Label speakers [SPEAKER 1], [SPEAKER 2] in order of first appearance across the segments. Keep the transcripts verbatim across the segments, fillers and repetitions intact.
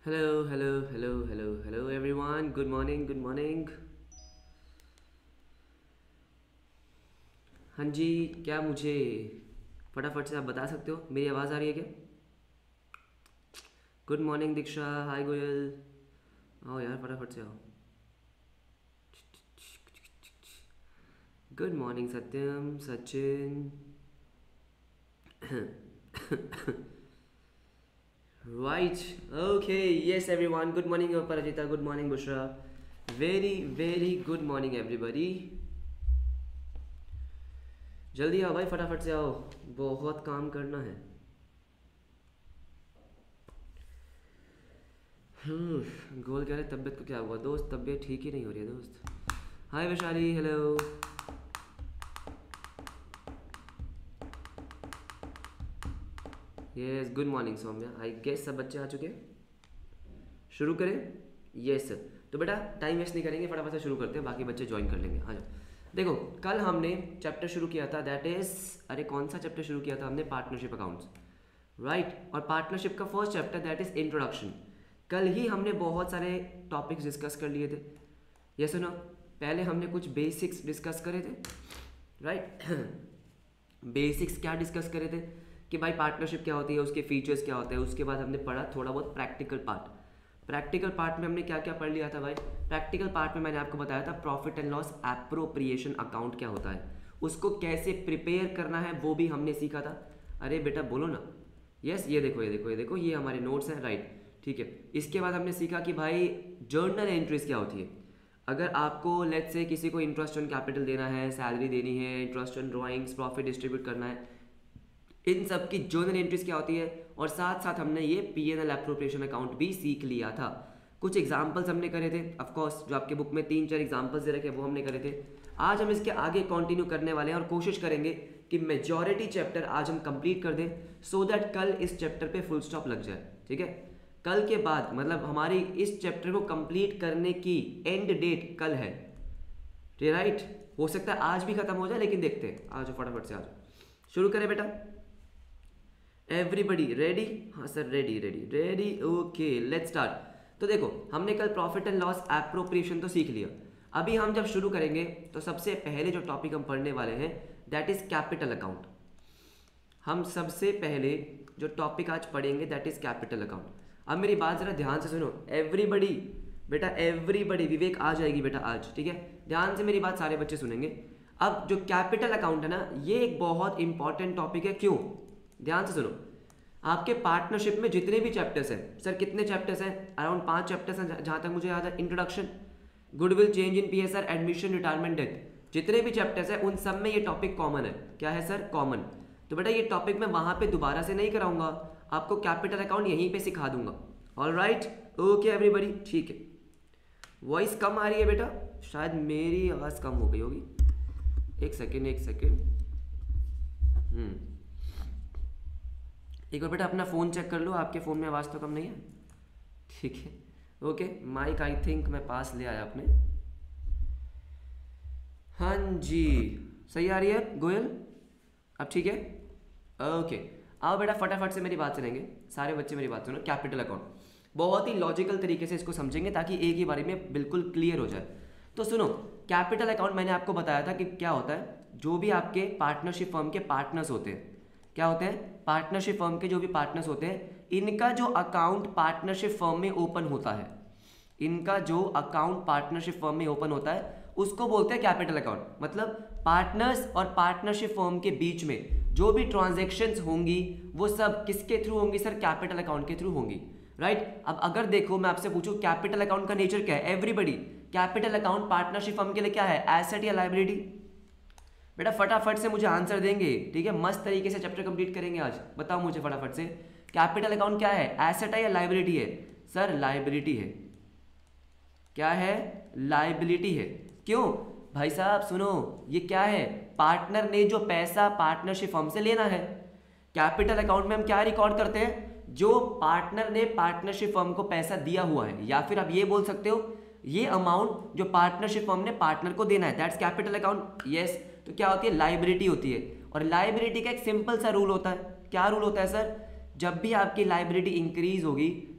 [SPEAKER 1] Hello, hello, hello, hello, hello everyone. Good morning, good morning. हाँ जी, क्या मुझे फटाफट से आप बता सकते हो मेरी आवाज़ आ रही है क्या? Good morning Diksha, hi Goyal. आओ यार फटाफट से आओ। Good morning Satyam, Sachin. Right, okay, yes everyone, good morning Aparajita, good morning Bushra. Very very good morning everybody. जल्दी आओ भाई, फटाफट से आओ, बहुत काम करना है। हम्म गोल कह रहे तबीयत को क्या हुआ दोस्त? तबीयत ठीक ही नहीं हो रही है दोस्त। Hi Vaishali, hello. Yes, good morning Saumya. I guess सब बच्चे आ चुके हैं, शुरू करें? Yes yes. तो बेटा टाइम वेस्ट नहीं करेंगे, फटाफट से शुरू करते हैं, बाकी बच्चे ज्वाइन कर लेंगे। हाँ जाओ। देखो, कल हमने चैप्टर शुरू किया था, दैट इज, अरे कौन सा चैप्टर शुरू किया था हमने? Partnership accounts, right. और पार्टनरशिप का first chapter that is introduction. कल ही हमने बहुत सारे टॉपिक्स डिस्कस कर लिए थे, ये सुनो। पहले हमने कुछ बेसिक्स डिस्कस करे थे, राइट। बेसिक्स क्या डिस्कस करे थे कि भाई पार्टनरशिप क्या होती है, उसके फीचर्स क्या होते हैं। उसके बाद हमने पढ़ा थोड़ा बहुत प्रैक्टिकल पार्ट। प्रैक्टिकल पार्ट में हमने क्या क्या पढ़ लिया था भाई? प्रैक्टिकल पार्ट में मैंने आपको बताया था profit and loss appropriation account क्या होता है, उसको कैसे प्रिपेयर करना है वो भी हमने सीखा था। अरे बेटा बोलो ना। यस, ये देखो ये देखो ये देखो, ये हमारे नोट्स हैं, राइट, ठीक है। इसके बाद हमने सीखा कि भाई जर्नल एंट्रीज क्या होती है। अगर आपको लेट्स से किसी को इंटरेस्ट ऑन कैपिटल देना है, सैलरी देनी है, interest on drawings, profit distribute करना है, इन सब की जर्नल एंट्रीज क्या होती है। और साथ साथ हमने ये P N L appropriation account भी सीख लिया था। कुछ एग्जाम्पल्स हमने करे थे, ऑफकोर्स जो आपके बुक में तीन चार एग्जाम्पल्स दे रखे वो हमने करे थे। आज हम इसके आगे कंटिन्यू करने वाले हैं और कोशिश करेंगे कि मेजॉरिटी चैप्टर आज हम कंप्लीट कर दें, सो दैट कल इस चैप्टर पे फुल स्टॉप लग जाए, ठीक है। कल के बाद मतलब हमारी इस चैप्टर को कंप्लीट करने की एंड डेट कल है, राइट। हो सकता है आज भी खत्म हो जाए, लेकिन देखते हैं। आज फटाफट से आज शुरू करें बेटा। Everybody ready? हाँ sir, ready ready ready, okay let's start. तो देखो, हमने कल प्रॉफिट एंड लॉस एप्रोप्रिएशन तो सीख लिया। अभी हम जब शुरू करेंगे तो सबसे पहले जो टॉपिक हम पढ़ने वाले हैं दैट इज कैपिटल अकाउंट। हम सबसे पहले जो टॉपिक आज पढ़ेंगे दैट इज कैपिटल अकाउंट। अब मेरी बात जरा ध्यान से सुनो एवरीबडी, बेटा एवरीबडी, विवेक आ जाएगी बेटा आज, ठीक है। ध्यान से मेरी बात सारे बच्चे सुनेंगे। अब जो कैपिटल अकाउंट है ना, ये एक बहुत इंपॉर्टेंट टॉपिक है। क्यों? ध्यान से सुनो। आपके पार्टनरशिप में जितने भी चैप्टर्स हैं, सर कितने चैप्टर्स हैं? अराउंड पांच चैप्टर्स हैं जहां तक मुझे याद है। Introduction, goodwill, change in PSR, admission, retirement, death, जितने भी चैप्टर्स हैं उन सब में ये टॉपिक कॉमन है। क्या है सर? कॉमन। तो बेटा ये टॉपिक मैं वहां पे दोबारा से नहीं कराऊंगा, आपको कैपिटल अकाउंट यहीं पे सिखा दूंगा। ऑल राइट, ओके एवरीबडी, ठीक है। वॉइस कम आ रही है बेटा, शायद मेरी आवाज कम हो गई होगी। एक सेकेंड एक सेकेंड हम्म एक बार बेटा अपना फ़ोन चेक कर लो, आपके फ़ोन में आवाज़ तो कम नहीं है? ठीक है, ओके। माइक आई थिंक मैं पास ले आया अपने। हाँ जी, सही आ रही है गोयल? अब ठीक है, ओके। आओ बेटा फटाफट से मेरी बात सुनेंगे, सारे बच्चे मेरी बात सुनो। कैपिटल अकाउंट बहुत ही लॉजिकल तरीके से इसको समझेंगे ताकि एक ही बारे में बिल्कुल क्लियर हो जाए। तो सुनो, कैपिटल अकाउंट मैंने आपको बताया था कि क्या होता है। जो भी आपके पार्टनरशिप फर्म के पार्टनर्स होते हैं, क्या होते हैं? पार्टनरशिप फर्म के जो भी पार्टनर्स होते हैं, इनका जो अकाउंट पार्टनरशिप फर्म में ओपन होता है, इनका जो अकाउंट पार्टनरशिप फर्म में ओपन होता है उसको बोलते हैं कैपिटल अकाउंट। मतलब पार्टनर्स और पार्टनरशिप फर्म के बीच में जो भी ट्रांजैक्शंस होंगी वो सब किसके थ्रू होंगी सर? कैपिटल अकाउंट के थ्रू होंगी, राइट। अब अगर देखो मैं आपसे पूछूं कैपिटल अकाउंट का नेचर क्या है? Everybody, capital account partnership firm के लिए क्या है? एसेट या लायबिलिटी? बेटा फटाफट से मुझे आंसर देंगे, ठीक है। मस्त तरीके से चैप्टर कंप्लीट करेंगे आज। बताओ मुझे फटाफट से, कैपिटल अकाउंट क्या है? एसेट है या लायबिलिटी है? सर लायबिलिटी है। क्या है? लायबिलिटी है। क्यों भाई साहब? सुनो, ये क्या है? पार्टनर ने जो पैसा पार्टनरशिप फर्म से लेना है। कैपिटल अकाउंट में हम क्या रिकॉर्ड करते हैं? जो पार्टनर ने पार्टनरशिप फर्म को पैसा दिया हुआ है, या फिर आप ये बोल सकते हो ये अमाउंट जो पार्टनरशिप फर्म ने पार्टनर को देना है, दैट्स कैपिटल अकाउंट। यस, तो क्या होती है? लायबिलिटी होती है। और लायबिलिटी का एक सिंपल सा रूल होता है। क्या रूल होता है सर? जब भी आपकी लायबिलिटी इंक्रीज होगी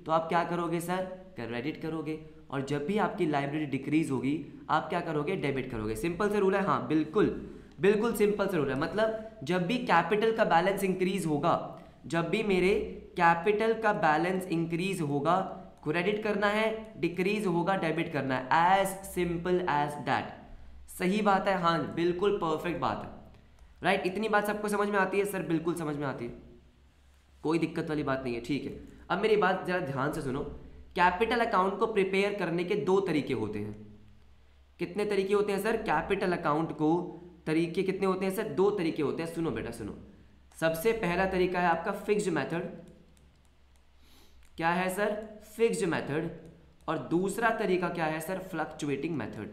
[SPEAKER 1] तो आप क्या करोगे सर, क्रेडिट करोगे, और जब भी आपकी लाइबिलिटी डिक्रीज होगी आप क्या करोगे, डेबिट करोगे। सिंपल से रूल है, हाँ बिल्कुल बिल्कुल सिंपल से रूल है। मतलब जब भी कैपिटल का बैलेंस इंक्रीज होगा, जब भी मेरे कैपिटल का बैलेंस इंक्रीज होगा क्रेडिट करना है, डिक्रीज होगा डेबिट करना है, एज सिंपल एज दैट। सही बात है, हाँ बिल्कुल परफेक्ट बात है, राइट right? इतनी बात सबको समझ में आती है सर? बिल्कुल समझ में आती है, कोई दिक्कत वाली बात नहीं है, ठीक है। अब मेरी बात जरा ध्यान से सुनो। कैपिटल अकाउंट को प्रिपेयर करने के दो तरीके होते हैं। कितने तरीके होते हैं सर? कैपिटल अकाउंट को तरीके कितने होते हैं सर? दो तरीके होते हैं। सुनो बेटा सुनो, सबसे पहला तरीका है आपका फिक्स्ड मेथड। क्या है सर? Fixed method. और दूसरा तरीका क्या है sir? Fluctuating method.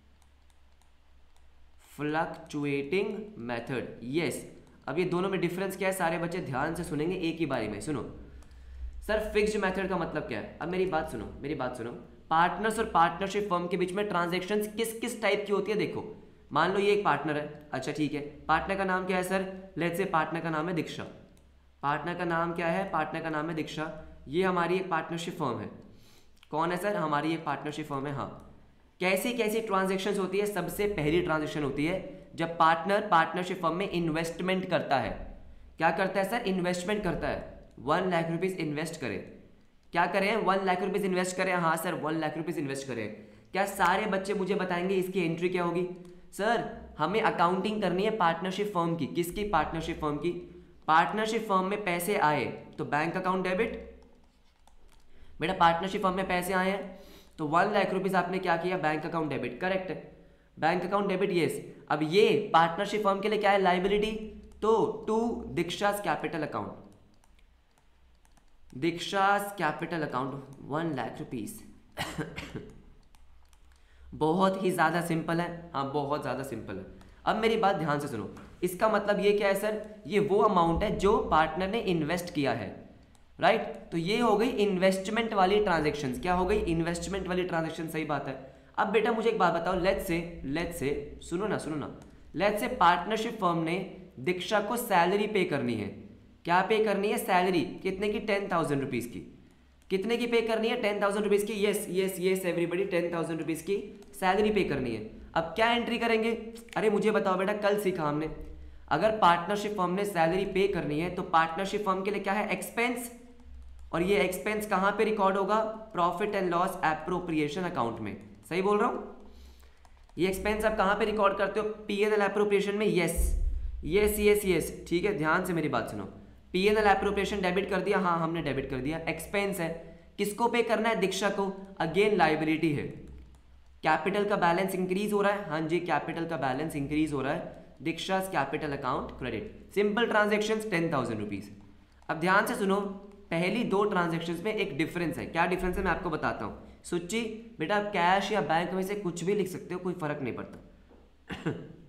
[SPEAKER 1] Fluctuating method, yes. अब ये दोनों में डिफरेंस क्या है सारे बच्चे ध्यान से सुनेंगे एक ही बारी में। सुनो सर, फिक्स्ड मेथड का मतलब क्या है? अब मेरी बात सुनो, मेरी बात सुनो। पार्टनर्स और पार्टनरशिप फर्म के बीच में ट्रांजैक्शंस किस किस टाइप की होती है? देखो, मान लो ये एक पार्टनर है, अच्छा ठीक है, पार्टनर का नाम क्या है सर? लेट्स से पार्टनर का नाम है दीक्षा। पार्टनर का नाम क्या है? पार्टनर का नाम है दीक्षा। ये हमारी एक पार्टनरशिप फर्म है। कौन है सर? हमारी एक पार्टनरशिप फर्म है, हाँ। कैसी कैसी ट्रांजेक्शन होती है? सबसे पहली ट्रांजेक्शन होती है जब पार्टनर पार्टनरशिप फर्म में इन्वेस्टमेंट करता है। क्या करता है सर? इन्वेस्टमेंट करता है। वन लाख रुपीज इन्वेस्ट करें। क्या करें? वन लाख रुपीज इन्वेस्ट करें। हाँ sir, one lakh rupees invest करें। क्या सारे बच्चे मुझे बताएंगे इसकी एंट्री क्या होगी? सर हमें अकाउंटिंग करनी है पार्टनरशिप फर्म की। किसकी? पार्टनरशिप फर्म की। पार्टनरशिप फर्म में पैसे आए तो बैंक अकाउंट डेबिट। बेटा पार्टनरशिप फर्म में पैसे आए हैं तो वन लाख रुपीज आपने क्या किया? बैंक अकाउंट डेबिट, करेक्ट है। Bank account debit, yes. अब ये पार्टनरशिप फर्म के लिए क्या है? लाइबिलिटी। तो to Diksha's capital account, Diksha's capital account one lakh rupees. बहुत ही ज्यादा सिंपल है, हाँ बहुत ज्यादा सिंपल है। अब मेरी बात ध्यान से सुनो, इसका मतलब ये क्या है सर? ये वो अमाउंट है जो पार्टनर ने इन्वेस्ट किया है, राइट right? तो ये हो गई इन्वेस्टमेंट वाली ट्रांजेक्शन। क्या हो गई? इन्वेस्टमेंट वाली ट्रांजेक्शन, सही बात है। अब बेटा मुझे एक बात बताओ, लेट्स से लेट्स से सुनो ना सुनो ना लेट्स से पार्टनरशिप फर्म ने दीक्षा को सैलरी पे करनी है। क्या पे करनी है? सैलरी। कितने की? टेन थाउजेंड रुपीज की। कितने की पे करनी है? टेन थाउजेंड रुपीज की। Yes yes yes everybody, ten thousand rupees की सैलरी पे करनी है। अब क्या एंट्री करेंगे? अरे मुझे बताओ बेटा, कल सीखा हमने, अगर पार्टनरशिप फर्म ने सैलरी पे करनी है तो पार्टनरशिप फर्म के लिए क्या है? एक्सपेंस। और ये एक्सपेंस कहां पे रिकॉर्ड होगा? Profit and loss appropriation account में। सही बोल रहा हूं? ये एक्सपेंस आप कहां पे रिकॉर्ड करते हो? पी एन एल एप्रोप्रिएशन में। यस यस यस यस, ठीक है, ध्यान से मेरी बात सुनो। P N L appropriation debit कर दिया, हाँ हमने डेबिट कर दिया। एक्सपेंस है, किसको पे करना है? दीक्षा को। अगेन लाइबिलिटी है। कैपिटल का बैलेंस इंक्रीज हो रहा है, हाँ जी कैपिटल का बैलेंस इंक्रीज हो रहा है। Diksha capital account credit. Simple transaction ten thousand rupees. अब ध्यान से सुनो, पहली दो ट्रांजेक्शन्स में एक डिफरेंस है। क्या डिफरेंस है मैं आपको बताता हूं। सुच्ची बेटा, कैश या बैंक में से कुछ भी लिख सकते हो, कोई फर्क नहीं पड़ता।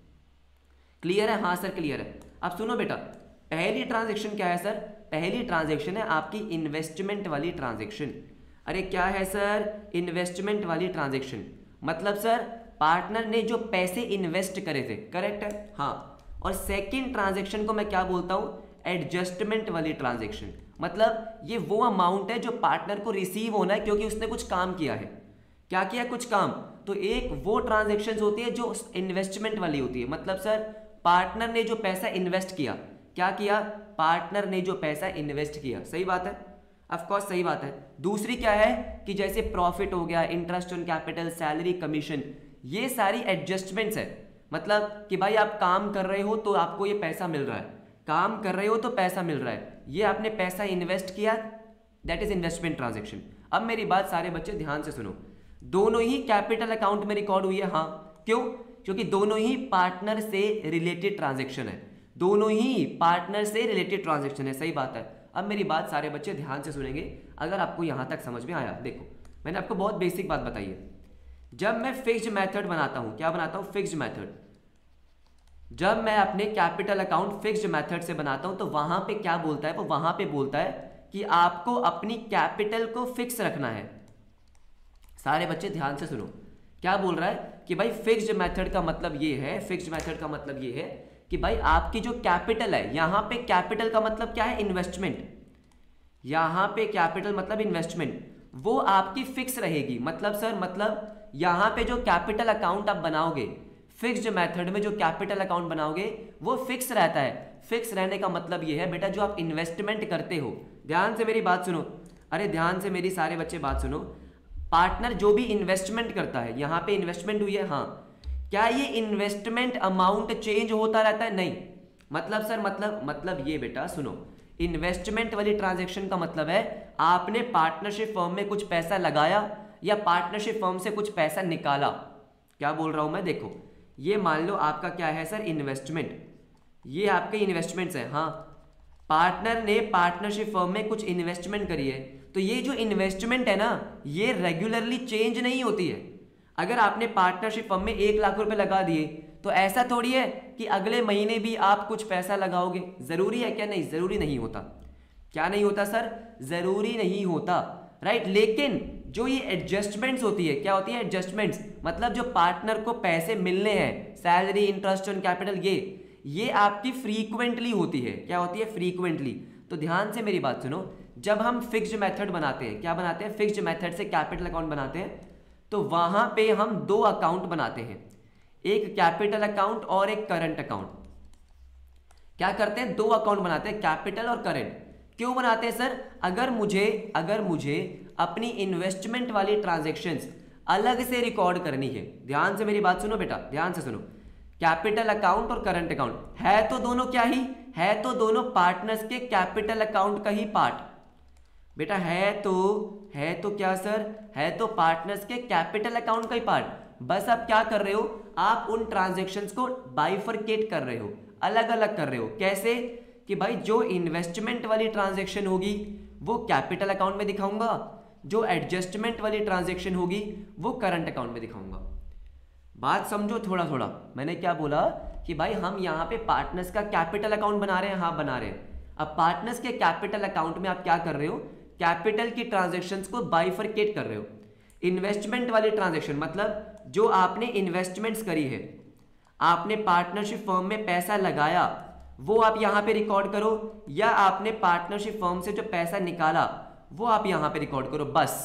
[SPEAKER 1] क्लियर है? हाँ सर क्लियर है। अब सुनो बेटा, पहली ट्रांजेक्शन क्या है सर? पहली ट्रांजेक्शन है आपकी इन्वेस्टमेंट वाली ट्रांजेक्शन। अरे क्या है सर? इन्वेस्टमेंट वाली ट्रांजेक्शन। मतलब सर पार्टनर ने जो पैसे इन्वेस्ट करे थे, करेक्ट है, हाँ। और सेकेंड ट्रांजेक्शन को मैं क्या बोलता हूं? एडजस्टमेंट वाली ट्रांजेक्शन। मतलब ये वो अमाउंट है जो पार्टनर को रिसीव होना है क्योंकि उसने कुछ काम किया है। क्या किया? कुछ काम। तो एक वो ट्रांजेक्शन होती है जो इन्वेस्टमेंट वाली होती है। मतलब सर पार्टनर ने जो पैसा इन्वेस्ट किया, क्या किया? पार्टनर ने जो पैसा इन्वेस्ट किया। सही बात है, ऑफ कोर्स सही बात है। दूसरी क्या है कि जैसे प्रॉफिट हो गया, interest on capital, salary, commission, ये सारी एडजस्टमेंट्स है। मतलब कि भाई आप काम कर रहे हो तो आपको ये पैसा मिल रहा है, काम कर रहे हो तो पैसा मिल रहा है, ये आपने पैसा इन्वेस्ट किया, दैट इज इन्वेस्टमेंट ट्रांजेक्शन। अब मेरी बात सारे बच्चे ध्यान से सुनो, दोनों ही कैपिटल अकाउंट में रिकॉर्ड हुई है, हाँ। क्यों? क्योंकि दोनों ही पार्टनर से रिलेटेड ट्रांजेक्शन है, दोनों ही पार्टनर से रिलेटेड ट्रांजेक्शन है। सही बात है। अब मेरी बात सारे बच्चे ध्यान से सुनेंगे अगर आपको यहां तक समझ में आया। देखो मैंने आपको बहुत बेसिक बात बताई है। जब मैं फिक्स्ड मेथड बनाता हूं, क्या बनाता हूं? Fixed method. जब मैं अपने कैपिटल अकाउंट फिक्स्ड मेथड से बनाता हूं तो वहां पे क्या बोलता है? वो वहां पे बोलता है कि आपको अपनी कैपिटल को फिक्स रखना है। सारे बच्चे ध्यान से सुनो, क्या बोल रहा है कि भाई फिक्स्ड मेथड का मतलब ये है, फिक्स्ड मेथड का मतलब ये है कि भाई आपकी जो कैपिटल है, यहां पे कैपिटल का मतलब क्या है? इन्वेस्टमेंट। यहाँ पे कैपिटल मतलब इन्वेस्टमेंट, वो आपकी फिक्स रहेगी। मतलब सर मतलब यहाँ पे जो कैपिटल अकाउंट आप बनाओगे, फिक्स्ड मेथड में जो कैपिटल अकाउंट बनाओगे वो फिक्स रहता है। फिक्स रहने का मतलब ये है बेटा, जो आप इन्वेस्टमेंट करते हो, ध्यान से मेरी बात सुनो, अरे ध्यान से मेरी सारे बच्चे बात सुनो, पार्टनर जो भी इन्वेस्टमेंट करता है, यहाँ पे इन्वेस्टमेंट हुई है, हाँ, क्या ये इन्वेस्टमेंट अमाउंट चेंज होता रहता है? नहीं। मतलब सर मतलब मतलब ये बेटा सुनो, इन्वेस्टमेंट वाली ट्रांजैक्शन का मतलब है आपने पार्टनरशिप फर्म में कुछ पैसा लगाया या पार्टनरशिप फर्म से कुछ पैसा निकाला। क्या बोल रहा हूं मैं? देखो ये मान लो आपका क्या है सर, इन्वेस्टमेंट, ये आपके इन्वेस्टमेंट्स है, हाँ, पार्टनर ने पार्टनरशिप फर्म में कुछ इन्वेस्टमेंट करी है, तो ये जो इन्वेस्टमेंट है ना, ये रेगुलरली चेंज नहीं होती है। अगर आपने पार्टनरशिप फर्म में एक लाख रुपए लगा दिए तो ऐसा थोड़ी है कि अगले महीने भी आप कुछ पैसा लगाओगे। जरूरी है क्या? नहीं, जरूरी नहीं होता। क्या नहीं होता सर? जरूरी नहीं होता, राइट। लेकिन जो ये एडजस्टमेंट्स होती है, क्या होती है एडजस्टमेंट्स? मतलब जो पार्टनर को पैसे मिलने हैं, सैलरी, इंटरेस्ट ऑन कैपिटल, ये ये आपकी फ्रीक्वेंटली होती है। क्या होती है? फ्रीक्वेंटली। तो ध्यान से मेरी बात सुनो, जब हम फिक्स्ड मेथड बनाते हैं, क्या बनाते हैं? फिक्स्ड मेथड से कैपिटल अकाउंट बनाते हैं, तो वहां पे हम दो अकाउंट बनाते हैं, एक कैपिटल अकाउंट और एक करंट अकाउंट। क्या करते हैं? दो अकाउंट बनाते हैं, कैपिटल और करंट। क्यों बनाते हैं सर? अगर मुझे अगर मुझे अपनी इन्वेस्टमेंट वाली ट्रांजैक्शंस अलग से रिकॉर्ड करनी है, ध्यान से मेरी बात सुनो बेटा, ध्यान से सुनो, कैपिटल अकाउंट और करंट अकाउंट है तो दोनों क्या ही है, तो दोनों पार्टनर्स के कैपिटल अकाउंट का ही पार्ट बेटा है, तो है तो क्या सर? है तो पार्टनर्स के कैपिटल अकाउंट का ही पार्ट। बस आप क्या कर रहे हो, आप उन ट्रांजैक्शंस को बाइफरकेट कर रहे हो, अलग अलग कर रहे हो। कैसे? कि भाई जो इन्वेस्टमेंट वाली ट्रांजैक्शन होगी वो कैपिटल अकाउंट में दिखाऊंगा, जो एडजस्टमेंट वाली ट्रांजैक्शन होगी वो करंट अकाउंट में दिखाऊंगा। बात समझो थोड़ा थोड़ा। मैंने क्या बोला कि भाई हम यहाँ पे पार्टनर्स का कैपिटल अकाउंट बना रहे हैं, हाँ बना रहे हैं। अब पार्टनर्स के कैपिटल अकाउंट में आप क्या कर रहे हो, कैपिटल की ट्रांजैक्शंस को बाइफरकेट कर रहे हो। इन्वेस्टमेंट वाली ट्रांजैक्शन मतलब जो आपने इन्वेस्टमेंट्स करी है, आपने पार्टनरशिप फर्म में पैसा लगाया, वो आप यहां पे रिकॉर्ड करो, या आपने पार्टनरशिप फर्म से जो पैसा निकाला वो आप यहां पे रिकॉर्ड करो। बस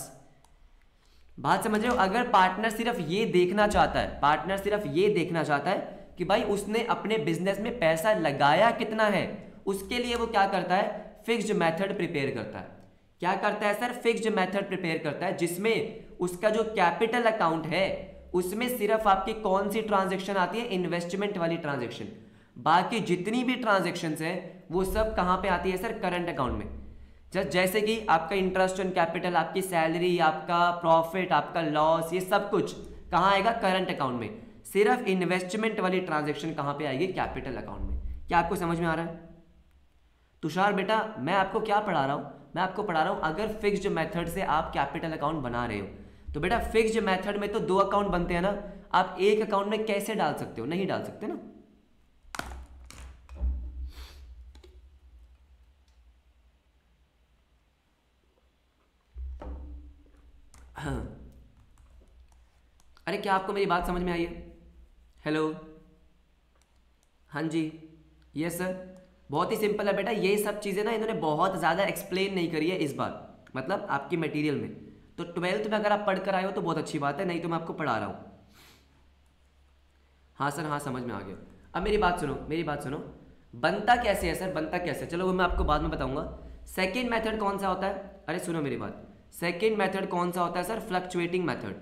[SPEAKER 1] बात समझ रहे हो? अगर पार्टनर सिर्फ ये देखना चाहता है, पार्टनर सिर्फ ये देखना चाहता है कि भाई उसने अपने बिजनेस में पैसा लगाया कितना है, उसके लिए वो क्या करता है, फिक्स्ड मेथड प्रिपेयर करता है। क्या करता है सर? फिक्स्ड मेथड प्रिपेयर करता है, जिसमें उसका जो कैपिटल अकाउंट है उसमें सिर्फ आपकी कौन सी ट्रांजैक्शन आती है, इन्वेस्टमेंट वाली ट्रांजैक्शन। बाकी जितनी भी ट्रांजैक्शंस हैं वो सब कहां पे आती है सर? करंट अकाउंट में। जस्ट जैसे कि आपका इंटरेस्ट ऑन कैपिटल, आपकी सैलरी, आपका प्रॉफिट, आपका लॉस, ये सब कुछ कहां आएगा? करंट अकाउंट में। सिर्फ इन्वेस्टमेंट वाली ट्रांजैक्शन कहां पे आएगी? कैपिटल अकाउंट में। क्या आपको समझ में आ रहा है? तुषार बेटा मैं आपको क्या पढ़ा रहा हूं, मैं आपको पढ़ा रहा हूं अगर फिक्स्ड मेथड से आप कैपिटल अकाउंट बना रहे हो तो बेटा फिक्स्ड मेथड में तो दो अकाउंट बनते हैं ना, आप एक अकाउंट में कैसे डाल सकते हो? नहीं डाल सकते ना। हाँ। अरे क्या आपको मेरी बात समझ में आई है? हेलो, हाँ जी, यस सर। बहुत ही सिंपल है बेटा, ये सब चीज़ें ना इन्होंने बहुत ज़्यादा एक्सप्लेन नहीं करी है इस बार, मतलब आपकी मटेरियल में। तो ट्वेल्थ में अगर आप पढ़ कर आए हो तो बहुत अच्छी बात है, नहीं तो मैं आपको पढ़ा रहा हूँ। हाँ सर, हाँ समझ में आ गया। अब मेरी बात सुनो, मेरी बात सुनो, बनता कैसे है सर? बनता कैसे? चलो वो मैं आपको बाद में बताऊंगा। सेकेंड मेथड कौन सा होता है? अरे सुनो मेरी बात, सेकेंड मेथड कौन सा होता है सर? Fluctuating method.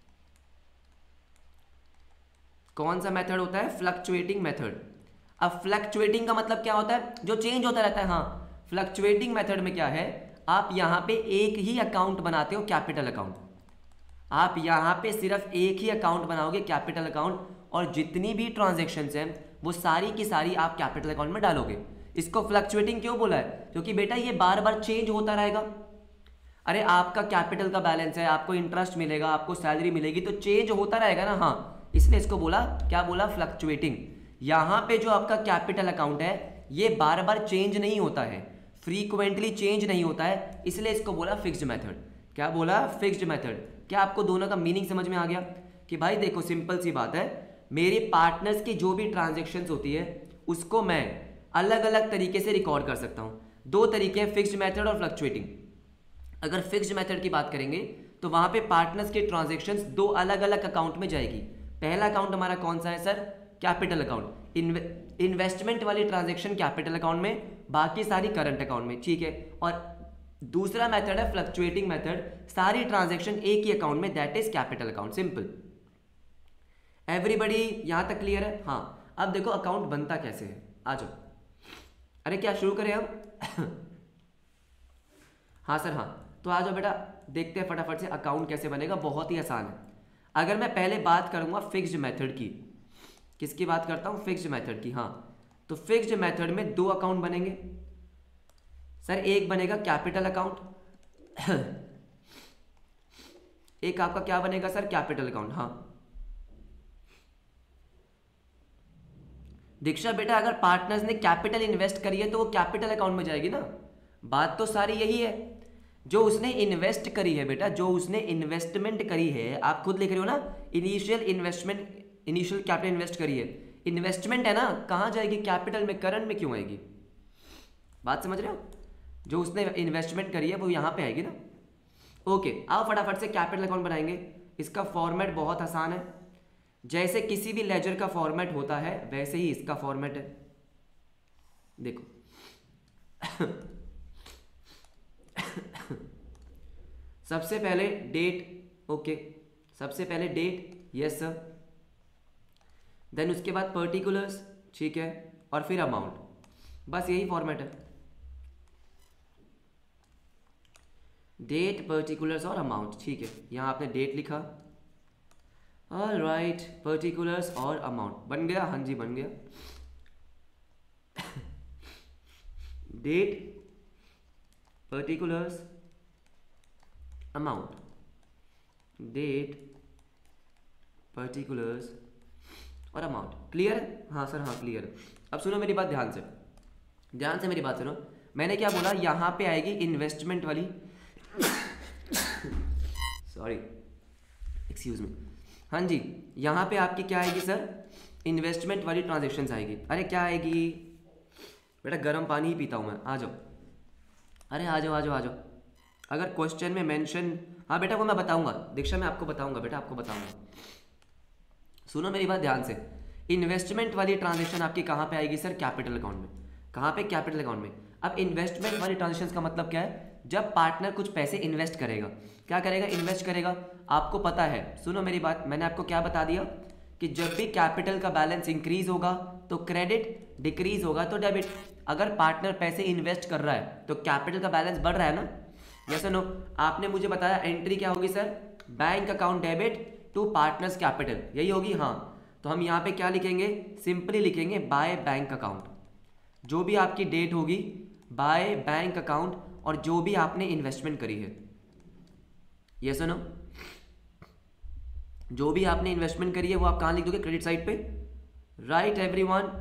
[SPEAKER 1] कौन सा मेथड होता है? Fluctuating method. अब फ्लक्चुएटिंग का मतलब क्या होता है? जो चेंज होता रहता है। हाँ, फ्लक्चुएटिंग मेथड में क्या है, आप यहां पे एक ही अकाउंट बनाते हो, कैपिटल अकाउंट। आप यहां पे सिर्फ एक ही अकाउंट बनाओगे, कैपिटल अकाउंट, और जितनी भी ट्रांजैक्शंस हैं वो सारी की सारी आप कैपिटल अकाउंट में डालोगे। इसको फ्लक्चुएटिंग क्यों बोला है? क्योंकि बेटा ये बार बार चेंज होता रहेगा। अरे आपका कैपिटल का बैलेंस है, आपको इंटरेस्ट मिलेगा, आपको सैलरी मिलेगी, तो चेंज होता रहेगा ना। हाँ, इसलिए इसको बोला, क्या बोला? फ्लक्चुएटिंग। यहाँ पे जो आपका कैपिटल अकाउंट है ये बार बार चेंज नहीं होता है, फ्रीक्वेंटली चेंज नहीं होता है, इसलिए इसको बोला फिक्स्ड मेथड। क्या बोला? Fixed method. क्या आपको दोनों का मीनिंग समझ में आ गया? कि भाई देखो सिंपल सी बात है, मेरे पार्टनर्स की जो भी ट्रांजेक्शन्स होती है उसको मैं अलग अलग तरीके से रिकॉर्ड कर सकता हूँ। दो तरीके हैं, फिक्स्ड मेथड और फ्लक्चुएटिंग। अगर फिक्स्ड मेथड की बात करेंगे तो वहां पे पार्टनर्स के ट्रांजैक्शंस दो अलग अलग अकाउंट में जाएगी। पहला अकाउंट हमारा कौन सा है सर? Capital account. इन्वेस्टमेंट वाली ट्रांजैक्शन कैपिटल अकाउंट में, बाकी सारी करंट अकाउंट में, ठीक है। और दूसरा मेथड है फ्लक्चुएटिंग मेथड, सारी ट्रांजैक्शन एक ही अकाउंट में, that is capital account. Simple. Everybody यहां तक क्लियर है? हाँ। अब देखो अकाउंट बनता कैसे है, आ जाओ। अरे क्या शुरू करें अब? हाँ सर हाँ, तो आ जाओ बेटा, देखते हैं फटाफट से अकाउंट कैसे बनेगा। बहुत ही आसान है। अगर मैं पहले बात करूंगा फिक्स्ड मेथड की, किसकी बात करता हूं? फिक्स्ड मेथड की। हाँ, तो फिक्स्ड मेथड में दो अकाउंट बनेंगे सर। एक बनेगा कैपिटल अकाउंट, एक आपका क्या बनेगा सर? Capital account. हाँ दीक्षा बेटा, अगर पार्टनर्स ने कैपिटल इन्वेस्ट करी है तो वो कैपिटल अकाउंट में जाएगी ना। बात तो सारी यही है, जो उसने इन्वेस्ट करी है बेटा, जो उसने इन्वेस्टमेंट करी है, आप खुद लिख रहे हो ना, initial investment, initial capital invest करी है, इन्वेस्टमेंट है ना, कहाँ जाएगी? कैपिटल में। करंट में क्यों आएगी? बात समझ रहे हो? जो उसने इन्वेस्टमेंट करी है वो यहाँ पे आएगी ना। ओके, आओ फटाफट से कैपिटल अकाउंट बनाएंगे। इसका फॉर्मेट बहुत आसान है, जैसे किसी भी लेजर का फॉर्मेट होता है वैसे ही इसका फॉर्मेट है। देखो सबसे पहले डेट, ओके, सबसे पहले डेट, यस सर। देन उसके बाद पर्टिकुलर्स, ठीक है, और फिर अमाउंट। बस यही फॉर्मेट है, डेट, पर्टिकुलर्स और अमाउंट, ठीक है। यहां आपने डेट लिखा, ऑल राइट, पर्टिकुलर्स और अमाउंट बन गया। हाँ जी बन गया। Date, particulars, amount, date, particulars और अमाउंट। क्लियर है? हाँ सर हाँ क्लियर है। अब सुनो मेरी बात ध्यान से, ध्यान से मेरी बात सुनो। मैंने क्या बोला? यहां पे आएगी इन्वेस्टमेंट वाली, सॉरी एक्सक्यूज मी, हाँ जी, यहां पे आपकी क्या आएगी सर? इन्वेस्टमेंट वाली ट्रांजेक्शन आएगी। अरे क्या आएगी बेटा? गर्म पानी ही पीता हूं मैं, आ जाओ। अरे आ जाओ आ जाओ आ जाओ। अगर क्वेश्चन में मेंशन, हाँ बेटा वो मैं बताऊंगा दीक्षा, मैं आपको बताऊंगा बेटा, आपको बताऊंगा। सुनो मेरी बात ध्यान से। इन्वेस्टमेंट वाली ट्रांजेक्शन आपकी कहाँ पे आएगी सर? कैपिटल अकाउंट में। कहाँ पे? कैपिटल अकाउंट में। अब इन्वेस्टमेंट वाली ट्रांजेक्शन का मतलब क्या है? जब पार्टनर कुछ पैसे इन्वेस्ट करेगा, क्या करेगा? इन्वेस्ट करेगा। आपको पता है, सुनो मेरी बात, मैंने आपको क्या बता दिया कि जब भी कैपिटल का बैलेंस इंक्रीज होगा तो क्रेडिट, डिक्रीज होगा तो डेबिट। अगर पार्टनर पैसे इन्वेस्ट कर रहा है तो कैपिटल का बैलेंस बढ़ रहा है ना, यस और नो? आपने मुझे बताया एंट्री क्या होगी sir? Bank account debit to partners capital, यही होगी। हाँ, तो हम यहाँ पे क्या लिखेंगे? सिंपली लिखेंगे बाय बैंक अकाउंट। जो भी आपकी डेट होगी बाय बैंक अकाउंट, और जो भी आपने इन्वेस्टमेंट करी है, यस और नो? जो भी आपने इन्वेस्टमेंट करी है वो आप कहाँ लिख दोगे? क्रेडिट साइड पे, राइट एवरीवन?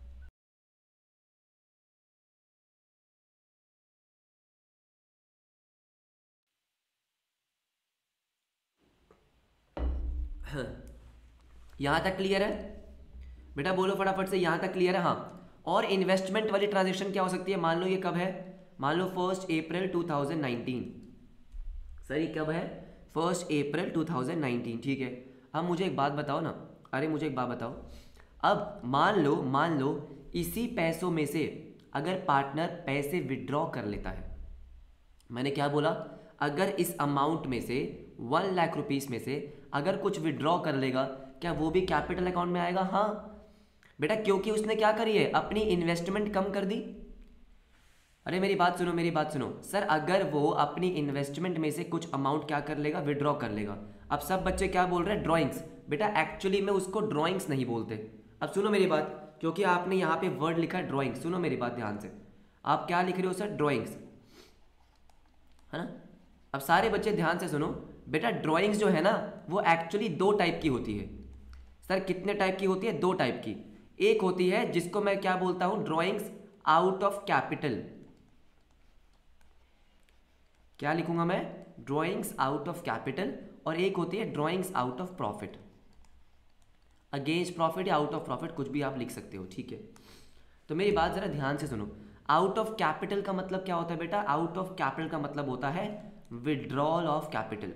[SPEAKER 1] यहां तक क्लियर है बेटा? बोलो फटाफट से, यहां तक क्लियर है? हाँ। और इन्वेस्टमेंट वाली ट्रांजेक्शन क्या हो सकती है? मान लो ये कब है? मान लो first April two thousand nineteen. Sir ये कब है? First April two thousand nineteen, ठीक है। अब मुझे एक बात बताओ ना, अरे मुझे एक बात बताओ, अब मान लो, मान लो इसी पैसों में से अगर पार्टनर पैसे विड्रॉ कर लेता है, मैंने क्या बोला? अगर इस अमाउंट में से, वन लाख रुपीस में से अगर कुछ विड्रॉ कर लेगा, क्या वो भी कैपिटल अकाउंट में आएगा? हाँ बेटा, क्योंकि उसने क्या करी है? अपनी इन्वेस्टमेंट कम कर दी। अरे मेरी बात सुनो, मेरी बात सुनो सर, अगर वो अपनी इन्वेस्टमेंट में से कुछ अमाउंट क्या कर लेगा? विड्रॉ कर लेगा। अब सब बच्चे क्या बोल रहे हैं? ड्रॉइंग्स। बेटा एक्चुअली में उसको ड्रॉइंग्स नहीं बोलते। अब सुनो मेरी बात, क्योंकि आपने यहाँ पे वर्ड लिखा है ड्रॉइंग। सुनो मेरी बात ध्यान से, आप क्या लिख रहे हो सर? ड्रॉइंग्स, है ना? अब सारे बच्चे ध्यान से सुनो बेटा, ड्राइंग्स जो है ना वो एक्चुअली दो टाइप की होती है। सर कितने टाइप की होती है? दो टाइप की। एक होती है जिसको मैं क्या बोलता हूं? Drawings out of capital. क्या लिखूंगा मैं? Drawings out of capital. और एक होती है drawings out of profit, against profit या आउट ऑफ प्रॉफिट, कुछ भी आप लिख सकते हो, ठीक है। तो मेरी बात जरा ध्यान से सुनो। आउट ऑफ कैपिटल का मतलब क्या होता है बेटा? आउट ऑफ कैपिटल का मतलब होता है विड्रॉल ऑफ कैपिटल।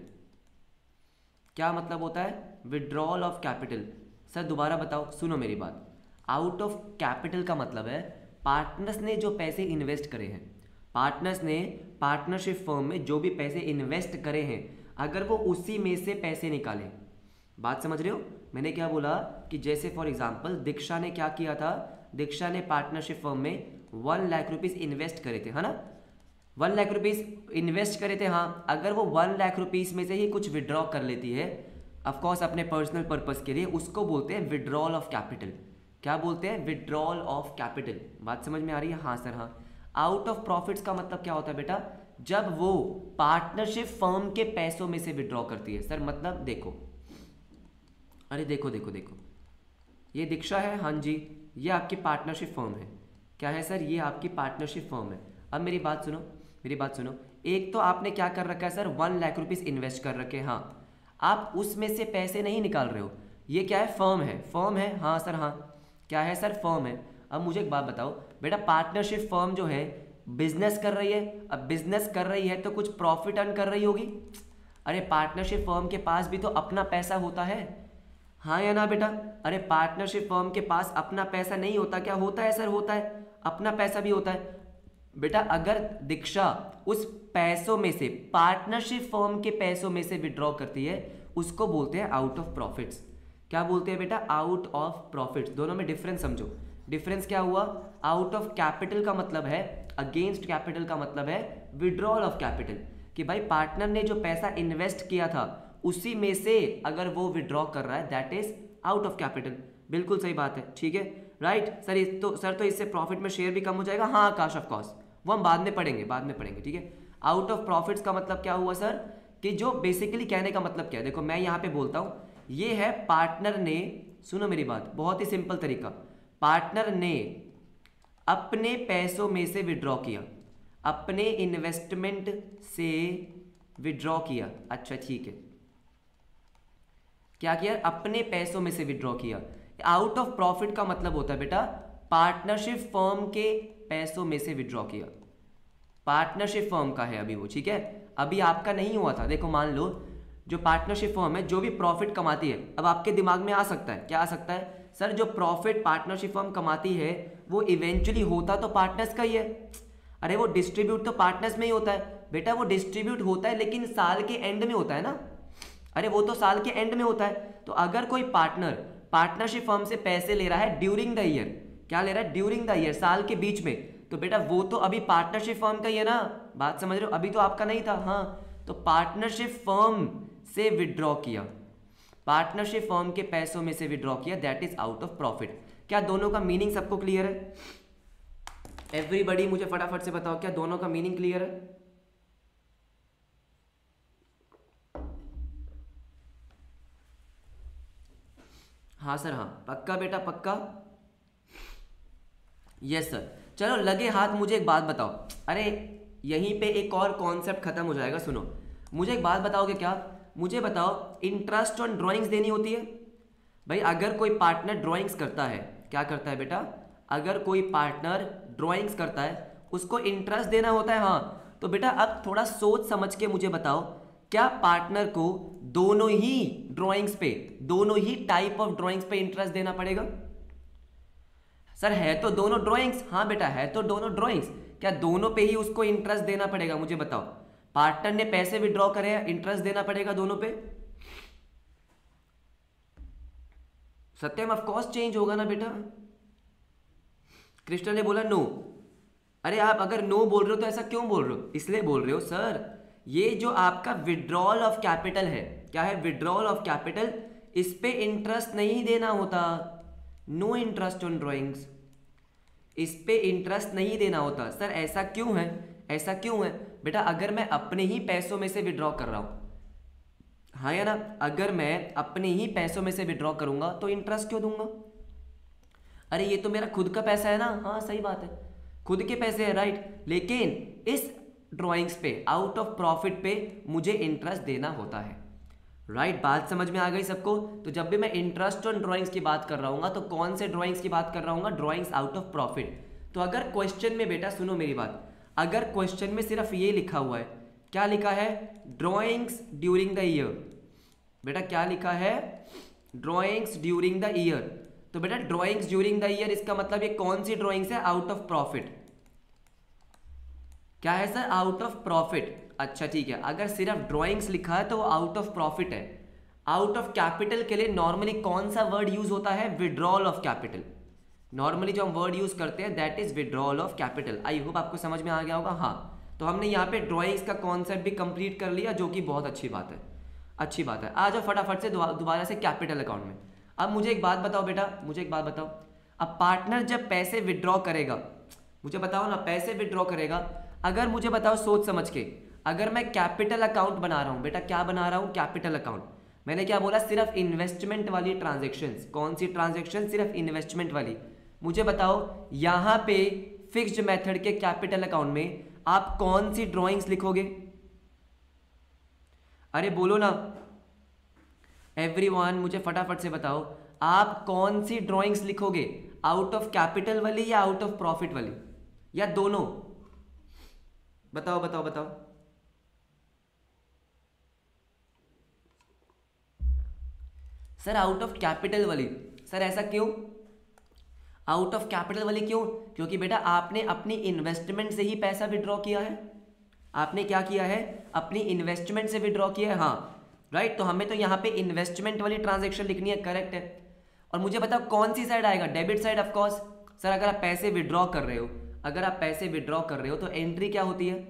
[SPEAKER 1] क्या मतलब होता है? Withdrawal of capital. सर दोबारा बताओ, सुनो मेरी बात। आउट ऑफ कैपिटल का मतलब है पार्टनर्स ने जो पैसे इन्वेस्ट करे हैं, पार्टनर्स ने पार्टनरशिप फर्म में जो भी पैसे इन्वेस्ट करे हैं, अगर वो उसी में से पैसे निकाले। बात समझ रहे हो? मैंने क्या बोला कि जैसे फॉर एग्जांपल दीक्षा ने क्या किया था, दीक्षा ने पार्टनरशिप फर्म में वन लाख रुपीस इन्वेस्ट करे थे, है ना? वन लाख रुपीस इन्वेस्ट करे थे। हाँ, अगर वो वन लाख रुपीस में से ही कुछ विड्रॉ कर लेती है ऑफकोर्स अपने पर्सनल पर्पस के लिए, उसको बोलते हैं विड्रॉल ऑफ कैपिटल। क्या बोलते हैं? Withdrawal of capital. बात समझ में आ रही है? हाँ सर हाँ। आउट ऑफ प्रॉफिट्स का मतलब क्या होता है बेटा? जब वो पार्टनरशिप फर्म के पैसों में से विड्रॉ करती है। सर मतलब देखो, अरे देखो देखो देखो, ये दीक्षा है, हाँ जी, ये आपकी पार्टनरशिप फर्म है। क्या है सर? ये आपकी पार्टनरशिप फर्म है। अब मेरी बात सुनो, मेरी बात सुनो। एक तो आपने क्या कर रखा है sir, one lakh rupees invest कर रखे हैं। हाँ, आप उसमें से पैसे नहीं निकाल रहे हो। ये क्या है? फर्म है, फर्म है। हाँ सर हाँ। क्या है सर? फर्म है। अब मुझे एक बात बताओ बेटा, पार्टनरशिप फर्म जो है बिजनेस कर रही है। अब बिजनेस कर रही है तो कुछ प्रॉफिट अर्न कर रही होगी। अरे पार्टनरशिप फर्म के पास भी तो अपना पैसा होता है, हाँ या ना बेटा? अरे पार्टनरशिप फर्म के पास अपना पैसा नहीं होता क्या? होता है सर, होता है, अपना पैसा भी होता है बेटा। अगर दीक्षा उस पैसों में से, पार्टनरशिप फर्म के पैसों में से विड्रॉ करती है, उसको बोलते हैं आउट ऑफ प्रॉफिट्स। क्या बोलते हैं बेटा? Out of profits. दोनों में डिफरेंस समझो। डिफरेंस क्या हुआ? आउट ऑफ कैपिटल का मतलब है अगेंस्ट कैपिटल का मतलब है विड्रॉल ऑफ कैपिटल, कि भाई पार्टनर ने जो पैसा इन्वेस्ट किया था उसी में से अगर वो विड्रॉ कर रहा है, that is out of capital. बिल्कुल सही बात है, ठीक है, राइट सर। इस तो सर तो इससे प्रॉफिट में शेयर भी कम हो जाएगा। हाँ आकाश, ऑफ कोर्स, वो हम बाद में पढ़ेंगे, बाद में पढ़ेंगे, ठीक है। आउट ऑफ प्रॉफिट्स का मतलब क्या हुआ सर? कि जो बेसिकली कहने का मतलब क्या है, देखो मैं यहाँ पे बोलता हूँ, ये है पार्टनर ने, सुनो मेरी बात, बहुत ही सिंपल तरीका, पार्टनर ने अपने पैसों में से विड्रॉ किया, अपने इन्वेस्टमेंट से विड्रॉ किया। अच्छा ठीक है, क्या किया? अपने पैसों में से विड्रॉ किया। आउट ऑफ प्रॉफिट का मतलब होता है बेटा पार्टनरशिप फर्म के पैसों में से विड्रॉ किया। पार्टनरशिप फर्म का है अभी वो, ठीक है, अभी आपका नहीं हुआ था। देखो मान लो जो पार्टनरशिप फर्म है जो भी प्रॉफिट कमाती है, अब आपके दिमाग में आ सकता है, क्या आ सकता है सर? जो प्रॉफिट पार्टनरशिप फर्म कमाती है वो इवेंचुअली होता तो पार्टनर्स का ही है। अरे वो डिस्ट्रीब्यूट तो पार्टनर्स में ही होता है बेटा, वो डिस्ट्रीब्यूट होता है लेकिन साल के एंड में होता है ना। अरे वो तो साल के एंड में होता है। तो अगर कोई पार्टनर पार्टनरशिप फर्म से पैसे ले रहा है ड्यूरिंग द ईयर, क्या ले रहा है? ड्यूरिंग द ईयर, साल के बीच में, तो बेटा वो तो अभी पार्टनरशिप फर्म का ही है ना। बात समझ रहे हो? अभी तो आपका नहीं था। हाँ, तो पार्टनरशिप फर्म से विड्रॉ किया, पार्टनरशिप फर्म के पैसों में से विड्रॉ किया, that is out of profit. क्या दोनों का मीनिंग सबको क्लियर है? एवरीबॉडी मुझे फटाफट से बताओ, क्या दोनों का मीनिंग क्लियर है? हाँ सर हाँ, पक्का बेटा, पक्का? Yes sir. चलो लगे हाथ, मुझे एक बात बताओ। अरे यहीं पे एक और कॉन्सेप्ट खत्म हो जाएगा। सुनो, मुझे एक बात बताओगे क्या? मुझे बताओ, इंटरेस्ट ऑन ड्राइंग्स देनी होती है भाई। अगर कोई पार्टनर ड्राइंग्स करता है, क्या करता है बेटा? अगर कोई पार्टनर ड्राइंग्स करता है उसको इंटरेस्ट देना होता है। हाँ, तो बेटा अब थोड़ा सोच समझ के मुझे बताओ, क्या पार्टनर को दोनों ही ड्राइंग्स पे, दोनों ही टाइप ऑफ ड्राइंग्स पे इंटरेस्ट देना पड़ेगा? सर है तो दोनों ड्राइंग्स, हाँ बेटा है तो दोनों ड्राइंग्स, क्या दोनों पे ही उसको इंटरेस्ट देना पड़ेगा? मुझे बताओ, पार्टनर ने पैसे विड्रॉ करे हैं, इंटरेस्ट देना पड़ेगा दोनों पे? सत्यम ऑफ कोर्स चेंज होगा ना बेटा। कृष्णा ने बोला नो। अरे आप अगर नो बोल रहे हो तो ऐसा क्यों बोल रहे हो? इसलिए बोल रहे हो सर, ये जो आपका विड्रॉल ऑफ कैपिटल है, क्या है? विड्रॉल ऑफ कैपिटल, इस पे इंटरेस्ट नहीं देना होता। नो इंटरेस्ट ऑन ड्राइंग्स, इस पे इंटरेस्ट नहीं देना होता। सर ऐसा क्यों है? ऐसा क्यों है बेटा? अगर मैं अपने ही पैसों में से विड्रॉ कर रहा हूं, हाँ या ना, अगर मैं अपने ही पैसों में से विड्रॉ करूंगा तो इंटरेस्ट क्यों दूंगा? अरे ये तो मेरा खुद का पैसा है ना। हाँ सही बात है, खुद के पैसे हैं, राइट, लेकिन इस ड्राइंग्स पे, आउट ऑफ प्रॉफिट पे मुझे इंटरेस्ट देना होता है, राइट। बात समझ में आ गई सबको? तो जब भी मैं इंटरेस्ट ऑन ड्राइंग्स की बात कर रहा हूँ तो कौन से ड्राइंग्स की बात कर रहा हूँ? Drawings out of profit. तो अगर क्वेश्चन में बेटा सुनो मेरी बात, अगर क्वेश्चन में सिर्फ ये लिखा हुआ है, क्या लिखा है, ड्रॉइंग्स ड्यूरिंग द ईयर, बेटा क्या लिखा है, ड्रॉइंग्स ड्यूरिंग द ईयर, तो बेटा ड्रॉइंग्स ड्यूरिंग द ईयर इसका मतलब ये कौन सी ड्रॉइंग्स है, आउट ऑफ प्रॉफिट, क्या है सर, आउट ऑफ प्रॉफिट। अच्छा ठीक है, अगर सिर्फ ड्रॉइंग्स लिखा है तो वो आउट ऑफ प्रॉफिट है। आउट ऑफ कैपिटल के लिए नॉर्मली कौन सा वर्ड यूज होता है, विड्रॉल ऑफ कैपिटल। नॉर्मली जो हम वर्ड यूज करते हैं that is withdrawal of capital. I hope आपको समझ में आ गया होगा। हाँ, तो हमने यहाँ पे ड्रॉइंग्स का कॉन्सेप्ट भी कंप्लीट कर लिया, जो कि बहुत अच्छी बात है, अच्छी बात है। आ जाओ फटाफट से दोबारा से कैपिटल अकाउंट में। अब मुझे एक बात बताओ बेटा, मुझे एक बात बताओ, अब पार्टनर जब पैसे विड्रॉ करेगा, मुझे बताओ ना, पैसे विड्रॉ करेगा, अगर मुझे बताओ सोच समझ के, अगर मैं कैपिटल अकाउंट बना रहा हूँ, बेटा क्या बना रहा हूँ, कैपिटल अकाउंट। मैंने क्या बोला, सिर्फ इन्वेस्टमेंट वाली ट्रांजेक्शन्स। कौन सी ट्रांजेक्शन, सिर्फ इन्वेस्टमेंट वाली। मुझे बताओ यहाँ पे फिक्स्ड मेथड के कैपिटल अकाउंट में आप कौन सी ड्रॉइंग्स लिखोगे, अरे बोलो ना एवरीवन, मुझे फटाफट से बताओ आप कौन सी ड्रॉइंग्स लिखोगे, आउट ऑफ कैपिटल वाली या आउट ऑफ प्रॉफिट वाली, या दोनों, बताओ बताओ बताओ। सर आउट ऑफ कैपिटल वाली। सर ऐसा क्यों, आउट ऑफ कैपिटल वाली क्यों, क्योंकि बेटा आपने अपनी इन्वेस्टमेंट से ही पैसा विड्रॉ किया है। आपने क्या किया है, अपनी इन्वेस्टमेंट से विड्रॉ किया है। हाँ राइट, तो हमें तो यहाँ पे इन्वेस्टमेंट वाली ट्रांजेक्शन लिखनी है, करेक्ट है। और मुझे बताओ कौन सी साइड आएगा, debit side of course. Sir अगर आप पैसे विड्रॉ कर रहे हो, अगर आप पैसे विड्रॉ कर रहे हो तो एंट्री क्या होती है,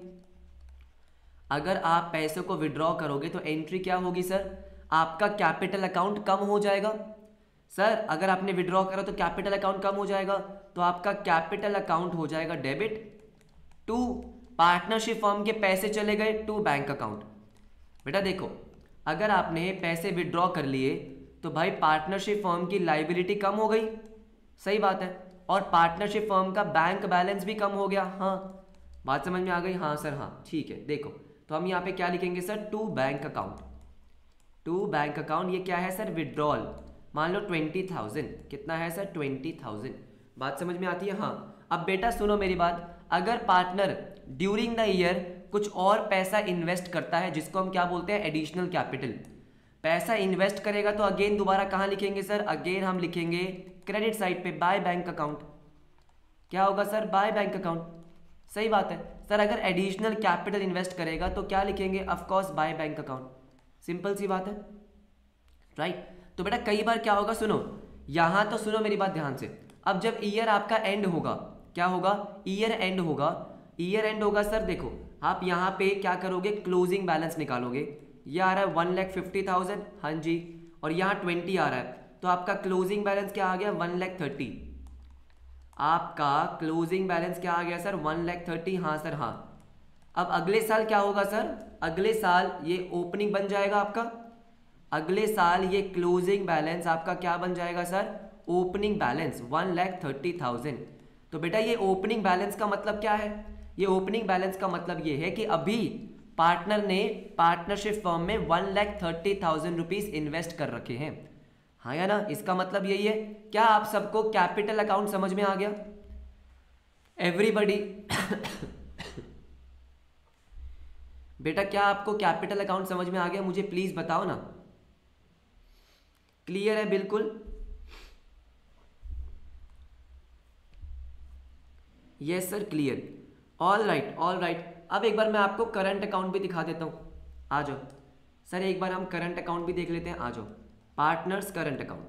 [SPEAKER 1] अगर आप पैसे को विड्रॉ करोगे तो एंट्री क्या होगी सर, आपका कैपिटल अकाउंट कम हो जाएगा। सर अगर आपने विड्रॉ करा तो कैपिटल अकाउंट कम हो जाएगा, तो आपका कैपिटल अकाउंट हो जाएगा डेबिट टू पार्टनरशिप फर्म के पैसे चले गए टू बैंक अकाउंट। बेटा देखो, अगर आपने पैसे विड्रॉ कर लिए तो भाई पार्टनरशिप फर्म की लाइबिलिटी कम हो गई, सही बात है, और पार्टनरशिप फर्म का बैंक बैलेंस भी कम हो गया। हाँ बात समझ में आ गई, हाँ सर हाँ ठीक है। देखो तो हम यहाँ पे क्या लिखेंगे sir, to bank account, to bank account, ये क्या है सर, विड्रॉल। मान लो ट्वेंटी थाउजेंड, कितना है सर, ट्वेंटी थाउजेंड। बात समझ में आती है। हाँ अब बेटा सुनो मेरी बात, अगर पार्टनर ड्यूरिंग द ईयर कुछ और पैसा इन्वेस्ट करता है, जिसको हम क्या बोलते हैं, एडिशनल कैपिटल, पैसा इन्वेस्ट करेगा, तो अगेन दोबारा कहाँ लिखेंगे सर, अगेन हम लिखेंगे क्रेडिट साइड पे, बाय बैंक अकाउंट। क्या होगा सर, बाय बैंक अकाउंट, सही बात है। सर अगर एडिशनल कैपिटल इन्वेस्ट करेगा तो क्या लिखेंगे, of course by bank account, simple सी बात है, राइट। तो बेटा कई बार क्या होगा, सुनो यहां तो सुनो मेरी बात ध्यान से, अब जब ईयर आपका एंड होगा, क्या होगा, ईयर एंड होगा, ईयर एंड होगा सर, देखो आप यहाँ पे क्या करोगे, क्लोजिंग बैलेंस निकालोगे, ये आ रहा है वन लैख फिफ्टी थाउजेंड, हाँ जी, और यहाँ ट्वेंटी आ रहा है, तो आपका क्लोजिंग बैलेंस क्या आ गया, वन लैख थर्टी। आपका क्लोजिंग बैलेंस क्या आ गया सर, वन लैख थर्टी, हाँ सर हाँ। अब अगले साल क्या होगा सर, अगले साल ये ओपनिंग बन जाएगा आपका, अगले साल ये क्लोजिंग बैलेंस आपका क्या बन जाएगा sir, opening balance one lakh thirty thousand. तो बेटा ये ओपनिंग बैलेंस का मतलब क्या है, ये ओपनिंग बैलेंस का मतलब ये है कि अभी पार्टनर ने पार्टनरशिप फर्म में one lakh thirty thousand rupees invest कर रखे हैं, हाँ या ना, इसका मतलब यही है। क्या आप सबको कैपिटल अकाउंट समझ में आ गया, एवरीबडी? बेटा क्या आपको कैपिटल अकाउंट समझ में आ गया, मुझे प्लीज बताओ ना, क्लियर है बिल्कुल? Yes sir clear, all right all right. अब एक बार मैं आपको करंट अकाउंट भी दिखा देता हूं, आ जाओ सर, एक बार हम करंट अकाउंट भी देख लेते हैं, आ जाओ, partners current account,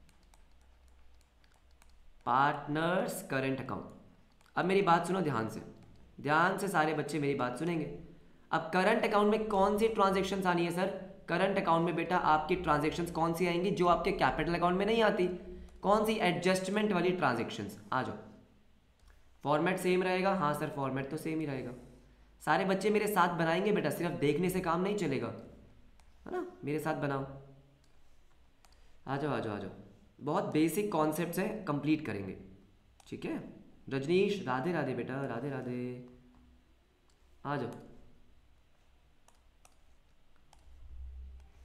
[SPEAKER 1] partners current account. अब मेरी बात सुनो ध्यान से, ध्यान से सारे बच्चे मेरी बात सुनेंगे। अब करंट अकाउंट में कौन सी ट्रांजैक्शंस आनी है सर, करंट अकाउंट में बेटा आपकी ट्रांजैक्शंस कौन सी आएंगी, जो आपके कैपिटल अकाउंट में नहीं आती, कौन सी, एडजस्टमेंट वाली ट्रांजैक्शंस। आ जाओ, फॉर्मेट सेम रहेगा, हाँ सर फॉर्मेट तो सेम ही रहेगा, सारे बच्चे मेरे साथ बनाएंगे बेटा, सिर्फ देखने से काम नहीं चलेगा, है ना, मेरे साथ बनाओ, आ जाओ आ जाओ आ जाओ, बहुत बेसिक कॉन्सेप्ट्स हैं, कंप्लीट करेंगे, ठीक है। रजनीश राधे राधे बेटा, राधे राधे, आ जाओ।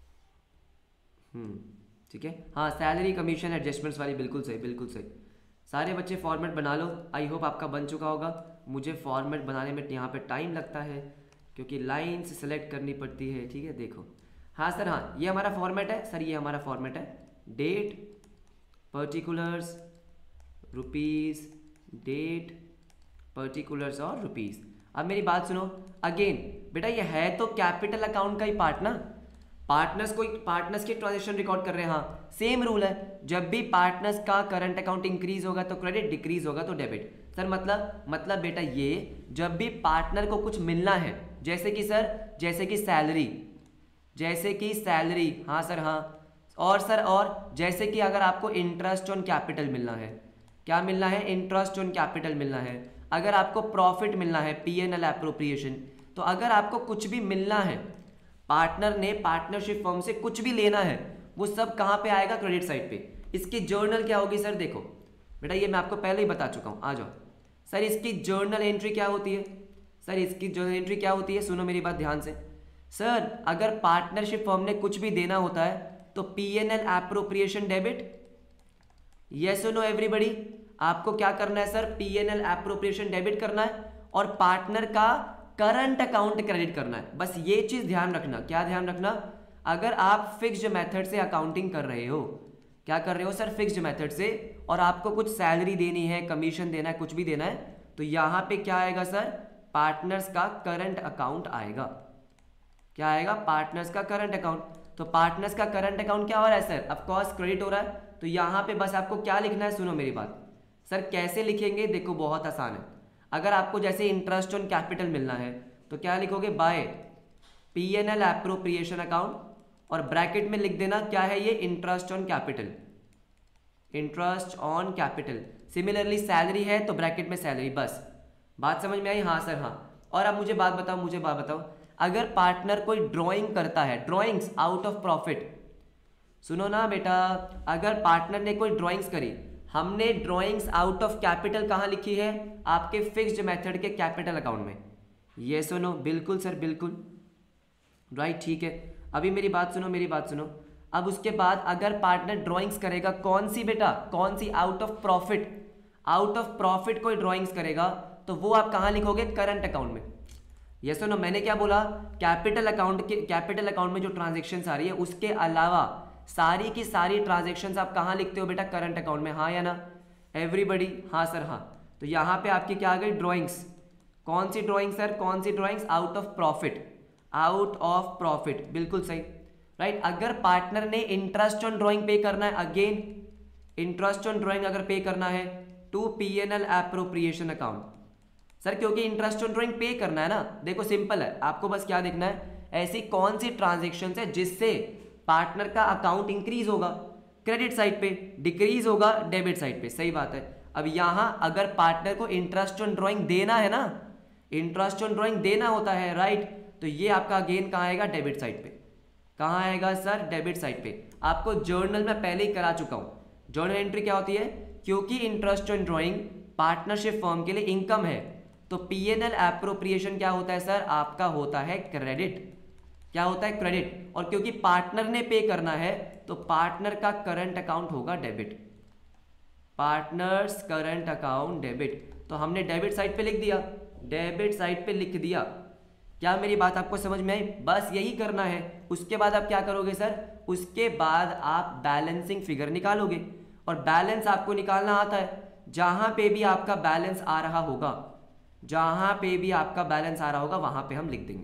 [SPEAKER 1] हम्म ठीक है, हाँ सैलरी कमीशन एडजस्टमेंट्स वाली, बिल्कुल सही बिल्कुल सही, सारे बच्चे फॉर्मेट बना लो। आई होप आपका बन चुका होगा। मुझे फॉर्मेट बनाने में यहाँ पे टाइम लगता है क्योंकि लाइन्स सेलेक्ट करनी पड़ती है, ठीक है। देखो हाँ सर, हाँ ये हमारा फॉर्मेट है सर, ये हमारा फॉर्मेट है। Date, particulars, rupees, date, particulars और रुपीज़। अब मेरी बात सुनो अगेन बेटा, ये है तो कैपिटल अकाउंट का ही पार्ट ना। पार्टनर्स को पार्टनर्स के ट्रांजेक्शन रिकॉर्ड कर रहे हैं, हाँ सेम रूल है। जब भी पार्टनर्स का करंट अकाउंट इंक्रीज होगा तो क्रेडिट, डिक्रीज होगा तो डेबिट। सर मतलब मतलब बेटा ये जब भी पार्टनर को कुछ मिलना है, जैसे कि सर जैसे कि सैलरी, जैसे कि सैलरी, हाँ सर हाँ, और सर और जैसे कि अगर आपको इंटरेस्ट ऑन कैपिटल मिलना है, क्या मिलना है, इंटरेस्ट ऑन कैपिटल मिलना है। अगर आपको प्रॉफिट मिलना है, पी एन एल एप्रोप्रिएशन, तो अगर आपको कुछ भी मिलना है, पार्टनर ने पार्टनरशिप फर्म से कुछ भी लेना है, वो सब कहाँ पे आएगा, क्रेडिट साइड पे। इसकी जर्नल क्या होगी सर, देखो बेटा ये मैं आपको पहले ही बता चुका हूँ, आ जाओ सर। इसकी जर्नल एंट्री क्या होती है सर, इसकी जर्नल एंट्री क्या होती है, सुनो मेरी बात ध्यान से। सर अगर पार्टनरशिप फर्म ने कुछ भी देना होता है तो P N L appropriation debit, yes no everybody. आपको क्या करना है sir, P N L appropriation debit करना है और पार्टनर का करंट अकाउंट क्रेडिट करना है। बस ये चीज ध्यान रखना। क्या ध्यान रखना, अगर आप फिक्स्ड मेथड से अकाउंटिंग कर रहे हो, क्या कर रहे हो सर, फिक्स्ड मेथड से, और आपको कुछ सैलरी देनी है, कमीशन देना है, कुछ भी देना है, तो यहां पे क्या आएगा सर, पार्टनर्स का करंट अकाउंट आएगा। क्या आएगा, पार्टनर्स का करंट अकाउंट। तो पार्टनर्स का करंट अकाउंट क्या हो रहा है सर, ऑफ कोर्स क्रेडिट हो रहा है। तो यहां पे बस आपको क्या लिखना है, सुनो मेरी बात सर, कैसे लिखेंगे, देखो बहुत आसान है। अगर आपको जैसे इंटरेस्ट ऑन कैपिटल मिलना है तो क्या लिखोगे, by P N L appropriation account, और ब्रैकेट में लिख देना क्या है ये, interest on capital, interest on capital. Similarly salary है तो ब्रैकेट में सैलरी। बस बात समझ में आई, हाँ सर हाँ। और अब मुझे बात बताओ, मुझे बात बताओ, अगर पार्टनर कोई ड्राइंग करता है, ड्राइंग्स आउट ऑफ प्रॉफिट, सुनो ना बेटा, अगर पार्टनर ने कोई ड्राइंग्स करी, हमने ड्राइंग्स आउट ऑफ कैपिटल कहाँ लिखी है, आपके फिक्स्ड मेथड के कैपिटल अकाउंट में। ये सुनो, बिल्कुल सर बिल्कुल राइट, ठीक है। अभी मेरी बात सुनो, मेरी बात सुनो। अब उसके बाद अगर पार्टनर ड्राइंग्स करेगा, कौन सी बेटा, कौन सी, out of profit, out of profit कोई ड्राइंग्स करेगा, तो वो आप कहाँ लिखोगे, करंट अकाउंट में। ये सुनो, मैंने क्या बोला, कैपिटल अकाउंट के, कैपिटल अकाउंट में जो ट्रांजेक्शन आ रही है उसके अलावा सारी की सारी ट्रांजेक्शन्स आप कहाँ लिखते हो बेटा, करंट अकाउंट में, हाँ या ना एवरीबडी, हाँ सर हाँ। तो यहाँ पे आपकी क्या आ गई, ड्राइंग्स। कौन सी ड्राइंग सर, कौन सी drawings, out of profit, out of profit, बिल्कुल सही राइट। अगर पार्टनर ने इंटरेस्ट ऑन ड्राइंग पे करना है, अगेन इंटरेस्ट ऑन ड्राइंग अगर पे करना है to P N L appropriation account, sir क्योंकि इंटरेस्ट ऑन ड्राइंग पे करना है ना। देखो सिंपल है, आपको बस क्या देखना है, ऐसी कौन सी ट्रांजेक्शन है जिससे पार्टनर का अकाउंट इंक्रीज होगा क्रेडिट साइड पे, डिक्रीज होगा डेबिट साइड पे, सही बात है। अब यहां अगर पार्टनर को इंटरेस्ट ऑन ड्राइंग देना है ना, इंटरेस्ट ऑन ड्राइंग देना होता है राइट, तो ये आपका गेन कहाँ आएगा, डेबिट साइड पे। कहाँ आएगा सर, डेबिट साइड पे। आपको जर्नल में पहले ही करा चुका हूं। जर्नल एंट्री क्या होती है, क्योंकि interest on drawing partnership firm के लिए इनकम है, तो पी एन एल एप्रोप्रिएशन क्या होता है सर, आपका होता है क्रेडिट। क्या होता है, क्रेडिट। और क्योंकि पार्टनर ने पे करना है तो पार्टनर का करंट अकाउंट होगा debit, partners current account debit. तो हमने डेबिट साइड पे लिख दिया, डेबिट साइड पे लिख दिया। क्या मेरी बात आपको समझ में आई, बस यही करना है। उसके बाद आप क्या करोगे सर, उसके बाद आप बैलेंसिंग फिगर निकालोगे, और बैलेंस आपको निकालना आता है। जहां पे भी आपका बैलेंस आ रहा होगा, जहां पे भी आपका बैलेंस आ रहा होगा वहां पे हम लिख देंगे।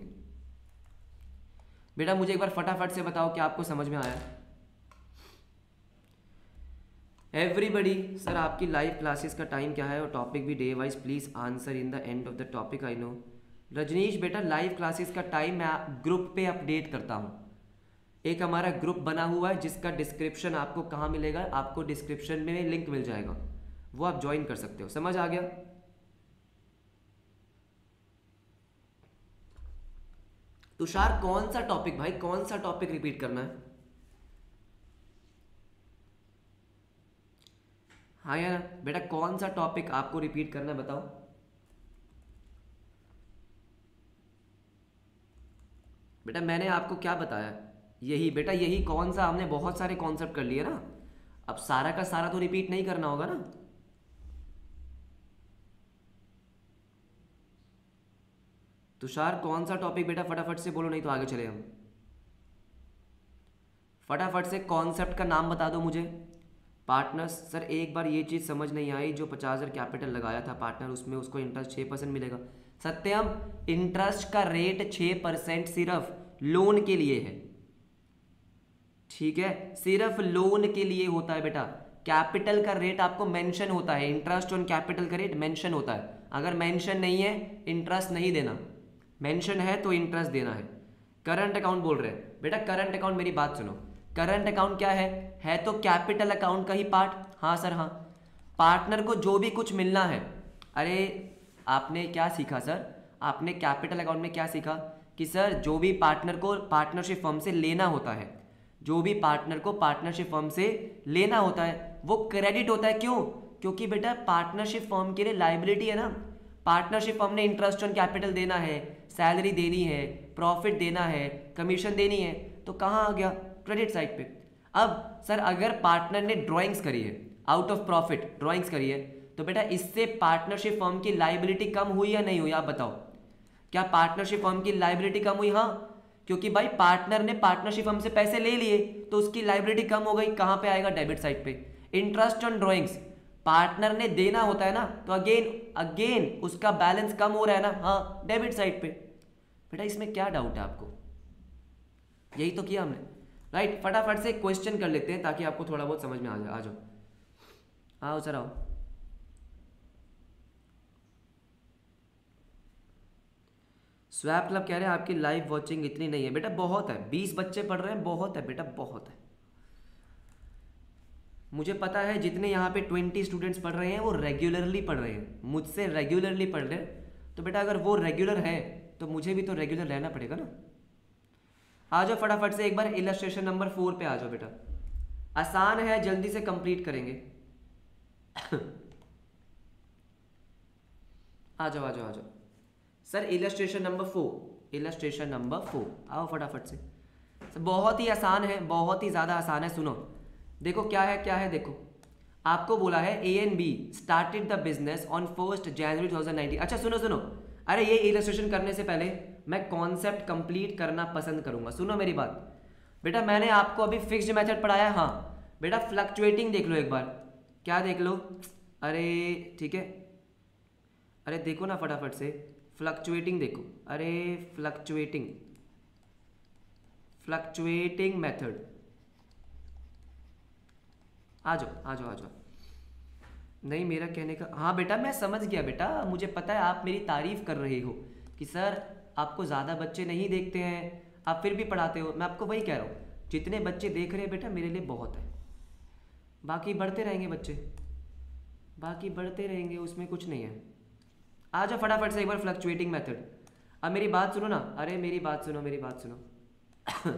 [SPEAKER 1] बेटा मुझे एक बार फटाफट से बताओ क्या आपको समझ में आया एवरीबडी। सर आपकी लाइव क्लासेस का टाइम क्या है और टॉपिक भी day wise, please answer in the end of the topic. I know Rajneesh बेटा, लाइव क्लासेस का टाइम मैं ग्रुप पे अपडेट करता हूँ। एक हमारा ग्रुप बना हुआ है जिसका डिस्क्रिप्शन आपको कहाँ मिलेगा, आपको डिस्क्रिप्शन में लिंक मिल जाएगा, वो आप ज्वाइन कर सकते हो। समझ आ गया। तुषार कौन सा टॉपिक भाई, कौन सा टॉपिक रिपीट करना है, हाँ यार बेटा कौन सा टॉपिक आपको रिपीट करना है बताओ। बेटा मैंने आपको क्या बताया, यही बेटा यही कौन सा, हमने बहुत सारे कॉन्सेप्ट कर लिए ना, अब सारा का सारा तो रिपीट नहीं करना होगा ना। तुषार कौन सा टॉपिक बेटा, फटाफट से बोलो नहीं तो आगे चले हम। फटाफट से कॉन्सेप्ट का नाम बता दो मुझे। पार्टनर्स, सर एक बार ये चीज़ समझ नहीं आई, जो पचास हज़ार कैपिटल लगाया था पार्टनर, उसमें उसको इंटरेस्ट छः परसेंट मिलेगा। सत्यम, इंटरेस्ट का रेट छः परसेंट सिर्फ लोन के लिए है, ठीक है, सिर्फ लोन के लिए होता है बेटा। कैपिटल का रेट आपको मेंशन होता है, इंटरेस्ट ऑन कैपिटल का रेट मेंशन होता है। अगर मेंशन नहीं है इंटरेस्ट नहीं देना, मेंशन है तो इंटरेस्ट देना है। करंट अकाउंट बोल रहे हैं बेटा, करंट अकाउंट, मेरी बात सुनो, करंट अकाउंट क्या है है तो कैपिटल अकाउंट का ही पार्ट। हाँ सर हाँ, पार्टनर को जो भी कुछ मिलना है, अरे आपने क्या सीखा सर, आपने कैपिटल अकाउंट में क्या सीखा कि सर जो भी पार्टनर को पार्टनरशिप फर्म से लेना होता है, जो भी पार्टनर को पार्टनरशिप फर्म से लेना होता है वो क्रेडिट होता है। क्यों? क्योंकि बेटा पार्टनरशिप फर्म के लिए लायबिलिटी है ना, पार्टनरशिप फर्म ने इंटरेस्ट ऑन कैपिटल देना है, सैलरी देनी है, प्रॉफिट देना है, कमीशन देनी है, तो कहाँ आ गया? क्रेडिट साइड पे। अब सर अगर पार्टनर ने ड्राइंग्स करी है, आउट ऑफ प्रॉफिट ड्राइंग्स करी है, तो बेटा इससे पार्टनरशिप फर्म की लायबिलिटी कम हुई या नहीं हुई, आप बताओ। क्या पार्टनरशिप फर्म की लायबिलिटी कम हुई? हाँ, क्योंकि भाई पार्टनर ने पार्टनरशिप फर्म से पैसे ले लिए तो उसकी लायबिलिटी कम हो गई। कहाँ पे आएगा? डेबिट साइड पे। इंटरेस्ट ऑन ड्राइंग्स पार्टनर ने देना होता है ना, तो अगेन अगेन उसका बैलेंस कम हो रहा है ना, हाँ डेबिट साइड पे। बेटा इसमें क्या डाउट है आपको? यही तो किया हमने, राइट। फटाफट से क्वेश्चन कर लेते हैं ताकि आपको थोड़ा बहुत समझ में आ जाए। आ जाओ, आओ सर आओ। स्वैप क्लब कह रहे हैं आपकी लाइव वॉचिंग इतनी नहीं है। बेटा बहुत है, बीस बच्चे पढ़ रहे हैं, बहुत है बेटा, बहुत है। मुझे पता है जितने यहाँ पे ट्वेंटी स्टूडेंट्स पढ़ रहे हैं वो रेगुलरली पढ़ रहे हैं, मुझसे रेगुलरली पढ़ रहे हैं। तो बेटा अगर वो रेगुलर है तो मुझे भी तो रेगुलर रहना पड़ेगा ना। आ जाओ फटाफट से, एक बार इलस्ट्रेशन नंबर फोर पे आ जाओ बेटा, आसान है, जल्दी से कंप्लीट करेंगे। आ जाओ आ जाओ आ जाओ sir, illustration number four, illustration number four, आओ फटाफट से। सर बहुत ही आसान है, बहुत ही ज़्यादा आसान है। सुनो देखो क्या है क्या है, देखो आपको बोला है A and B started the business on first January two thousand nineteen. अच्छा सुनो सुनो, अरे ये इलस्ट्रेशन करने से पहले मैं कॉन्सेप्ट कंप्लीट करना पसंद करूंगा। सुनो मेरी बात बेटा, मैंने आपको अभी फिक्स्ड मेथड पढ़ाया। हाँ बेटा फ्लक्चुएटिंग देख लो एक बार, क्या देख लो, अरे ठीक है, अरे देखो ना फटाफट से, फ्लक्चुएटिंग देखो, अरे फ्लक्चुएटिंग फ्लक्चुएटिंग मेथड, आ जाओ आ जाओ आ जाओ। नहीं मेरा कहने का, हाँ बेटा मैं समझ गया बेटा, मुझे पता है आप मेरी तारीफ कर रहे हो कि सर आपको ज़्यादा बच्चे नहीं देखते हैं, आप फिर भी पढ़ाते हो। मैं आपको वही कह रहा हूँ, जितने बच्चे देख रहे हैं बेटा मेरे लिए बहुत है, बाकी बढ़ते रहेंगे बच्चे, बाकी बढ़ते रहेंगे, उसमें कुछ नहीं है। आ जाओ फटाफट से एक बार फ्लक्चुएटिंग मेथड। अब मेरी बात सुनो ना, अरे मेरी बात सुनो, मेरी बात सुनो।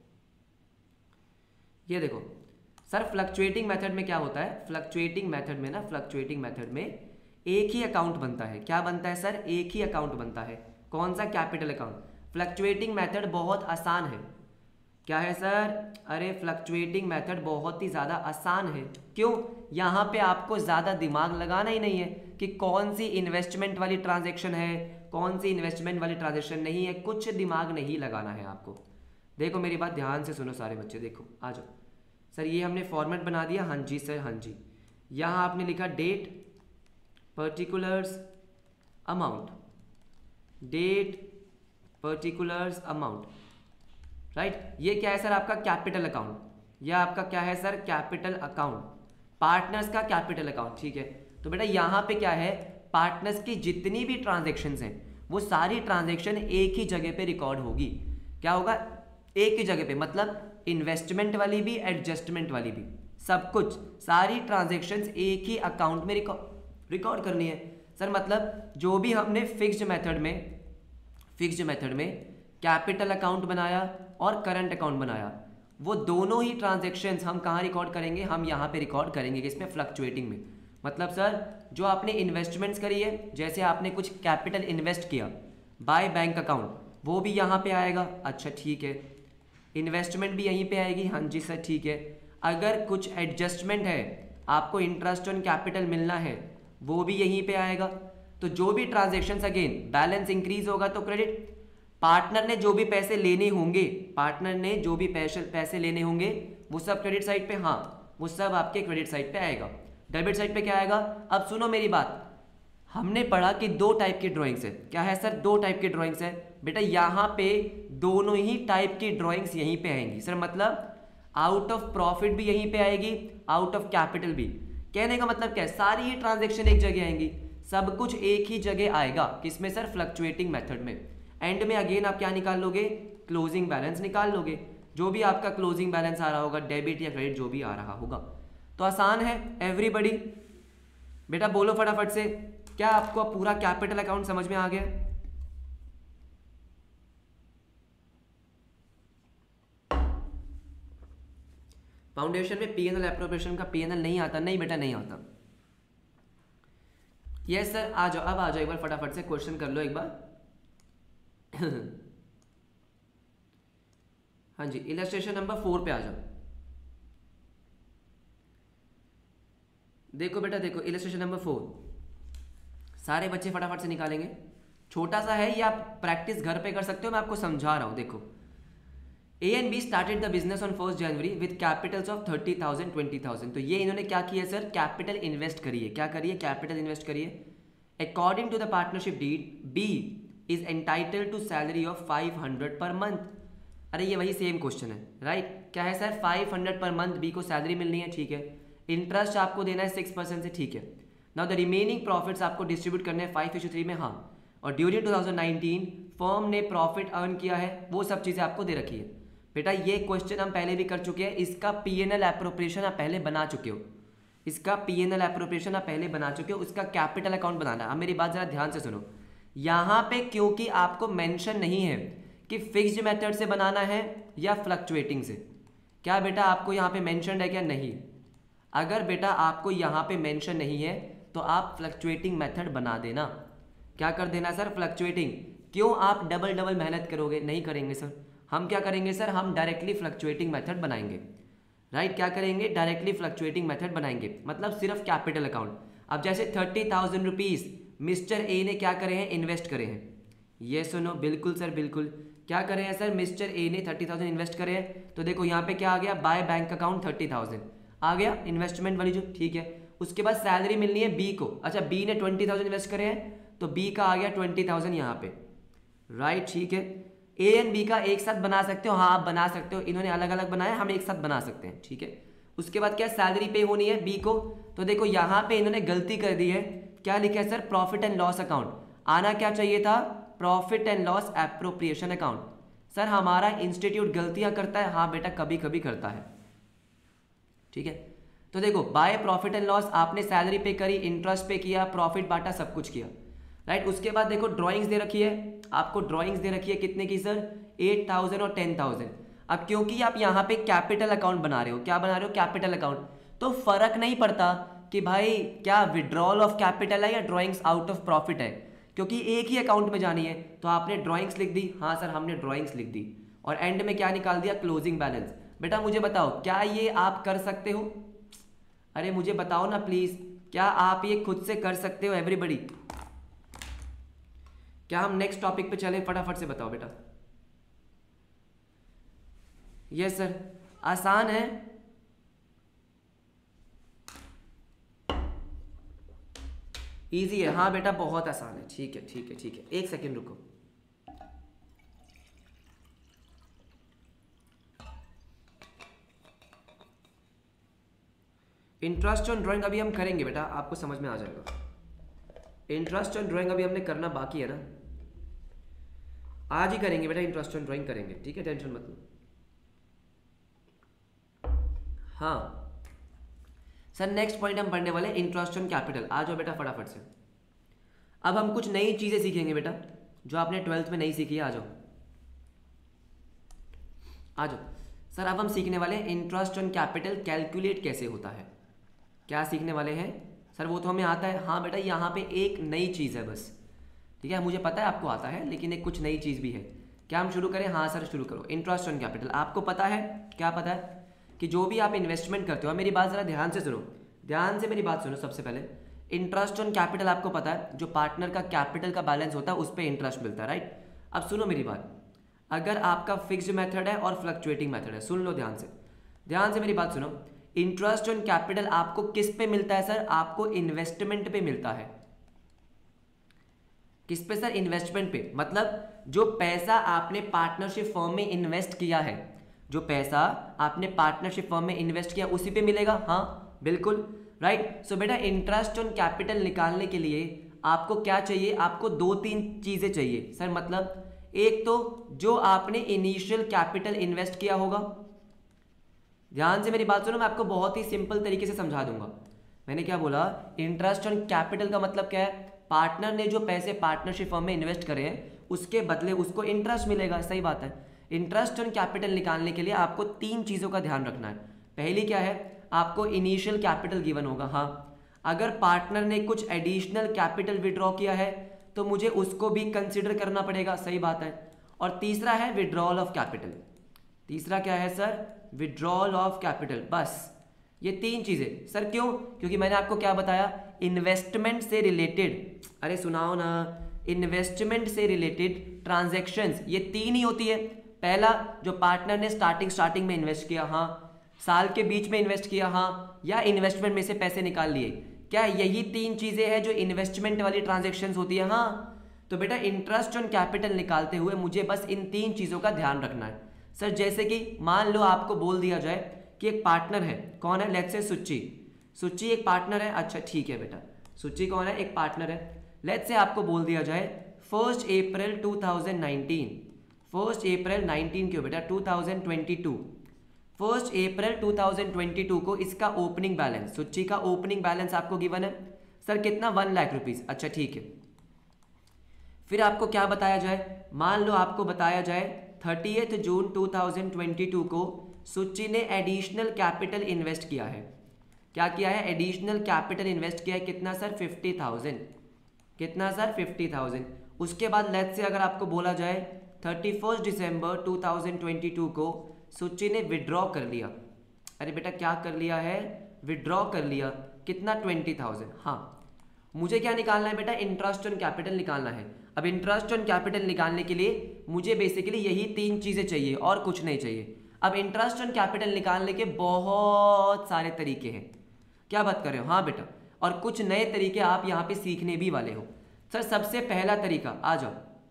[SPEAKER 1] ये देखो सर, फ्लक्चुएटिंग मेथड में क्या होता है, फ्लक्चुएटिंग मेथड में ना, फ्लक्चुएटिंग मेथड में एक ही अकाउंट बनता है। क्या बनता है सर? एक ही अकाउंट बनता है। कौन सा? Capital account. फ्लक्चुएटिंग मेथड बहुत आसान है। क्या है सर? अरे फ्लक्चुएटिंग मेथड बहुत ही ज़्यादा आसान है। क्यों? यहाँ पे आपको ज़्यादा दिमाग लगाना ही नहीं है कि कौन सी इन्वेस्टमेंट वाली ट्रांजेक्शन है, कौन सी इन्वेस्टमेंट वाली ट्रांजेक्शन नहीं है, कुछ दिमाग नहीं लगाना है आपको। देखो मेरी बात ध्यान से सुनो सारे बच्चे, देखो आ जाओ। सर ये हमने फॉर्मेट बना दिया, हाँ जी सर हाँ जी। यहाँ आपने लिखा date, particulars, amount, date, particulars, amount, right. ये क्या है सर? आपका कैपिटल अकाउंट। यह आपका क्या है सर? कैपिटल अकाउंट, पार्टनर्स का कैपिटल अकाउंट, ठीक है। तो बेटा यहाँ पे क्या है, पार्टनर्स की जितनी भी ट्रांजेक्शन्स हैं वो सारी ट्रांजेक्शन एक ही जगह पे रिकॉर्ड होगी। क्या होगा? एक ही जगह पे, मतलब इन्वेस्टमेंट वाली भी, एडजस्टमेंट वाली भी, सब कुछ, सारी ट्रांजेक्शन्स एक ही अकाउंट में रिकॉर्ड रिकॉर्ड करनी है सर। मतलब जो भी हमने फिक्स्ड मेथड में फिक्स्ड मेथड में कैपिटल अकाउंट बनाया और करंट अकाउंट बनाया, वो दोनों ही ट्रांजेक्शन्स हम कहाँ रिकॉर्ड करेंगे? हम यहाँ पे रिकॉर्ड करेंगे, इसमें फ्लक्चुएटिंग में। मतलब सर जो आपने इन्वेस्टमेंट्स करी है, जैसे आपने कुछ कैपिटल इन्वेस्ट किया बाय बैंक अकाउंट, वो भी यहाँ पे आएगा। अच्छा ठीक है, इन्वेस्टमेंट भी यहीं पे आएगी, हाँ जी सर ठीक है। अगर कुछ एडजस्टमेंट है, आपको इंटरेस्ट ऑन कैपिटल मिलना है, वो भी यहीं पे आएगा। तो जो भी ट्रांजेक्शन अगेन बैलेंस इंक्रीज होगा तो क्रेडिट, पार्टनर ने जो भी पैसे लेने होंगे पार्टनर ने जो भी पैसे पैसे लेने होंगे वो सब क्रेडिट साइड पे, हाँ वो सब आपके क्रेडिट साइड पे आएगा। डेबिट साइड पे क्या आएगा? अब सुनो मेरी बात, हमने पढ़ा कि दो टाइप की ड्राइंग्स है। क्या है सर? दो टाइप की ड्राइंग्स है बेटा। यहाँ पे दोनों ही टाइप की ड्राइंग्स यहीं पे आएंगी सर, मतलब आउट ऑफ प्रॉफिट भी यहीं पे आएगी, आउट ऑफ कैपिटल भी। कहने का मतलब क्या है? सारी ही ट्रांजेक्शन एक जगह आएंगी, सब कुछ एक ही जगह आएगा। किसमें सर? फ्लक्चुएटिंग मेथड में। एंड में अगेन आप क्या निकाल लोगे? क्लोजिंग बैलेंस निकाल लोगे। जो भी आपका क्लोजिंग बैलेंस आ रहा होगा, डेबिट या क्रेडिट जो भी आ रहा होगा। तो आसान है एवरीबडी। बेटा बोलो फटाफट से, क्या आपको पूरा कैपिटल अकाउंट समझ में आ गया? फाउंडेशन में पीएनएल एप्रोप्रिएशन का पीएनएल नहीं आता? नहीं बेटा नहीं आता। यस सर आ जाओ, अब आ जाओ एक बार फटाफट से क्वेश्चन कर लो एक बार। हाँ जी, इलस्ट्रेशन नंबर फोर पे आ जाओ। देखो बेटा देखो, इलस्ट्रेशन नंबर फोर सारे बच्चे फटाफट से निकालेंगे। छोटा सा है ये, आप प्रैक्टिस घर पे कर सकते हो, मैं आपको समझा रहा हूं। देखो, A and B started the business on first January with capitals of thirty thousand twenty thousand. तो ये इन्होंने क्या किया सर? कैपिटल इन्वेस्ट करिए। क्या करिए? कैपिटल इन्वेस्ट करिए। According to the partnership deed, B is entitled to salary of five hundred per month. अरे ये वही सेम क्वेश्चन है, राइट? क्या है sir? Five hundred per month B को सैलरी मिलनी है, ठीक है। इंटरेस्ट आपको देना है सिक्स परसेंट से, ठीक है। नाउ द रिमेनिंग प्रॉफिट्स आपको डिस्ट्रीब्यूट करने हैं फाइव इशू थ्री में, हाँ। और during two thousand nineteen firm ने प्रॉफिट अर्न किया है, वो सब चीज़ें आपको दे रखी है। बेटा ये क्वेश्चन हम पहले भी कर चुके हैं, इसका पीएनएल एप्रोप्रिएशन आप पहले बना चुके हो। इसका पीएनएल एप्रोप्रिएशन आप पहले बना चुके हो, उसका कैपिटल अकाउंट बनाना है। अब मेरी बात जरा ध्यान से सुनो, यहाँ पे क्योंकि आपको मेंशन नहीं है कि फिक्स्ड मेथड से बनाना है या फ्लक्चुएटिंग से। क्या बेटा आपको यहाँ पे मेंशन है क्या? नहीं। अगर बेटा आपको यहाँ पे मेंशन नहीं है तो आप फ्लक्चुएटिंग मेथड बना देना। क्या कर देना सर? फ्लक्चुएटिंग। क्यों आप डबल डबल मेहनत करोगे? नहीं करेंगे सर। हम क्या करेंगे सर? हम डायरेक्टली फ्लक्चुएटिंग मेथड बनाएंगे, राइट? क्या करेंगे? डायरेक्टली फ्लक्चुएटिंग मेथड बनाएंगे, मतलब सिर्फ कैपिटल अकाउंट। अब जैसे thirty thousand rupees mister A ने क्या करे हैं? इन्वेस्ट करे हैं। ये सुनो, बिल्कुल सर बिल्कुल। क्या करे हैं सर? मिस्टर ए ने थर्टी थाउजेंड इन्वेस्ट करे हैं। तो देखो यहाँ पे क्या आ गया? By bank account thirty thousand आ गया, इन्वेस्टमेंट वाली जो, ठीक है। उसके बाद सैलरी मिलनी है बी को। अच्छा, बी ने ट्वेंटी थाउजेंड इन्वेस्ट करे हैं तो बी का आ गया ट्वेंटी थाउजेंड यहाँ पे, राइट? ठीक है। ए एंड बी का एक साथ बना सकते हो, हाँ आप बना सकते हो। इन्होंने अलग अलग बनाया, हम एक साथ बना सकते हैं, ठीक है। उसके बाद क्या? सैलरी पे होनी है बी को। तो देखो यहाँ पे इन्होंने गलती कर दी है। क्या लिखा है sir? Profit and loss account. आना क्या चाहिए था? Profit and loss appropriation account. Sir हमारा इंस्टीट्यूट गलतियां करता है, हाँ बेटा कभी कभी करता है, ठीक है। तो देखो, बाय प्रॉफिट एंड लॉस आपने सैलरी पे करी, इंटरेस्ट पे किया, प्रॉफिट बांटा, सब कुछ किया, राइट। उसके बाद देखो ड्राइंग्स दे रखी है आपको, ड्राइंग्स दे रखी है कितने की सर? एट थाउजेंड और टेन थाउजेंड। अब क्योंकि आप यहाँ पे कैपिटल अकाउंट बना रहे हो, क्या बना रहे हो? Capital account. तो फर्क नहीं पड़ता कि भाई क्या विड्रॉल ऑफ कैपिटल है या ड्राइंग्स आउट ऑफ प्रॉफिट है, क्योंकि एक ही अकाउंट में जानी है। तो आपने ड्राइंग्स लिख दी, हाँ सर हमने ड्राइंग्स लिख दी, और एंड में क्या निकाल दिया? Closing balance. बेटा मुझे बताओ, क्या ये आप कर सकते हो? अरे मुझे बताओ ना प्लीज, क्या आप ये खुद से कर सकते हो एवरीबडी? क्या हम नेक्स्ट टॉपिक पे चले? फटाफट से बताओ बेटा। यस सर, आसान है। इजी है, हाँ बेटा बहुत आसान है। ठीक है ठीक है ठीक है, एक सेकेंड रुको। इंटरेस्ट ऑन ड्राइंग अभी हम करेंगे बेटा, आपको समझ में आ जाएगा। इंटरेस्ट ऑन ड्राइंग अभी हमने करना बाकी है ना, आज ही करेंगे बेटा। इंटरेस्ट ऑन ड्राइंग करेंगे, ठीक है, टेंशन मत लो। हाँ सर, नेक्स्ट पॉइंट हम पढ़ने वाले इंटरेस्ट ऑन कैपिटल। आ जाओ बेटा फटाफट से। अब हम कुछ नई चीजें सीखेंगे बेटा, जो आपने ट्वेल्थ में नहीं सीखी है। आ जाओ आ जाओ सर। अब हम सीखने वाले इंटरेस्ट ऑन कैपिटल कैलकुलेट कैसे होता है। क्या सीखने वाले हैं सर? वो तो हमें आता है। हाँ बेटा, यहाँ पे एक नई चीज़ है बस, ठीक है। मुझे पता है आपको आता है, लेकिन एक कुछ नई चीज़ भी है। क्या हम शुरू करें? हाँ सर शुरू करो। इंटरेस्ट ऑन कैपिटल आपको पता है, क्या पता है? कि जो भी आप इन्वेस्टमेंट करते हो, मेरी बात ज़रा ध्यान से सुनो, ध्यान से मेरी बात सुनो। सबसे पहले इंटरेस्ट ऑन कैपिटल आपको पता है, जो पार्टनर का कैपिटल का बैलेंस होता है उस पर इंटरेस्ट मिलता है, राइट। अब सुनो मेरी बात, अगर आपका फिक्स्ड मेथड है और फ्लक्चुएटिंग मेथड है, सुन लो ध्यान से, ध्यान से मेरी बात सुनो। इंटरेस्ट ऑन कैपिटल आपको किस पे मिलता है सर? आपको इन्वेस्टमेंट पे मिलता है। किस पे सर? इन्वेस्टमेंट पे। मतलब जो पैसा आपने पार्टनरशिप फर्म में इन्वेस्ट किया है, जो पैसा आपने पार्टनरशिप फर्म में इन्वेस्ट किया उसी पे मिलेगा। हाँ बिल्कुल राइट। सो बेटा इंटरेस्ट ऑन कैपिटल निकालने के लिए आपको क्या चाहिए? आपको दो तीन चीजें चाहिए सर। मतलब एक तो जो आपने इनिशियल कैपिटल इन्वेस्ट किया होगा, ध्यान से मेरी बात सुनो, मैं आपको बहुत ही सिंपल तरीके से समझा दूंगा। मैंने क्या बोला? इंटरेस्ट ऑन कैपिटल का मतलब क्या है? पार्टनर ने जो पैसे पार्टनरशिप फर्म में इन्वेस्ट करे हैं उसके बदले उसको इंटरेस्ट मिलेगा। सही बात है। इंटरेस्ट ऑन कैपिटल निकालने के लिए आपको तीन चीज़ों का ध्यान रखना है। पहली क्या है? आपको इनिशियल कैपिटल गिवन होगा। हाँ, अगर पार्टनर ने कुछ एडिशनल कैपिटल विड्रॉ किया है तो मुझे उसको भी कंसिडर करना पड़ेगा। सही बात है। और तीसरा है विड्रॉल ऑफ कैपिटल। तीसरा क्या है सर? Withdrawal of capital. बस ये तीन चीजें। सर क्यों? क्योंकि मैंने आपको क्या बताया? इन्वेस्टमेंट से रिलेटेड, अरे सुनाओ ना, इन्वेस्टमेंट से रिलेटेड ट्रांजैक्शंस ये तीन ही होती है। पहला, जो पार्टनर ने स्टार्टिंग स्टार्टिंग में इन्वेस्ट किया, हाँ, साल के बीच में इन्वेस्ट किया, हाँ, या इन्वेस्टमेंट में से पैसे निकाल लिए। क्या यही तीन चीजें हैं जो इन्वेस्टमेंट वाली ट्रांजैक्शंस होती है? हाँ। तो बेटा इंटरेस्ट ऑन कैपिटल निकालते हुए मुझे बस इन तीन चीजों का ध्यान रखना है। सर जैसे कि मान लो आपको बोल दिया जाए कि एक पार्टनर है, कौन है? Let's say सुच्ची। सुच्ची एक पार्टनर है। अच्छा ठीक है बेटा, सुच्ची कौन है? एक पार्टनर है। लेट्स से आपको बोल दिया जाए first April two thousand nineteen, first April nineteen क्यों बेटा? Two thousand twenty two, first April two thousand twenty two को इसका ओपनिंग बैलेंस, सुच्ची का ओपनिंग बैलेंस आपको गिवन है। सर कितना? One lakh rupees. अच्छा ठीक है। फिर आपको क्या बताया जाए? मान लो आपको बताया जाए thirtieth June two thousand twenty two को सुच्ची ने एडिशनल कैपिटल इन्वेस्ट किया है। क्या किया है? एडिशनल कैपिटल इन्वेस्ट किया है। कितना सर? Fifty thousand. कितना सर? Fifty thousand. उसके बाद लेट्स से अगर आपको बोला जाए thirty first December two thousand twenty two को सुच्ची ने विड्रॉ कर लिया। अरे बेटा क्या कर लिया है? विड्रॉ कर लिया। कितना? Twenty thousand. हाँ, मुझे क्या निकालना है बेटा? इंटरेस्ट ऑन कैपिटल निकालना है। अब इंटरेस्ट ऑन कैपिटल निकालने के लिए मुझे बेसिकली यही तीन चीजें चाहिए और कुछ नहीं चाहिए। अब इंटरेस्ट ऑन कैपिटल निकालने के बहुत सारे तरीके हैं। क्या बात कर रहे हो? हाँ बेटा, और कुछ नए तरीके आप यहाँ पे सीखने भी वाले हो। सर सबसे पहला तरीका, आ जाओ,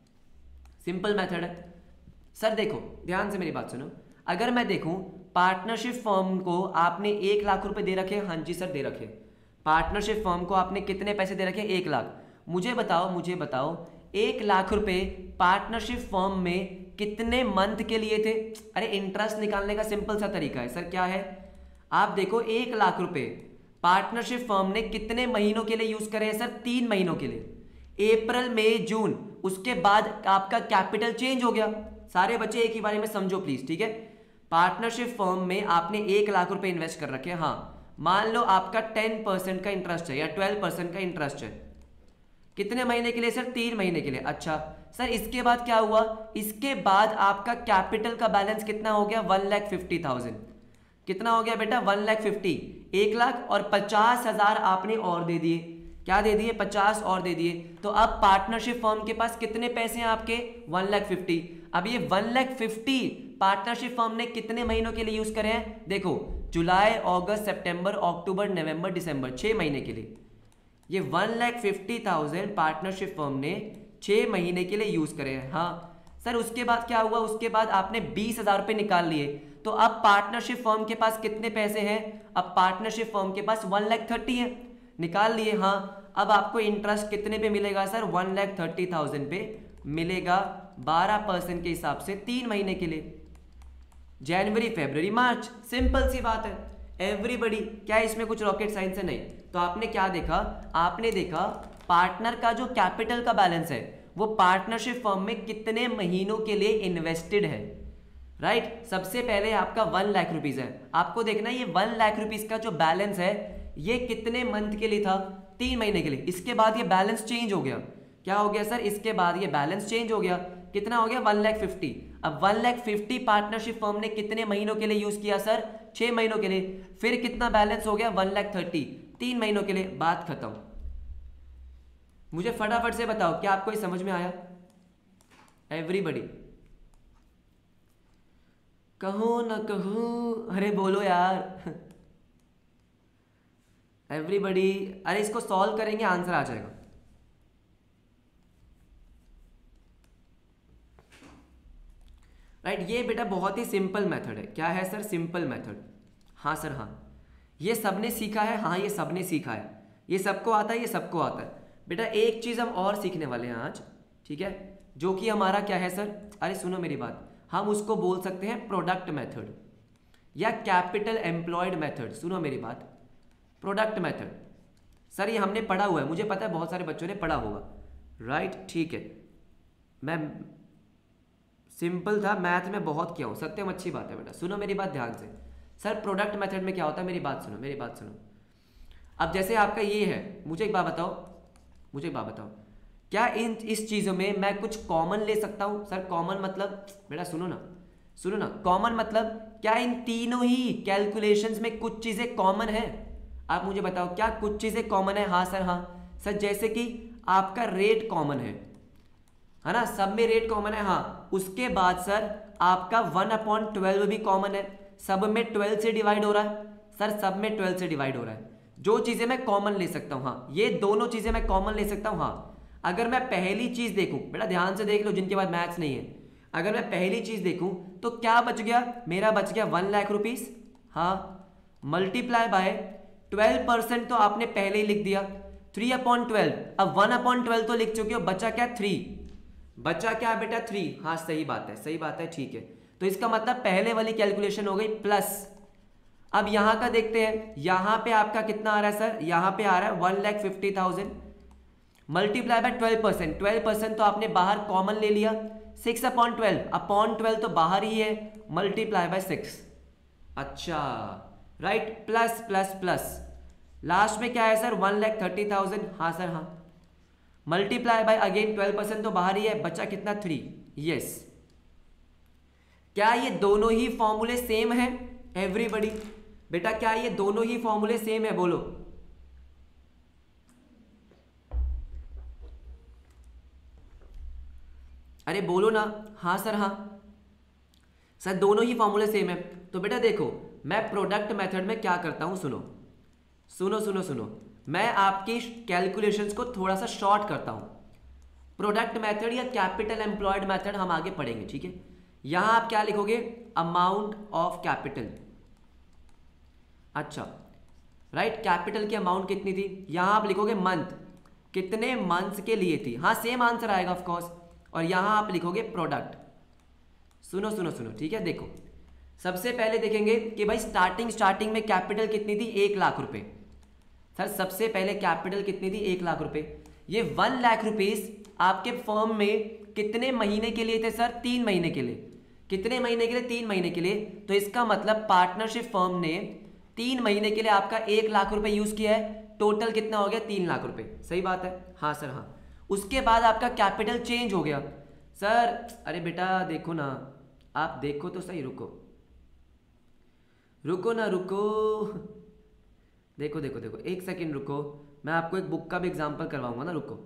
[SPEAKER 1] सिंपल मेथड है। सर देखो ध्यान से मेरी बात सुनो, अगर मैं देखूं पार्टनरशिप फर्म को आपने एक लाख रुपए दे रखे। हाँ जी सर दे रखे। पार्टनरशिप फर्म को आपने कितने पैसे दे रखे? एक लाख। मुझे बताओ, मुझे बताओ एक लाख रुपए पार्टनरशिप फर्म में कितने मंथ के लिए थे? अरे इंटरेस्ट निकालने का सिंपल सा तरीका है। सर क्या है? आप देखो एक लाख रुपए पार्टनरशिप फर्म ने कितने महीनों के लिए यूज करे हैं? सर तीन महीनों के लिए, अप्रैल मई जून। उसके बाद आपका कैपिटल चेंज हो गया। सारे बच्चे एक ही बारे में समझो प्लीज, ठीक है। पार्टनरशिप फर्म में आपने एक लाख रुपए इन्वेस्ट कर रखे। हाँ, मान लो आपका टेन परसेंट का इंटरेस्ट है या ट्वेल्व परसेंट का इंटरेस्ट है। कितने महीने के लिए? सर तीन महीने के लिए। अच्छा सर इसके बाद क्या हुआ? इसके बाद आपका कैपिटल का बैलेंस कितना हो गया? One lakh fifty thousand. कितना हो गया बेटा? One lakh fifty. एक लाख और पचास हजार आपने और दे दिए। क्या दे दिए? पचास और दे दिए। तो अब पार्टनरशिप फर्म के पास कितने पैसे हैं आपके? One lakh fifty. अब ये one lakh fifty partnership firm ने कितने महीनों के लिए यूज करे हैं? देखो जुलाई, अगस्त, सितंबर, अक्टूबर, नवंबर, दिसंबर, छह महीने के लिए। ये one lakh fifty thousand partnership firm ने छह महीने के लिए यूज करे हैं। हाँ सर उसके बाद क्या हुआ? उसके बाद आपने बीस हजार रुपये निकाल लिए। तो अब पार्टनरशिप फर्म के पास कितने पैसे हैं? अब पार्टनरशिप फर्म के पास वन लाख थर्टी है, निकाल लिए। हाँ, अब आपको इंटरेस्ट कितने पे मिलेगा sir? One lakh thirty thousand पे मिलेगा, बारह परसेंट के हिसाब से तीन महीने के लिए, जनवरी, फरवरी, मार्च। सिंपल सी बात है एवरीबडी। क्या इसमें कुछ रॉकेट साइंस है? नहीं। तो आपने क्या देखा? आपने देखा पार्टनर का जो कैपिटल का बैलेंस है वो पार्टनरशिप फर्म में कितने महीनों के लिए इन्वेस्टेड है, राइट right? सबसे पहले आपका वन लाख रुपीज है। आपको देखना ये वन लाख रुपीज का जो बैलेंस है ये कितने मंथ के लिए था? तीन महीने के लिए। इसके बाद ये बैलेंस चेंज हो गया। क्या हो गया सर? इसके बाद ये बैलेंस चेंज हो गया। कितना हो गया? One lakh fifty. अब one lakh fifty partnership firm ने कितने महीनों के लिए यूज किया सर? छह महीनों के लिए। फिर कितना बैलेंस हो गया? वन लाख थर्टी, तीन महीनों के लिए। बात खत्म। मुझे फटाफट से बताओ क्या आपको ये समझ में आया? एवरीबडी कहो ना कहो, अरे बोलो यार एवरीबडी। अरे इसको सॉल्व करेंगे आंसर आ जाएगा। राइट right, ये बेटा बहुत ही सिंपल मेथड है। क्या है सर? Simple method. हाँ सर हाँ, ये सबने सीखा है। हाँ ये सबने सीखा है, ये सबको आता है, ये सबको आता है। बेटा एक चीज़ हम और सीखने वाले हैं आज, ठीक है, जो कि हमारा क्या है सर? अरे सुनो मेरी बात, हम उसको बोल सकते हैं प्रोडक्ट मेथड या कैपिटल एम्प्लॉयड मेथड। सुनो मेरी बात, प्रोडक्ट मेथड। सर ये हमने पढ़ा हुआ है, मुझे पता है बहुत सारे बच्चों ने पढ़ा होगा। राइट ठीक है, मैं सिंपल था, मैथ में बहुत किया हूँ। सत्यम अच्छी बात है बेटा, सुनो मेरी बात ध्यान से। सर प्रोडक्ट मेथड में क्या होता है? मेरी बात सुनो, मेरी बात सुनो। अब जैसे आपका ये है, मुझे एक बात बताओ, मुझे एक बात बताओ, क्या इन इस चीज़ों में मैं कुछ कॉमन ले सकता हूँ? सर कॉमन मतलब बेटा सुनो ना, सुनो ना, कॉमन मतलब क्या इन तीनों ही कैलकुलेशंस में कुछ चीज़ें कॉमन है? आप मुझे बताओ क्या कुछ चीज़ें कॉमन है? हाँ सर हाँ। सर जैसे कि आपका रेट कॉमन है, है ना, सब में रेट कॉमन है। हाँ, उसके बाद सर आपका वन अपॉन ट्वेल्व भी कॉमन है, सब में ट्वेल्व से डिवाइड हो रहा है। सर सब में ट्वेल्व से डिवाइड हो रहा है। जो चीज़ें मैं कॉमन ले सकता हूँ, हाँ ये दोनों चीज़ें मैं कॉमन ले सकता हूँ। हाँ अगर मैं पहली चीज़ देखूँ, बेटा ध्यान से देख लो जिनके पास मैथ्स नहीं है, अगर मैं पहली चीज़ देखूँ तो क्या बच गया मेरा? बच गया वन लाख रुपीज़। हाँ मल्टीप्लाई बाय ट्वेल्व परसेंट तो आपने पहले ही लिख दिया, थ्री अपॉन ट्वेल्व। अब वन अपॉन ट्वेल्व तो लिख चुके हो, बचा क्या? थ्री। बचा क्या बेटा? थ्री। हाँ सही बात है, सही बात है, ठीक है। तो इसका मतलब पहले वाली कैलकुलेशन हो गई प्लस। अब यहां का देखते हैं, यहां पे आपका कितना आ रहा है सर? यहां पे आ रहा है one lakh fifty thousand multiply by twelve percent. Twelve percent तो आपने बाहर कॉमन ले लिया, six upon twelve, upon twelve तो बाहर ही है, मल्टीप्लाई बाय सिक्स। अच्छा right, plus plus plus, last में क्या है sir? One lakh thirty thousand. हाँ सर हाँ, multiply by again twelve percent तो बाहर ही है, बचा कितना? थ्री। यस, क्या ये दोनों ही फॉर्मूले सेम है एवरीबडी? बेटा क्या ये दोनों ही फॉर्मूले सेम है? बोलो। अरे बोलो ना। हाँ सर हाँ, सर दोनों ही फॉर्मूले सेम है। तो बेटा देखो, मैं प्रोडक्ट मेथड में क्या करता हूं, सुनो सुनो सुनो सुनो, मैं आपकी कैलकुलेशंस को थोड़ा सा शॉर्ट करता हूं। प्रोडक्ट मेथड या कैपिटल एम्प्लॉयड मेथड हम आगे पढ़ेंगे, ठीक है। यहां आप क्या लिखोगे? Amount of capital. अच्छा राइट, कैपिटल की अमाउंट कितनी थी? यहां आप लिखोगे मंथ, कितने मंथ्स के लिए थी। हाँ सेम आंसर आएगा ऑफ कोर्स। और यहां आप लिखोगे प्रोडक्ट। सुनो सुनो सुनो, ठीक है। देखो सबसे पहले देखेंगे कि भाई स्टार्टिंग स्टार्टिंग में कैपिटल कितनी थी? एक लाख रुपए। सर सबसे पहले कैपिटल कितनी थी? एक लाख रुपए। ये वन लाख रुपीस आपके फर्म में कितने महीने के लिए थे सर? तीन महीने के लिए। कितने महीने के लिए? तीन महीने के लिए। तो इसका मतलब पार्टनरशिप फर्म ने तीन महीने के लिए आपका एक लाख रुपए यूज किया है। टोटल कितना हो गया? तीन लाख रुपए। सही बात है? हाँ सर हाँ। उसके बाद आपका कैपिटल चेंज हो गया सर। अरे बेटा देखो ना, आप देखो तो सही, रुको रुको ना रुको, देखो देखो देखो, एक सेकंड रुको, मैं आपको एक बुक का भी एग्जांपल करवाऊंगा ना, रुको।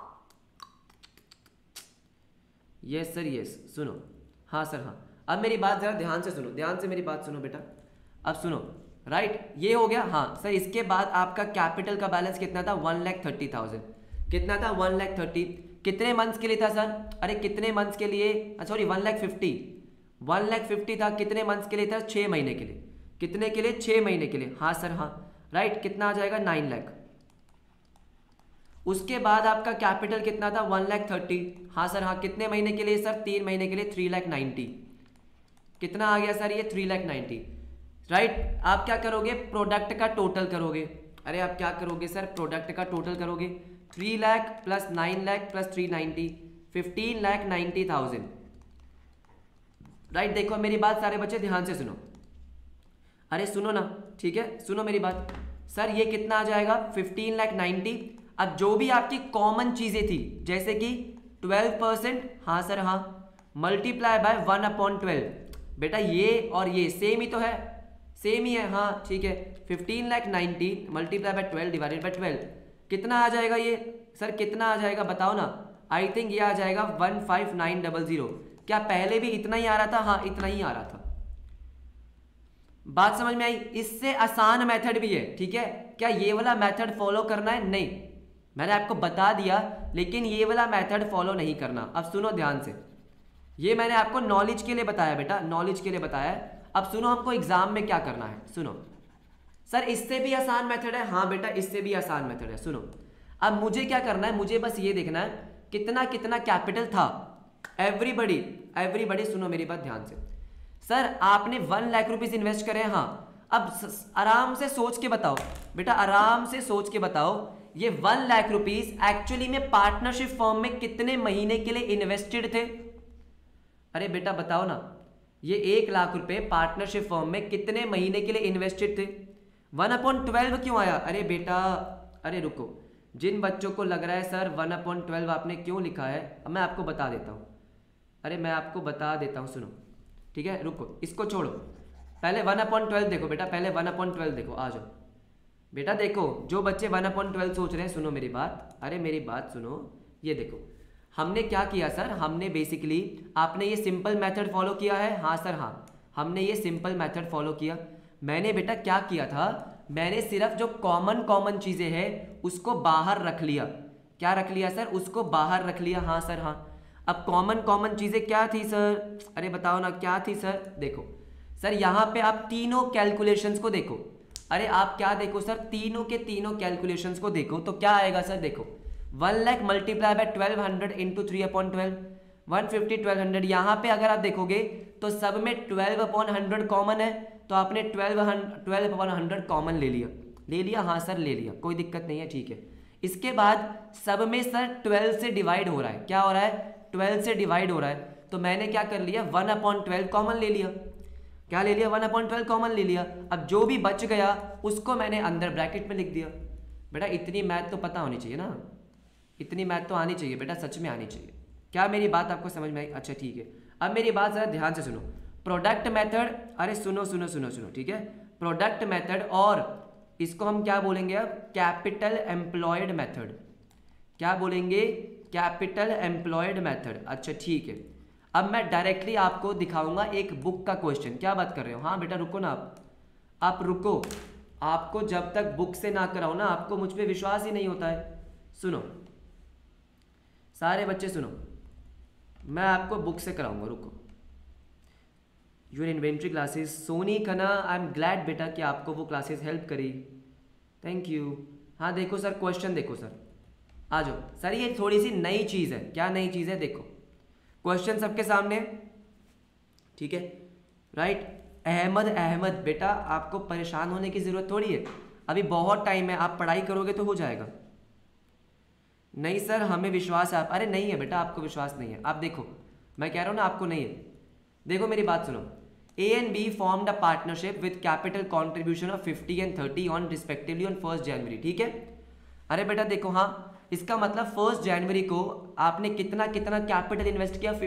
[SPEAKER 1] यस सर यस, सुनो। हाँ सर हाँ, अब मेरी बात जरा ध्यान से सुनो, ध्यान से मेरी बात सुनो बेटा। अब सुनो, राइट ये हो गया। हाँ सर, इसके बाद आपका कैपिटल का बैलेंस कितना था? One lakh thirty thousand. कितना था? One lakh thirty. कितने मंथ्स के लिए था सर? अरे कितने मंथ्स के लिए? Sorry one lakh fifty. One lakh fifty था। कितने मंथ्स के लिए था? छः महीने के लिए। कितने के लिए? छः महीने के लिए। हाँ सर हाँ, राइट। कितना आ जाएगा? नाइन लैख। उसके बाद आपका कैपिटल कितना था? One lakh thirty. हाँ सर हाँ। कितने महीने के लिए सर? तीन महीने के लिए। Three lakh ninety. कितना आ गया सर? ये थ्री लैख नाइन्टी। राइट, आप क्या करोगे? प्रोडक्ट का टोटल करोगे। अरे आप क्या करोगे सर? प्रोडक्ट का टोटल करोगे। Three lakh plus nine lakh plus three ninety, fifteen lakh ninety thousand. Right, देखो मेरी बात सारे बच्चे ध्यान से सुनो। अरे सुनो ना, ठीक है, सुनो मेरी बात। सर ये कितना आ जाएगा? Fifteen lakh ninety. अब जो भी आपकी कॉमन चीजें थी, जैसे कि ट्वेल्व परसेंट, हाँ सर हाँ, multiply by one upon twelve. बेटा ये और ये सेम ही तो है, सेम ही है। हाँ ठीक है, fifteen lakh ninety multiply by twelve divided by twelve, कितना आ जाएगा? ये सर कितना आ जाएगा बताओ ना। आई थिंक ये आ जाएगा one five nine double zero. क्या पहले भी इतना ही आ रहा था? हाँ इतना ही आ रहा था। बात समझ में आई? इससे आसान मेथड भी है, ठीक है। क्या ये वाला मेथड फॉलो करना है? नहीं, मैंने आपको बता दिया, लेकिन ये वाला मेथड फॉलो नहीं करना। अब सुनो ध्यान से, ये मैंने आपको नॉलेज के लिए बताया बेटा, नॉलेज के लिए बताया। अब सुनो हमको एग्जाम में क्या करना है। सुनो सर इससे भी आसान मेथड है। हाँ बेटा इससे भी आसान मेथड है। सुनो अब मुझे क्या करना है, मुझे बस ये देखना है कितना कितना कैपिटल था। एवरीबडी एवरीबडी सुनो मेरी बात ध्यान से। सर आपने वन लाख रुपीज इन्वेस्ट करे। हाँ अब आराम से सोच के बताओ बेटा, आराम से सोच के बताओ, ये वन लाख रुपीज एक्चुअली में पार्टनरशिप फर्म में कितने महीने के लिए इन्वेस्टेड थे? अरे बेटा बताओ ना, ये एक लाख रुपए पार्टनरशिप फर्म में कितने महीने के लिए इन्वेस्टेड थे? वन अपॉइंट ट्वेल्व क्यों आया? अरे बेटा अरे रुको, जिन बच्चों को लग रहा है सर वन अपॉइंट ट्वेल्व आपने क्यों लिखा है, अब मैं आपको बता देता हूँ। अरे मैं आपको बता देता हूँ, सुनो ठीक है, रुको इसको छोड़ो, पहले वन अपॉइंट ट्वेल्व देखो बेटा, पहले वन अपॉइंट ट्वेल्व देखो। आ जाओ बेटा, देखो जो बच्चे वन अपॉइंट ट्वेल्व सोच रहे हैं, सुनो मेरी बात, अरे मेरी बात सुनो। ये देखो हमने क्या किया सर, हमने बेसिकली, आपने ये सिंपल मेथड फॉलो किया है? हाँ सर हाँ, हमने ये सिंपल मेथड फॉलो किया। मैंने बेटा क्या किया था, मैंने सिर्फ जो कॉमन कॉमन चीज़ें हैं उसको बाहर रख लिया। क्या रख लिया सर? उसको बाहर रख लिया। हाँ सर हाँ। अब कॉमन कॉमन चीज़ें क्या थी सर? अरे बताओ ना क्या थी सर? देखो सर यहाँ पे आप तीनों कैलकुलेशंस को देखो। अरे आप क्या देखो सर, तीनों के तीनों कैलकुलेशंस को देखो तो क्या आएगा सर? देखो one lakh multiply by twelve hundred into three upon twelve, one fifty twelve hundred. यहाँ पे अगर आप देखोगे तो सब में ट्वेल्व अपॉन हंड्रेड कॉमन है, तो आपने twelve twelve upon hundred common ले लिया। ले लिया? हाँ सर ले लिया, कोई दिक्कत नहीं है, ठीक है। इसके बाद सब में सर ट्वेल्व से डिवाइड हो रहा है। क्या हो रहा है? ट्वेल्व से डिवाइड हो रहा है, तो मैंने क्या कर लिया, वन अपॉन ट्वेल्व कॉमन ले लिया। क्या ले लिया? वन अपॉन ट्वेल्व कॉमन ले लिया। अब जो भी बच गया उसको मैंने अंदर ब्रैकेट में लिख दिया। बेटा इतनी मैथ तो पता होनी चाहिए ना, इतनी मैथ तो आनी चाहिए बेटा, सच में आनी चाहिए। क्या मेरी बात आपको समझ में आई? अच्छा ठीक है, अब मेरी बात जरा ध्यान से सुनो। प्रोडक्ट मेथड, अरे सुनो सुनो सुनो सुनो ठीक है, प्रोडक्ट मेथड और इसको हम क्या बोलेंगे अब? Capital employed method. क्या बोलेंगे? Capital employed method. अच्छा ठीक है, अब मैं डायरेक्टली आपको दिखाऊंगा एक बुक का क्वेश्चन। क्या बात कर रहे हो? हाँ बेटा रुको ना, आप आप रुको, आपको जब तक बुक से ना कराओ ना, आपको मुझ पे विश्वास ही नहीं होता है। सुनो सारे बच्चे सुनो, मैं आपको बुक से कराऊंगा, रुको। Your inventory classes, Soni Khanna, I am glad बेटा कि आपको वो क्लासेस हेल्प करी, थैंक यू। हाँ देखो सर क्वेश्चन देखो सर, आ जाओ सर, ये थोड़ी सी नई चीज़ है। क्या नई चीज़ है? देखो क्वेश्चन सबके सामने, ठीक है राइट। अहमद अहमद बेटा आपको परेशान होने की ज़रूरत थोड़ी है, अभी बहुत टाइम है, आप पढ़ाई करोगे तो हो जाएगा। नहीं सर हमें विश्वास है आप, अरे नहीं है बेटा आपको विश्वास नहीं है। आप देखो मैं कह रहा हूँ ना आपको नहीं है, देखो मेरी बात सुनो। A and B formed a partnership with capital contribution of fifty and thirty on respectively on first January, ठीक है। अरे बेटा देखो, हाँ इसका मतलब फर्स्ट जनवरी को आपने कितना कितना कैपिटल इन्वेस्ट किया?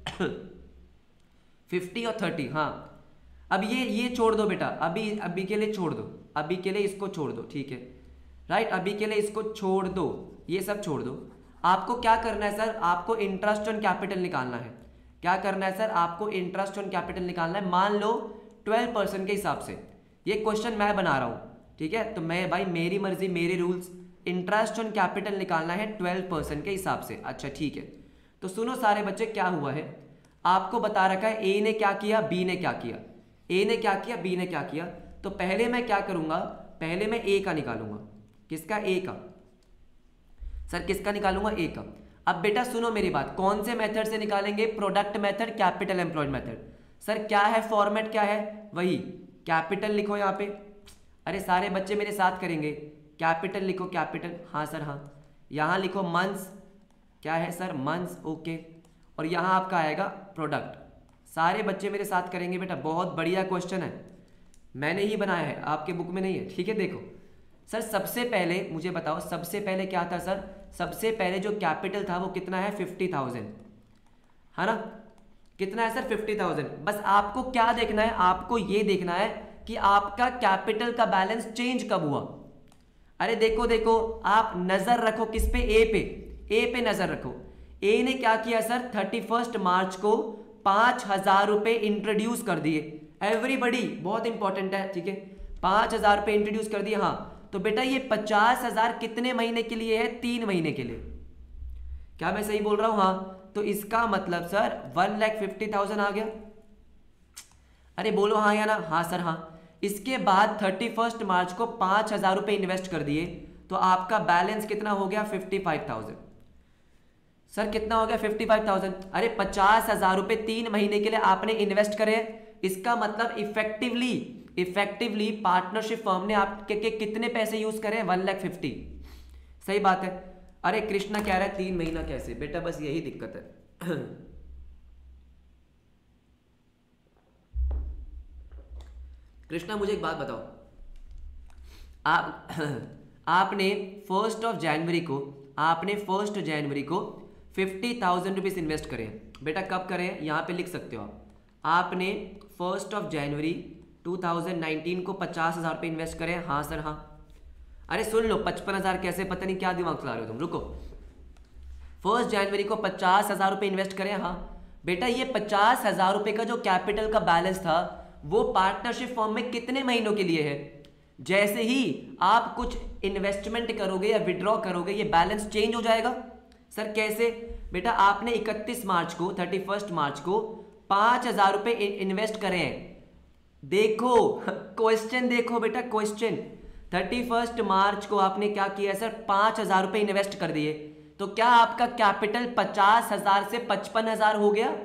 [SPEAKER 1] फिफ्टी और थर्टी। हाँ अब ये ये छोड़ दो बेटा, अभी अभी के लिए छोड़ दो, अभी के लिए इसको छोड़ दो, ठीक है राइट, अभी के लिए इसको छोड़ दो, ये सब छोड़ दो। आपको क्या करना है सर? आपको इंटरेस्ट ऑन कैपिटल निकालना है। क्या करना है सर? आपको इंटरेस्ट ऑन कैपिटल निकालना है। मान लो ट्वेल्व परसेंट के हिसाब से, ये क्वेश्चन मैं बना रहा हूँ, ठीक है, तो मैं भाई मेरी मर्जी मेरे रूल्स, इंटरेस्ट ऑन कैपिटल निकालना है ट्वेल्व परसेंट के हिसाब से। अच्छा ठीक है, तो सुनो सारे बच्चे क्या हुआ है, आपको बता रखा है ए ने क्या किया, बी ने क्या किया, ए ने क्या किया, बी ने क्या किया। तो पहले मैं क्या करूंगा, पहले मैं ए का निकालूंगा। किसका? ए का। सर किसका निकालूंगा? ए का। अब बेटा सुनो मेरी बात, कौन से मेथड से निकालेंगे? Product method, capital employed method. Sir क्या है फॉर्मेट, क्या है? वही कैपिटल लिखो यहाँ पे। अरे सारे बच्चे मेरे साथ करेंगे, कैपिटल लिखो, कैपिटल। हाँ सर हाँ, यहाँ लिखो मंथ्स, क्या है सर? Months, okay. और यहाँ आपका आएगा प्रोडक्ट। सारे बच्चे मेरे साथ करेंगे बेटा, बहुत बढ़िया क्वेश्चन है, मैंने ही बनाया है, आपके बुक में नहीं है, ठीक है। देखो सर सबसे पहले मुझे बताओ, सबसे पहले क्या था सर? सबसे पहले जो कैपिटल था वो कितना है? फिफ्टी थाउजेंड, है ना? कितना है सर? Fifty thousand. बस आपको क्या देखना है? आपको ये देखना है कि आपका कैपिटल का बैलेंस चेंज कब हुआ। अरे देखो देखो, आप नजर रखो किस पे, ए पे, ए पे नजर रखो। ए ने क्या किया सर, थर्टी फर्स्ट मार्च को पांच हजार रुपए इंट्रोड्यूस कर दिए। एवरीबडी, बहुत इंपॉर्टेंट है, ठीक है, पांच हजार रुपए इंट्रोड्यूस कर दिए। हाँ तो बेटा ये पचास हजार कितने महीने के लिए है, तीन महीने के लिए। क्या मैं सही बोल रहा हूं? हाँ, तो इसका मतलब sir one lakh fifty thousand आ गया। अरे बोलो हाँ या ना? हाँ सर हाँ। इसके बाद थर्टी फर्स्ट मार्च को पांच हजार रुपए इन्वेस्ट कर दिए, तो आपका बैलेंस कितना हो गया, फिफ्टी फाइव थाउजेंड। सर कितना हो गया, फिफ्टी फाइव थाउजेंड। अरे पचास हजार रुपए तीन महीने के लिए आपने इन्वेस्ट करे, इसका मतलब इफेक्टिवली इफेक्टिवली पार्टनरशिप फर्म ने आपके के कितने पैसे यूज करे, वन लाख फिफ्टी। सही बात है। अरे कृष्णा कह रहा है तीन महीना कैसे, बेटा बस यही दिक्कत है। कृष्णा मुझे एक बात बताओ, आप आपने फर्स्ट ऑफ जनवरी को आपने फर्स्ट जनवरी को फिफ्टी थाउजेंड रुपीज इन्वेस्ट करें। बेटा कब करें, यहां पे लिख सकते हो आप। आपने first of January two thousand nineteen को पचास हजार रुपये इन्वेस्ट करें। हाँ सर हाँ। अरे सुन लो, पचपन हजार कैसे, पता नहीं क्या दिमाग चला रहे हो तुम, रुको। फर्स्ट जनवरी को पचास हजार रुपये इन्वेस्ट करें। हाँ बेटा, ये पचास हजार रुपये का जो कैपिटल का बैलेंस था वो पार्टनरशिप फॉर्म में कितने महीनों के लिए है। जैसे ही आप कुछ इन्वेस्टमेंट करोगे या विड्रॉ करोगे, ये बैलेंस चेंज हो जाएगा। सर कैसे? बेटा आपने इकतीस मार्च को थर्टी फर्स्ट मार्च को पांच हजार रुपए इन्वेस्ट करे हैं। देखो क्वेश्चन देखो बेटा, क्वेश्चन थर्टी फर्स्ट मार्च को आपने क्या किया सर, पांच हजार रुपए इन्वेस्ट कर दिए, तो क्या आपका कैपिटल पचास हजार से पचपन हजार हो गया?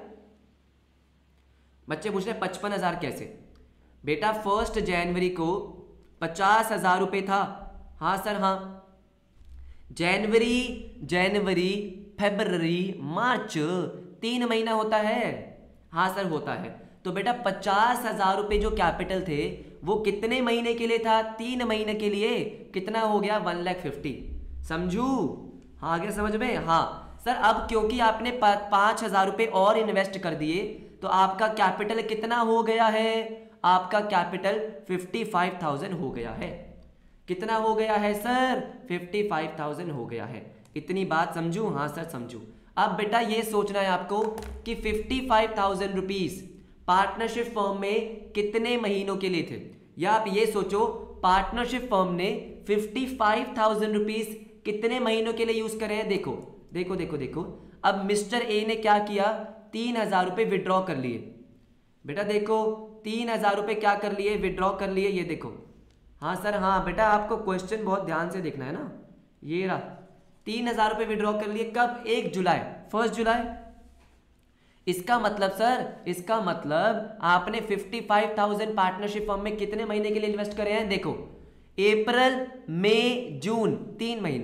[SPEAKER 1] बच्चे पूछ रहे पचपन हजार कैसे? बेटा फर्स्ट जनवरी को पचास हजार रुपए था। हाँ सर हाँ। जनवरी जनवरी फरवरी मार्च तीन महीना होता है। हाँ सर होता है। तो बेटा पचास हजार रुपए जो कैपिटल थे वो कितने महीने के लिए था, तीन महीने के लिए। कितना हो गया, वन लाख फिफ्टी। समझू? हाँ आगे समझ में? हाँ सर। अब क्योंकि आपने पांच हजार रुपए और इन्वेस्ट कर दिए तो आपका कैपिटल कितना हो गया है, आपका कैपिटल फिफ्टी फाइव थाउजेंड हो गया है। कितना हो गया है सर, फिफ्टी फाइव थाउजेंड हो गया है। इतनी बात समझू? हाँ सर समझू। अब बेटा ये सोचना है आपको कि fifty five thousand rupees partnership firm में कितने महीनों के लिए थे, या आप ये सोचो पार्टनरशिप फर्म ने फिफ्टी फाइव थाउजेंड रुपीज कितने महीनों के लिए यूज करे हैं। देखो देखो देखो देखो, अब मिस्टर ए ने क्या किया, तीन हजार रुपए विड्रॉ कर लिए। बेटा देखो तीन हजार रुपए क्या कर लिए, विड्रॉ कर लिए। ये देखो। हाँ सर हाँ। बेटा आपको क्वेश्चन बहुत ध्यान से देखना है ना। ये रहा, तीन हजार रुपए विड्रॉ कर लिए। कब? एक जुलाई, फर्स्ट जुलाई। इसका मतलब सर, इसका मतलब आपने fifty five thousand partnership firm में कितने महीने के लिए इन्वेस्ट करे हैं। देखो अप्रैल मई जून, तीन महीने।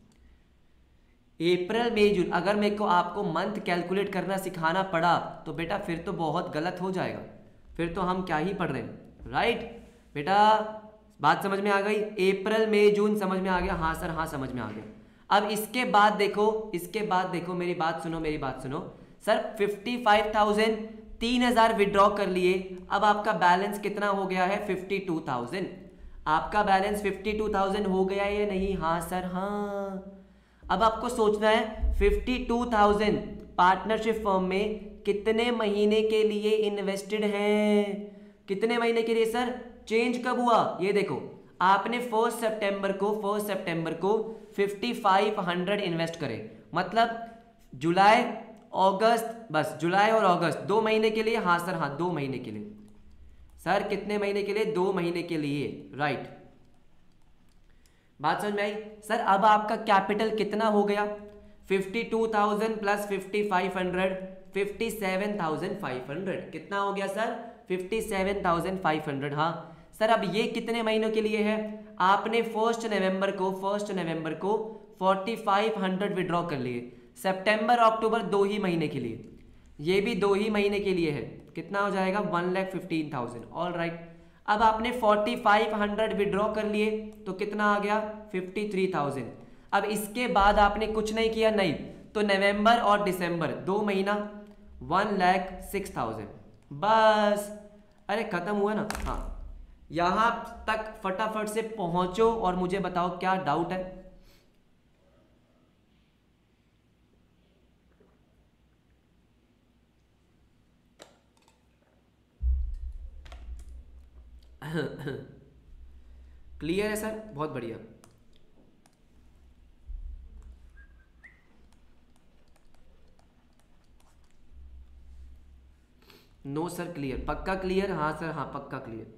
[SPEAKER 1] अप्रैल मई जून। अगर मेरे को आपको मंथ कैलकुलेट करना सिखाना पड़ा तो बेटा फिर तो बहुत गलत हो जाएगा, फिर तो हम क्या ही पढ़ रहे हैं। राइट बेटा, बात समझ में आ गई? अप्रैल मई जून समझ में आ गया? हाँ सर हाँ समझ में आ गया। अब इसके बाद देखो, इसके बाद देखो, मेरी बात सुनो, मेरी बात सुनो सर। फिफ्टी फाइव थाउजेंड, तीन हजार विड्रॉ कर लिए। अब आपका बैलेंस कितना हो गया है, फिफ्टी टू थाउजेंड। आपका बैलेंस फिफ्टी टू थाउजेंड हो गया है या नहीं? हाँ सर हाँ। अब आपको सोचना है fifty two thousand partnership firm में कितने महीने के लिए इन्वेस्टेड हैं। कितने महीने के लिए सर? चेंज कब हुआ, ये देखो। आपने फर्स्ट सितंबर को फर्स्ट सितंबर को फिफ्टी फाइव हंड्रेड इन्वेस्ट करे, मतलब जुलाई अगस्त, बस जुलाई और अगस्त दो महीने के लिए। हाँ सर हाँ, दो महीने के लिए। सर कितने महीने के लिए? दो महीने के लिए। राइट, बात समझ में आई? सर अब आपका कैपिटल कितना हो गया, fifty two thousand plus fifty five hundred, fifty seven thousand five hundred. कितना हो गया sir? Fifty seven thousand five hundred. हाँ सर। अब ये कितने महीनों के लिए है? आपने फर्स्ट नवंबर को फर्स्ट नवंबर को फोर्टी फाइव हंड्रेड विड्रॉ कर लिए। सितंबर अक्टूबर दो ही महीने के लिए, ये भी दो ही महीने के लिए है। कितना हो जाएगा? One lakh fifteen thousand. All right. अब आपने फोर्टी फाइव हंड्रेड विड्रॉ कर लिए तो कितना आ गया? Fifty three thousand. अब इसके बाद आपने कुछ नहीं किया, नहीं तो नवंबर और दिसंबर दो महीना, वन लाख सिक्स थाउजेंड। बस, अरे खत्म हुआ ना। हाँ यहां तक फटाफट से पहुंचो और मुझे बताओ क्या डाउट है। क्लियर है सर, बहुत बढ़िया। नो सर क्लियर, पक्का क्लियर, हाँ सर हाँ पक्का क्लियर।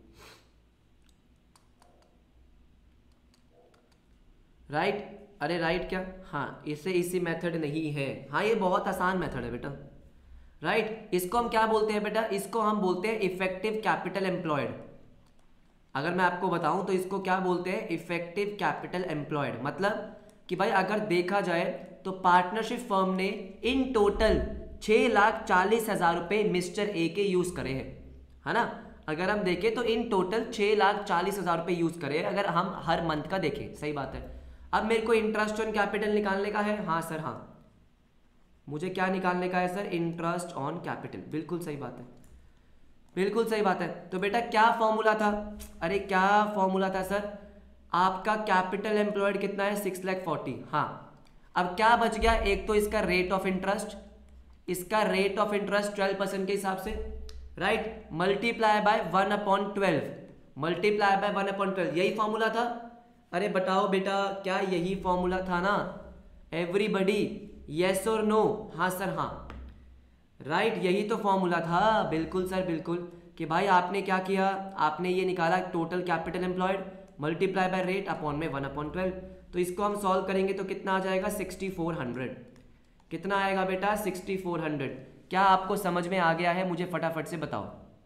[SPEAKER 1] राइट, अरे राइट क्या, हाँ इसे इसी मेथड नहीं है, हाँ ये बहुत आसान मेथड है बेटा। राइट, इसको हम क्या बोलते हैं बेटा, इसको हम बोलते हैं इफेक्टिव कैपिटल एम्प्लॉयड। अगर मैं आपको बताऊं तो इसको क्या बोलते हैं, इफेक्टिव कैपिटल एम्प्लॉयड। मतलब कि भाई अगर देखा जाए तो पार्टनरशिप फर्म ने इन टोटल छह लाख चालीस हजार रुपए मिस्टर ए के यूज करे हैं, है ना। अगर हम देखें तो इन टोटल छह लाख चालीस हजार रुपए यूज करे, अगर हम हर मंथ का देखें, सही बात है। अब मेरे को इंटरेस्ट ऑन कैपिटल निकालने का है, हाँ सर हाँ, मुझे क्या निकालने का है सर, इंटरेस्ट ऑन कैपिटल, बिल्कुल सही बात है, बिल्कुल सही बात है। तो बेटा क्या फॉर्मूला था, अरे क्या फॉर्मूला था सर, आपका कैपिटल एम्प्लॉयड कितना है, सिक्स लैख फोर्टी, हाँ। अब क्या बच गया, एक तो इसका रेट ऑफ इंटरेस्ट, इसका rate of interest twelve percent के हिसाब से, right, multiply by one upon twelve, multiply by one upon twelve, यही फॉर्मूला था। अरे बताओ बेटा क्या यही फॉर्मूला था ना एवरीबडी, यस और नो, हाँ सर हाँ, राइट right, यही तो फॉर्मूला था, बिल्कुल सर बिल्कुल। कि भाई आपने क्या किया, आपने ये निकाला total capital employed multiply by rate upon में वन अपॉन ट्वेल्व। तो इसको हम सॉल्व करेंगे तो कितना आ जाएगा, सिक्सटी फोर हंड्रेड। कितना आएगा बेटा, सिक्सटी फोर हंड्रेड। क्या आपको समझ में आ गया है, मुझे फटाफट से बताओ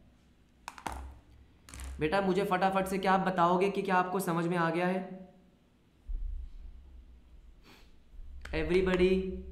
[SPEAKER 1] बेटा, मुझे फटाफट से क्या आप बताओगे कि क्या आपको समझ में आ गया है एवरीबडी।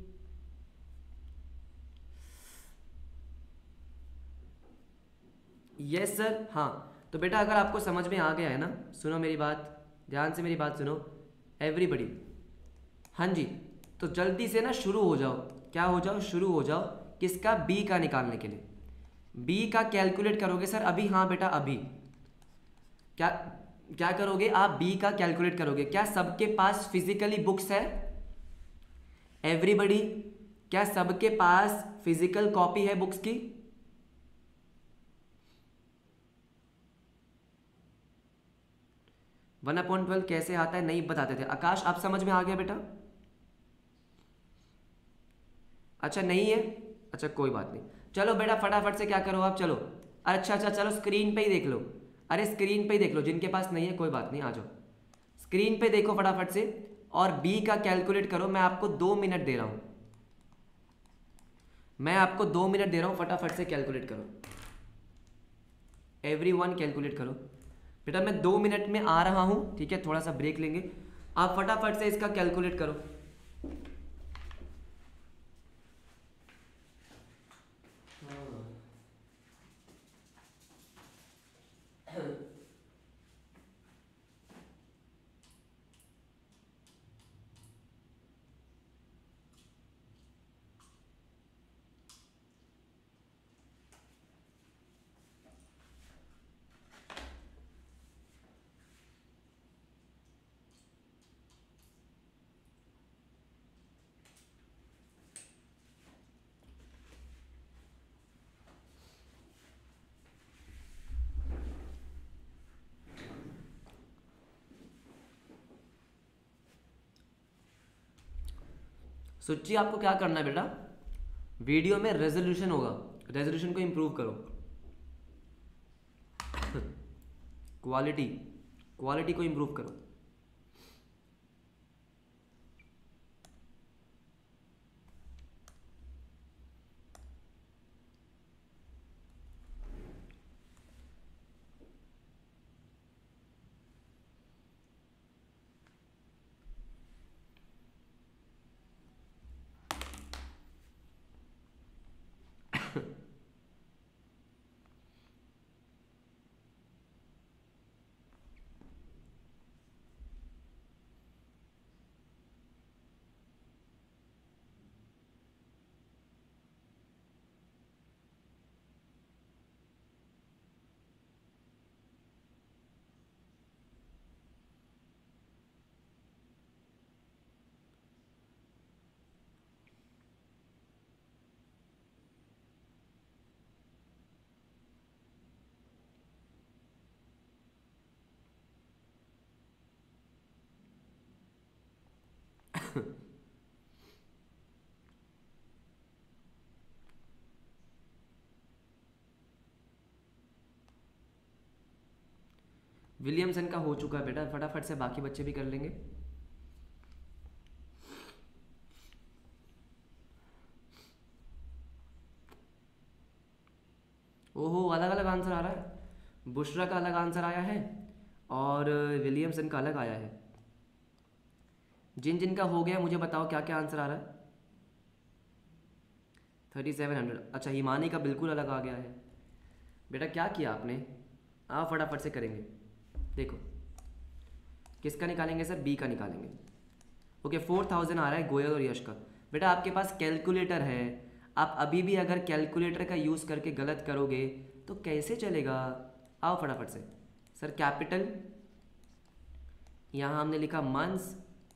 [SPEAKER 1] यस सर हाँ। तो बेटा अगर आपको समझ में आ गया है ना, सुनो मेरी बात, ध्यान से मेरी बात सुनो एवरीबडी, हाँ जी, तो जल्दी से ना शुरू हो जाओ, क्या हो जाओ, शुरू हो जाओ, किसका, बी का निकालने के लिए। बी का कैलकुलेट करोगे सर अभी, हाँ बेटा अभी, क्या क्या करोगे आप, बी का कैलकुलेट करोगे। क्या सबके पास फिजिकली बुक्स है एवरीबडी, क्या सबके पास फिजिकल कॉपी है बुक्स की। वन अपॉइंट ट्वेल्व कैसे आता है नहीं बताते थे, आकाश आप समझ में आ गया बेटा, अच्छा नहीं है, अच्छा कोई बात नहीं, चलो बेटा फटाफट से क्या करो आप, चलो, अच्छा अच्छा चलो स्क्रीन पे ही देख लो, अरे स्क्रीन पे ही देख लो, जिनके पास नहीं है कोई बात नहीं, आ जाओ स्क्रीन पे देखो फटाफट से, और बी का कैलकुलेट करो। मैं आपको दो मिनट दे रहा हूं, मैं आपको दो मिनट दे रहा हूं, फटाफट से कैलकुलेट करो, एवरीवन कैलकुलेट करो। बेटा मैं दो मिनट में आ रहा हूं, ठीक है, थोड़ा सा ब्रेक लेंगे, आप फटाफट से इसका कैलकुलेट करो। सुच्ची आपको क्या करना है बेटा, वीडियो में रेजोल्यूशन होगा, रेजोल्यूशन को इंप्रूव करो, क्वालिटी क्वालिटी को इंप्रूव करो। विलियमसन का हो चुका है बेटा, फटाफट से बाकी बच्चे भी कर लेंगे। ओहो, अलग अलग आंसर आ रहा है। बुशरा का अलग आंसर आया है और विलियमसन का अलग आया है। जिन जिन का हो गया मुझे बताओ क्या क्या आंसर आ रहा है। थर्टी सेवन हंड्रेड अच्छा, हिमानी का बिल्कुल अलग आ गया है। बेटा क्या किया आपने, आप फटाफट से करेंगे। देखो किसका निकालेंगे सर, बी का निकालेंगे। ओके, फोर थाउजेंड आ रहा है गोयल और यश का। बेटा आपके पास कैलकुलेटर है, आप अभी भी अगर कैलकुलेटर का यूज़ करके गलत करोगे तो कैसे चलेगा। आओ फटाफट से। सर कैपिटल, यहाँ हमने लिखा मंथ्स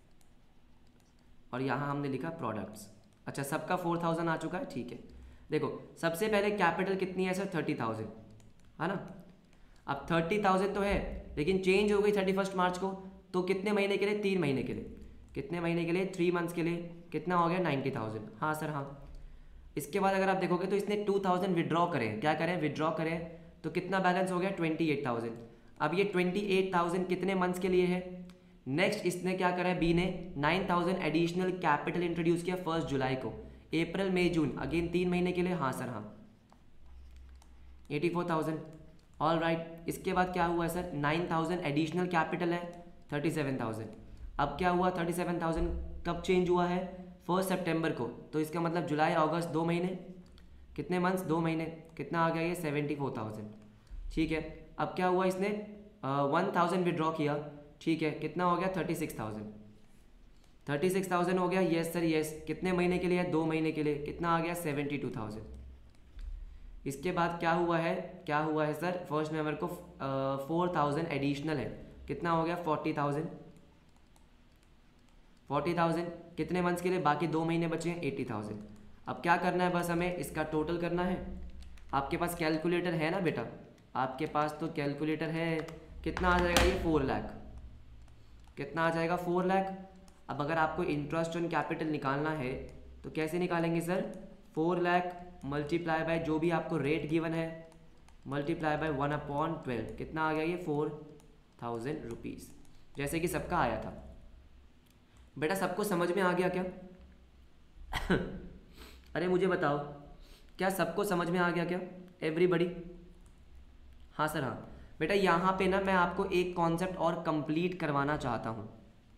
[SPEAKER 1] और यहाँ हमने लिखा प्रोडक्ट्स। अच्छा, सबका फोर थाउजेंड आ चुका है, ठीक है। देखो सबसे पहले कैपिटल कितनी है सर, थर्टी थाउजेंड है ना। अब थर्टी थाउजेंड तो है लेकिन चेंज हो गई थर्टी फर्स्ट मार्च को, तो कितने महीने के लिए, तीन महीने के लिए। कितने महीने के लिए, थ्री मंथ्स के लिए। कितना हो गया, नाइन्टी थाउजेंड। हाँ सर हाँ। इसके बाद अगर आप देखोगे तो इसने टू थाउजेंड विड्रॉ करें, क्या करें, विड्रॉ करें, तो कितना बैलेंस हो गया, ट्वेंटी एट थाउजेंड। अब ये ट्वेंटी एट थाउजेंड कितने मंथ्स के लिए है। नेक्स्ट इसने क्या करा है, बी ने nine thousand additional capital introduce किया फर्स्ट जुलाई को। अप्रैल मई जून, अगेन तीन महीने के लिए। हाँ सर हाँ, eighty four thousand. All right, इसके बाद क्या हुआ sir, nine thousand additional capital है, थर्टी सेवन थाउजेंड। अब क्या हुआ, थर्टी सेवन थाउजेंड कब चेंज हुआ है, फर्स्ट सितंबर को, तो इसका मतलब जुलाई अगस्त दो महीने, कितने मंथ्स, दो महीने। कितना आ गया ये, सेवेंटी फोर थाउजेंड। ठीक है, अब क्या हुआ, इसने वन थाउजेंड विड्रॉ किया, ठीक है, कितना हो गया, thirty six thousand. Thirty six thousand हो गया, येस सर येस। कितने महीने के लिए है, दो महीने के लिए। कितना आ गया, सेवेंटी टू थाउजेंड। इसके बाद क्या हुआ है, क्या हुआ है सर, फर्स्ट नवंबर को फोर थाउजेंड एडिशनल है, कितना हो गया, फोर्टी थाउजेंड। फोर्टी थाउजेंड कितने मंथ्स के लिए, बाकी दो महीने बचे हैं, एटी थाउजेंड। अब क्या करना है, बस हमें इसका टोटल करना है। आपके पास कैलकुलेटर है ना बेटा, आपके पास तो कैलकुलेटर है। कितना आ जाएगा ये, फोर लाख। कितना आ जाएगा, फोर लाख। अब अगर आपको इंटरेस्ट ऑन कैपिटल निकालना है तो कैसे निकालेंगे sir, four lakh multiply by जो भी आपको रेट गिवन है, multiply by one upon twelve. कितना आ गया ये, फोर थाउजेंड रुपीज़, जैसे कि सबका आया था। बेटा सबको समझ में आ गया क्या? अरे मुझे बताओ, क्या सबको समझ में आ गया क्या, एवरीबडी? हाँ सर हाँ। बेटा यहाँ पे ना मैं आपको एक कॉन्सेप्ट और कंप्लीट करवाना चाहता हूँ।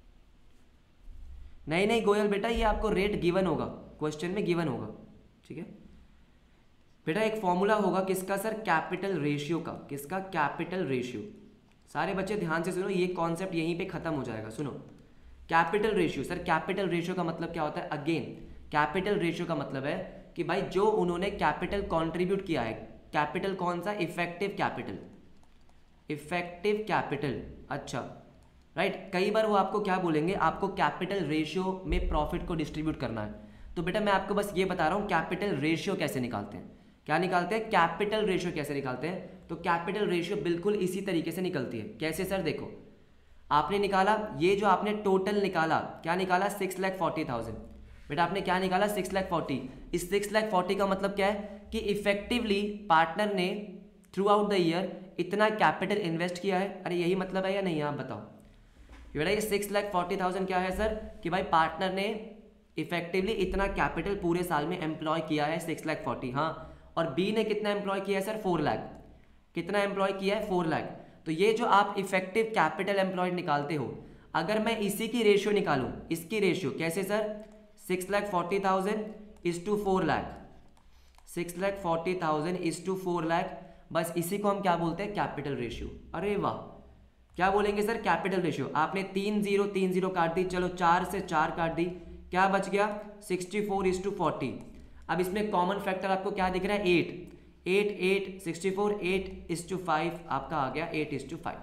[SPEAKER 1] नहीं नहीं गोयल बेटा, ये आपको रेट गिवन होगा, क्वेश्चन में गिवन होगा, ठीक है बेटा। एक फॉर्मूला होगा किसका सर, कैपिटल रेशियो का। किसका, कैपिटल रेशियो। सारे बच्चे ध्यान से सुनो, ये कॉन्सेप्ट यहीं पे खत्म हो जाएगा। सुनो, capital ratio. Sir capital ratio का मतलब क्या होता है, अगेन कैपिटल रेशियो का मतलब है कि भाई जो उन्होंने कैपिटल कंट्रीब्यूट किया है, कैपिटल कौन सा, इफेक्टिव कैपिटल। इफेक्टिव कैपिटल, अच्छा राइट right. कई बार वो आपको क्या बोलेंगे, आपको कैपिटल रेशियो में प्रॉफिट को डिस्ट्रीब्यूट करना है। तो बेटा मैं आपको बस ये बता रहा हूँ कैपिटल रेशियो कैसे निकालते हैं। क्या निकालते हैं, कैपिटल रेशियो कैसे निकालते हैं। तो कैपिटल रेशियो बिल्कुल इसी तरीके से निकलती है। कैसे सर, देखो आपने निकाला, ये जो आपने टोटल निकाला, क्या निकाला, सिक्स लैख फोर्टी थाउजेंड। बेटा आपने क्या निकाला, सिक्स लैख फोर्टी। इस सिक्स लैख फोर्टी का मतलब क्या है कि इफेक्टिवली पार्टनर ने थ्रू आउट द ईयर इतना कैपिटल इन्वेस्ट किया है। अरे यही मतलब है या नहीं, आप बताओ। बेटा ये सिक्स लैख फोर्टी थाउजेंड क्या है सर, कि भाई पार्टनर ने इफेक्टिवली इतना कैपिटल पूरे साल में एम्प्लॉय किया है, सिक्स लैख फोर्टी। हाँ, और बी ने कितना एम्प्लॉय किया है सर, फोर लाख। कितना एम्प्लॉय किया है, फोर लाख। तो ये जो आप इफेक्टिव कैपिटल एम्प्लॉयड निकालते हो, अगर मैं इसी की रेशियो निकालूं, इसकी रेशियो कैसे sir, six lakh forty thousand is to four lakh, six lakh forty thousand is to four lakh, बस इसी को हम क्या बोलते हैं, कैपिटल रेशियो। अरे वाह, क्या बोलेंगे सर, कैपिटल रेशियो। आपने तीन जीरो तीन जीरो काट दी, चलो चार से चार काट दी, क्या बच गया, sixty four is to forty. अब इसमें कॉमन फैक्टर आपको क्या दिख रहा है, eight. Eight eight sixty four, eight is to five, आपका आ गया एट इज टू फाइव।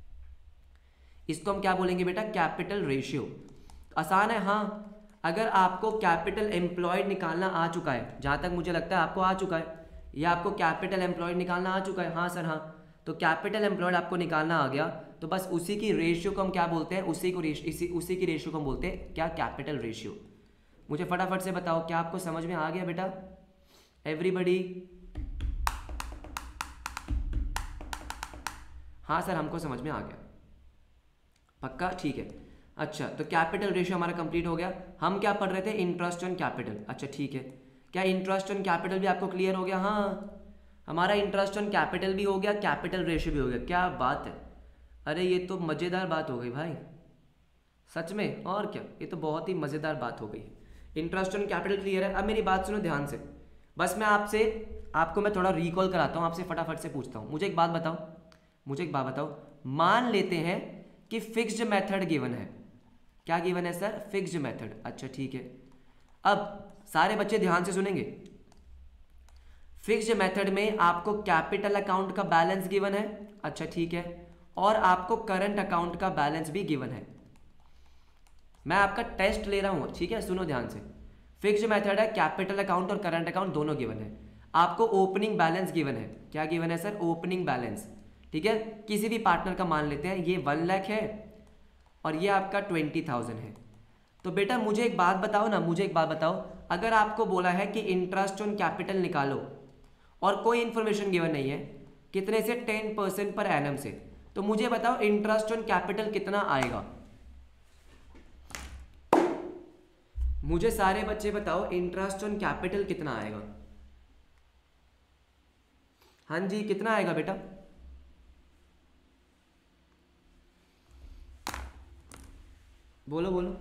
[SPEAKER 1] इसको हम क्या बोलेंगे बेटा, कैपिटल रेशियो। आसान है हाँ। अगर आपको कैपिटल एम्प्लॉयड निकालना आ चुका है, जहां तक मुझे लगता है आपको आ चुका है, या आपको कैपिटल एम्प्लॉयड निकालना आ चुका है, हाँ सर हाँ। तो कैपिटल एम्प्लॉयड आपको निकालना आ गया, तो बस उसी की रेशियो को हम क्या बोलते हैं, उसी को इसी उसी की रेशियो को हम बोलते हैं क्या, कैपिटल रेशियो। मुझे फटाफट से बताओ, क्या आपको समझ में आ गया बेटा, एवरीबडी? हाँ सर हमको समझ में आ गया, पक्का, ठीक है। अच्छा तो कैपिटल रेशियो हमारा कंप्लीट हो गया। हम क्या पढ़ रहे थे, इंटरेस्ट ऑन कैपिटल। अच्छा ठीक है, क्या इंटरेस्ट ऑन कैपिटल भी आपको क्लियर हो गया? हाँ हमारा इंटरेस्ट ऑन कैपिटल भी हो गया, कैपिटल रेशियो भी हो गया। क्या बात है, अरे ये तो मज़ेदार बात हो गई भाई, सच में, और क्या, ये तो बहुत ही मज़ेदार बात हो गई। इंटरेस्ट ऑन कैपिटल क्लियर है। अब मेरी बात सुनो ध्यान से, बस मैं आपसे आपको मैं थोड़ा रिकॉल कराता हूँ, आपसे फटाफट से पूछता हूँ। मुझे एक बात बताओ, मुझे एक बात बताओ, मान लेते हैं कि फिक्स्ड मेथड गिवन है। क्या गिवन है सर? Fixed method. अच्छा ठीक है, अब सारे बच्चे ध्यान से सुनेंगे। फिक्स्ड मेथड में आपको कैपिटल अकाउंट का बैलेंस गिवन है। अच्छा ठीक है, और आपको करंट अकाउंट का बैलेंस भी गिवन है। मैं आपका टेस्ट ले रहा हूं, ठीक है, सुनो ध्यान से। फिक्स्ड मेथड है, कैपिटल अकाउंट और करंट अकाउंट दोनों गिवन है। आपको ओपनिंग बैलेंस गिवन है। क्या गिवन है सर? ओपनिंग बैलेंस, ठीक है। किसी भी पार्टनर का मान लेते हैं, ये वन लाख है और ये आपका ट्वेंटी थाउजेंड है। तो बेटा मुझे एक बात बताओ ना, मुझे एक बात बताओ, अगर आपको बोला है कि इंटरेस्ट ऑन कैपिटल निकालो और कोई इंफॉर्मेशन गिवन नहीं है, कितने से? टेन परसेंट पर एनम से, तो मुझे बताओ इंटरेस्ट ऑन कैपिटल कितना आएगा? मुझे सारे बच्चे बताओ इंटरेस्ट ऑन कैपिटल कितना आएगा? हाँ जी कितना आएगा बेटा? बोलो बोलो।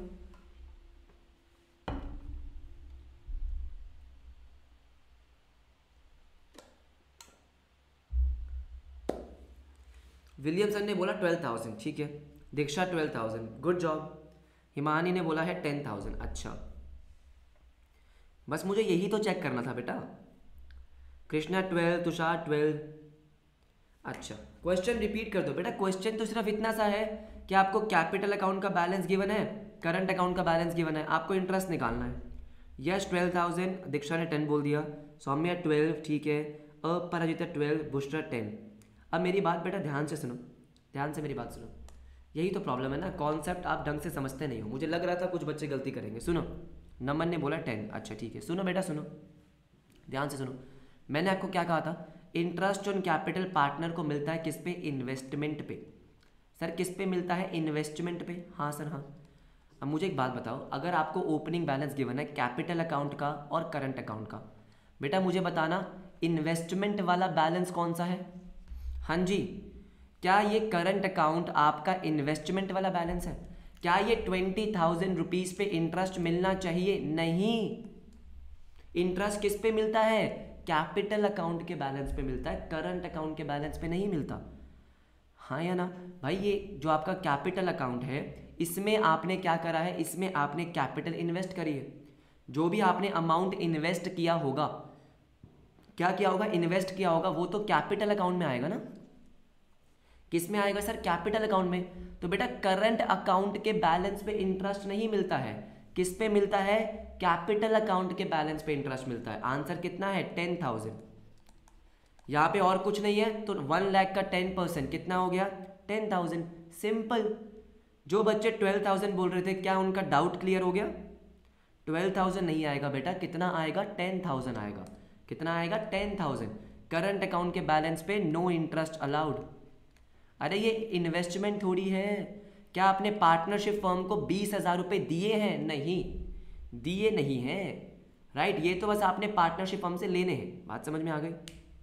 [SPEAKER 1] विलियमसन ने बोला ट्वेल्व थाउजेंड, ठीक है। Diksha twelve thousand, good job. Himani ने बोला है टेन थाउजेंड। अच्छा बस मुझे यही तो चेक करना था बेटा। Krishna twelve, Tushar twelve. अच्छा क्वेश्चन रिपीट कर दो बेटा। क्वेश्चन तो सिर्फ इतना सा है कि आपको कैपिटल अकाउंट का बैलेंस गिवन है, करंट अकाउंट का बैलेंस गिवन है, आपको इंटरेस्ट निकालना है। यस ट्वेल्व थाउजेंड, दीक्षा ने टेन बोल दिया, सौम्या ट्वेल्व, ठीक है, अपराजिता ट्वेल्व, बुस्टर टेन। अब मेरी बात बेटा ध्यान से सुनो, ध्यान से मेरी बात सुनो। यही तो प्रॉब्लम है ना, कॉन्सेप्ट आप ढंग से समझते नहीं हो। मुझे लग रहा था कुछ बच्चे गलती करेंगे। सुनो, नमन ने बोला टेन। अच्छा ठीक है, सुनो बेटा सुनो, ध्यान से सुनो। मैंने आपको क्या कहा था? इंटरेस्ट ऑन कैपिटल पार्टनर को मिलता है किस पे? इन्वेस्टमेंट पे। सर किस पे मिलता है? इन्वेस्टमेंट पे। हाँ सर हाँ। अब मुझे एक बात बताओ, अगर आपको ओपनिंग बैलेंस गिवन है कैपिटल अकाउंट का और करंट अकाउंट का, बेटा मुझे बताना इन्वेस्टमेंट वाला बैलेंस कौन सा है? हाँ जी, क्या ये करंट अकाउंट आपका इन्वेस्टमेंट वाला बैलेंस है? क्या ये ट्वेंटी थाउजेंड रुपीज पे इंटरेस्ट मिलना चाहिए? नहीं, इंटरेस्ट किस पे मिलता है? कैपिटल अकाउंट के बैलेंस पे मिलता है, करंट अकाउंट के बैलेंस पे नहीं मिलता। हाँ या ना भाई? ये जो आपका कैपिटल अकाउंट है, इसमें आपने क्या करा है? इसमें आपने कैपिटल इन्वेस्ट करी है। जो भी आपने अमाउंट इन्वेस्ट किया होगा, क्या किया होगा? इन्वेस्ट किया होगा, वो तो कैपिटल अकाउंट में आएगा ना। किस में आएगा सर? कैपिटल अकाउंट में। तो बेटा करंट अकाउंट के बैलेंस पे इंटरेस्ट नहीं मिलता है, किस पे मिलता है? कैपिटल अकाउंट के बैलेंस पे इंटरेस्ट मिलता है। आंसर कितना है? Ten thousand. यहाँ पे और कुछ नहीं है, तो वन लाख का टेन परसेंट कितना हो गया? Ten thousand. सिंपल। जो बच्चे ट्वेल्व थाउजेंड बोल रहे थे, क्या उनका डाउट क्लियर हो गया? ट्वेल्व थाउजेंड नहीं आएगा बेटा, कितना आएगा? टेन थाउजेंड आएगा। कितना आएगा? Ten thousand. करंट अकाउंट के बैलेंस पे नो इंटरेस्ट अलाउड। अरे ये इन्वेस्टमेंट थोड़ी है। क्या आपने पार्टनरशिप फर्म को बीस हजार रुपये दिए हैं? नहीं दिए नहीं हैं, राइट। ये तो बस आपने पार्टनरशिप फर्म से लेने हैं। बात समझ में आ गई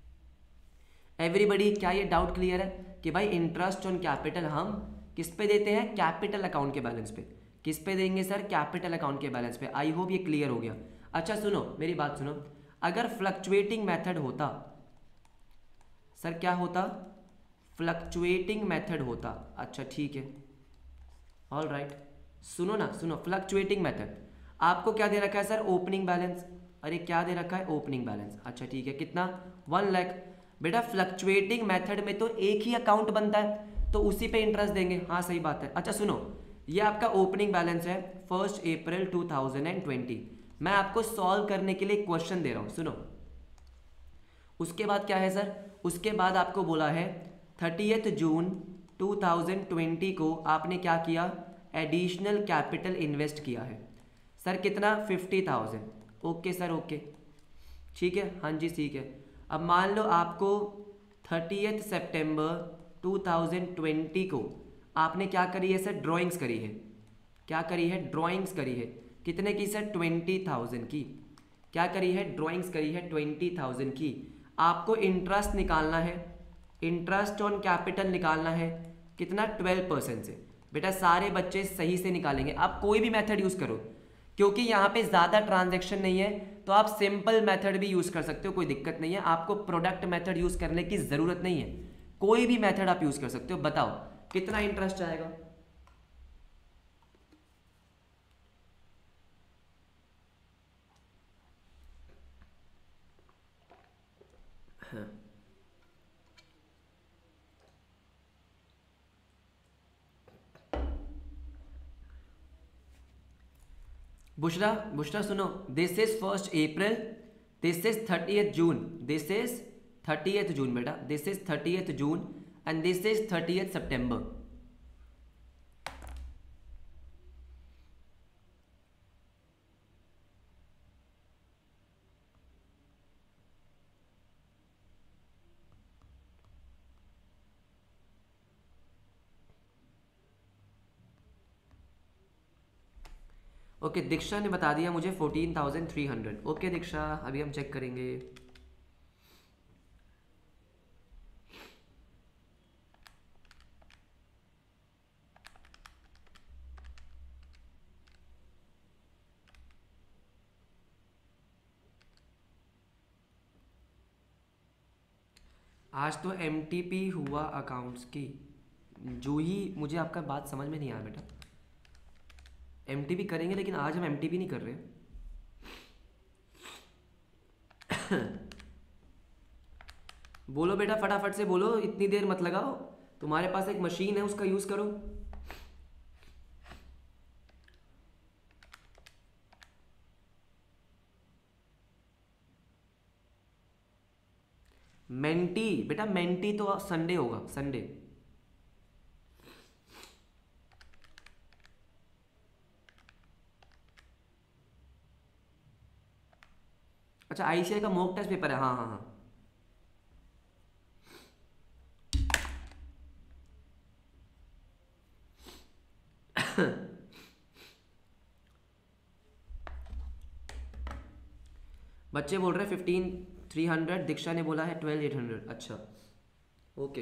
[SPEAKER 1] एवरीबडी? क्या ये डाउट क्लियर है कि भाई इंटरेस्ट ऑन कैपिटल हम किस पे देते हैं? कैपिटल अकाउंट के बैलेंस पे। किस पे देंगे सर? कैपिटल अकाउंट के बैलेंस पे। आई होप ये क्लियर हो गया। अच्छा सुनो मेरी बात सुनो, अगर फ्लक्चुएटिंग मेथड होता सर, क्या होता? फ्लक्चुएटिंग मेथड होता। अच्छा ठीक है, ऑल राइट। सुनो ना सुनो, फ्लक्चुएटिंग मेथड आपको क्या दे रखा है सर? Opening balance. अरे क्या दे रखा है? Opening balance. अच्छा ठीक है, कितना? वन लाख। बेटा फ्लक्चुएटिंग मेथड में तो एक ही अकाउंट बनता है, तो उसी पे इंटरेस्ट देंगे। हाँ सही बात है। अच्छा सुनो, ये आपका ओपनिंग बैलेंस है first April two thousand twenty. मैं आपको सॉल्व करने के लिए क्वेश्चन दे रहा हूँ, सुनो। उसके बाद क्या है सर? उसके बाद आपको बोला है thirtieth June two thousand twenty को आपने क्या किया? एडिशनल कैपिटल इन्वेस्ट किया है। सर कितना? Fifty thousand. Okay sir okay, ठीक है, हाँ जी ठीक है। अब मान लो आपको थर्टीएथ सितंबर टू थाउजेंड ट्वेंटी को आपने क्या करी है सर, ड्राइंग्स करी है, क्या करी है, ड्राइंग्स करी है, कितने की सर, ट्वेंटी थाउजेंड की, क्या करी है, ड्राइंग्स करी है ट्वेंटी थाउजेंड की। आपको इंटरेस्ट निकालना है, इंटरेस्ट ऑन कैपिटल निकालना है, कितना, ट्वेल्व परसेंट से। बेटा सारे बच्चे सही से निकालेंगे, आप कोई भी मेथड यूज़ करो, क्योंकि यहाँ पे ज़्यादा ट्रांजैक्शन नहीं है, तो आप सिंपल मेथड भी यूज़ कर सकते हो, कोई दिक्कत नहीं है। आपको प्रोडक्ट मेथड यूज़ करने की ज़रूरत नहीं है, कोई भी मेथड आप यूज़ कर सकते हो। बताओ कितना इंटरेस्ट आएगा, हाँ। बुशरा बुशरा सुनो, this is first April, this is thirtieth June, this is thirtieth June बेटा, this is thirtieth June and this is thirtieth September. Okay okay, Diksha ने बता दिया मुझे fourteen thousand three hundred. Okay Diksha, अभी हम चेक करेंगे। आज तो एम टी पी हुआ अकाउंट्स की, जो ही मुझे आपका बात समझ में नहीं आया बेटा। एम टी पी करेंगे लेकिन आज हम एम टी पी नहीं कर रहे। बोलो बेटा फटाफट से बोलो, इतनी देर मत लगाओ, तुम्हारे पास एक मशीन है उसका यूज़ करो। मेंटी बेटा, मेंटी तो संडे होगा, संडे। अच्छा आई सी आई का मॉक टेस्ट पेपर है, हाँ हाँ हाँ। बच्चे बोल रहे हैं फिफ्टीन थ्री हंड्रेड, दीक्षा ने बोला है ट्वेल्व एट हंड्रेड। अच्छा ओके,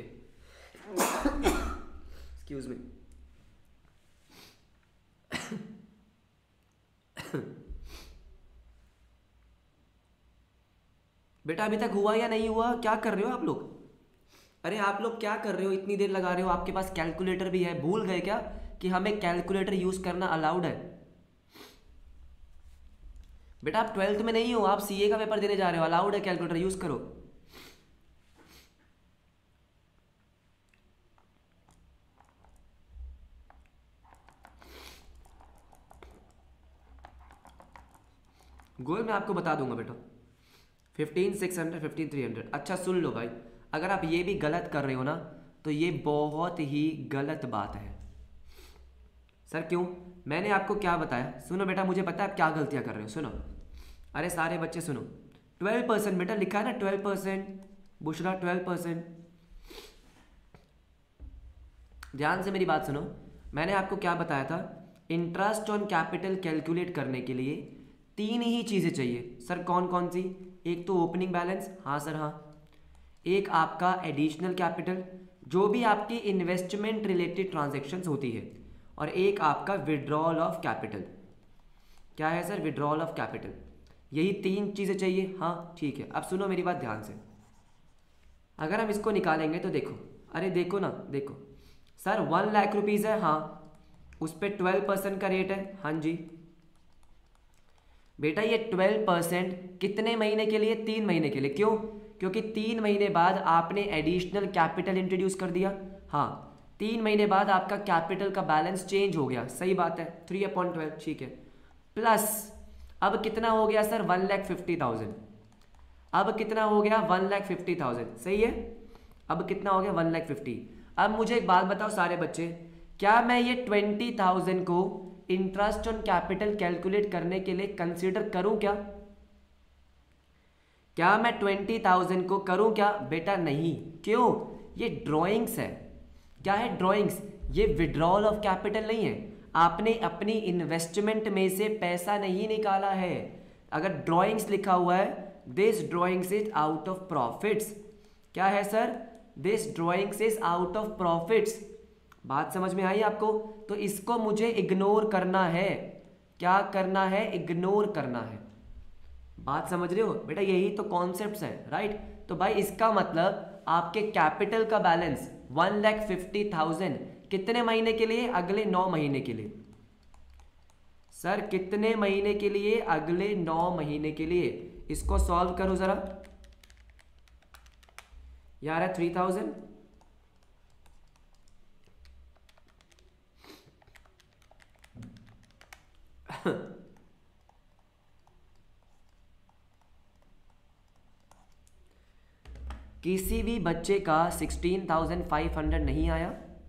[SPEAKER 1] एक्सक्यूज मी। बेटा अभी तक हुआ या नहीं हुआ, क्या कर रहे हो आप लोग? अरे आप लोग क्या कर रहे हो, इतनी देर लगा रहे हो? आपके पास कैलकुलेटर भी है, भूल गए क्या कि हमें कैलकुलेटर यूज करना अलाउड है? बेटा आप ट्वेल्थ में नहीं हो, आप सीए का पेपर देने जा रहे हो, अलाउड है कैलकुलेटर, यूज करो। गोल मैं आपको बता दूंगा बेटा, fifteen six hundred fifteen three hundred. अच्छा सुन लो भाई, अगर आप ये भी गलत कर रहे हो ना तो ये बहुत ही गलत बात है। सर क्यों? मैंने आपको क्या बताया? सुनो बेटा, मुझे पता है आप क्या गलतियां कर रहे हो, सुनो। अरे सारे बच्चे सुनो, ट्वेल्व परसेंट बेटा लिखा है ना, twelve percent Bushra, twelve percent. ध्यान से मेरी बात सुनो, मैंने आपको क्या बताया था, इंटरेस्ट ऑन कैपिटल कैलकुलेट करने के लिए तीन ही चीज़ें चाहिए। सर कौन कौन सी? एक तो ओपनिंग बैलेंस, हाँ सर हाँ। एक आपका एडिशनल कैपिटल, जो भी आपकी इन्वेस्टमेंट रिलेटेड ट्रांजैक्शंस होती है, और एक आपका विड्रॉल ऑफ कैपिटल। क्या है सर? Withdrawal of capital. यही तीन चीज़ें चाहिए, हाँ ठीक है। अब सुनो मेरी बात ध्यान से, अगर हम इसको निकालेंगे तो देखो, अरे देखो ना, देखो सर वन लाख रुपीज़ है, हाँ उस पर ट्वेल्व परसेंट का रेट है, हाँ जी बेटा। ये ट्वेल्व परसेंट कितने महीने के लिए? तीन महीने के लिए। क्यों? क्योंकि तीन महीने बाद आपने एडिशनल कैपिटल इंट्रोड्यूस कर दिया, हाँ तीन महीने बाद आपका कैपिटल का बैलेंस चेंज हो गया, सही बात है, थ्री अपॉन ट्वेल्व, ठीक है। प्लस अब कितना हो गया sir? One lakh fifty thousand. अब कितना हो गया? वन लैख फिफ्टी थाउजेंड, सही है। अब कितना हो गया? One lakh fifty. अब मुझे एक बात बताओ सारे बच्चे, क्या मैं ये ट्वेंटी थाउजेंड को इंटरेस्ट ऑन कैपिटल कैलकुलेट करने के लिए कंसीडर करूं क्या? क्या मैं ट्वेंटी थाउजेंड को करूं क्या? बेटा नहीं। क्यों? ये ड्राइंग्स है, क्या है ड्रॉइंग्स, ये विड्रॉल ऑफ कैपिटल नहीं है, आपने अपनी इन्वेस्टमेंट में से पैसा नहीं निकाला है। अगर ड्रॉइंग्स लिखा हुआ है, this drawings is out of profits, क्या है sir, this drawings is out of profits. बात समझ में आई आपको? तो इसको मुझे इग्नोर करना है, क्या करना है, इग्नोर करना है। बात समझ रहे हो बेटा, यही तो कॉन्सेप्ट्स है, राइट। तो भाई इसका मतलब आपके कैपिटल का balance one lakh fifty thousand कितने महीने के लिए, अगले नौ महीने के लिए। सर कितने महीने के लिए, अगले नौ महीने के लिए। इसको सॉल्व करो जरा यार, है थ्री थाउजेंड किसी भी बच्चे का सिक्सटीन थाउजेंड फाइव हंड्रेड नहीं आया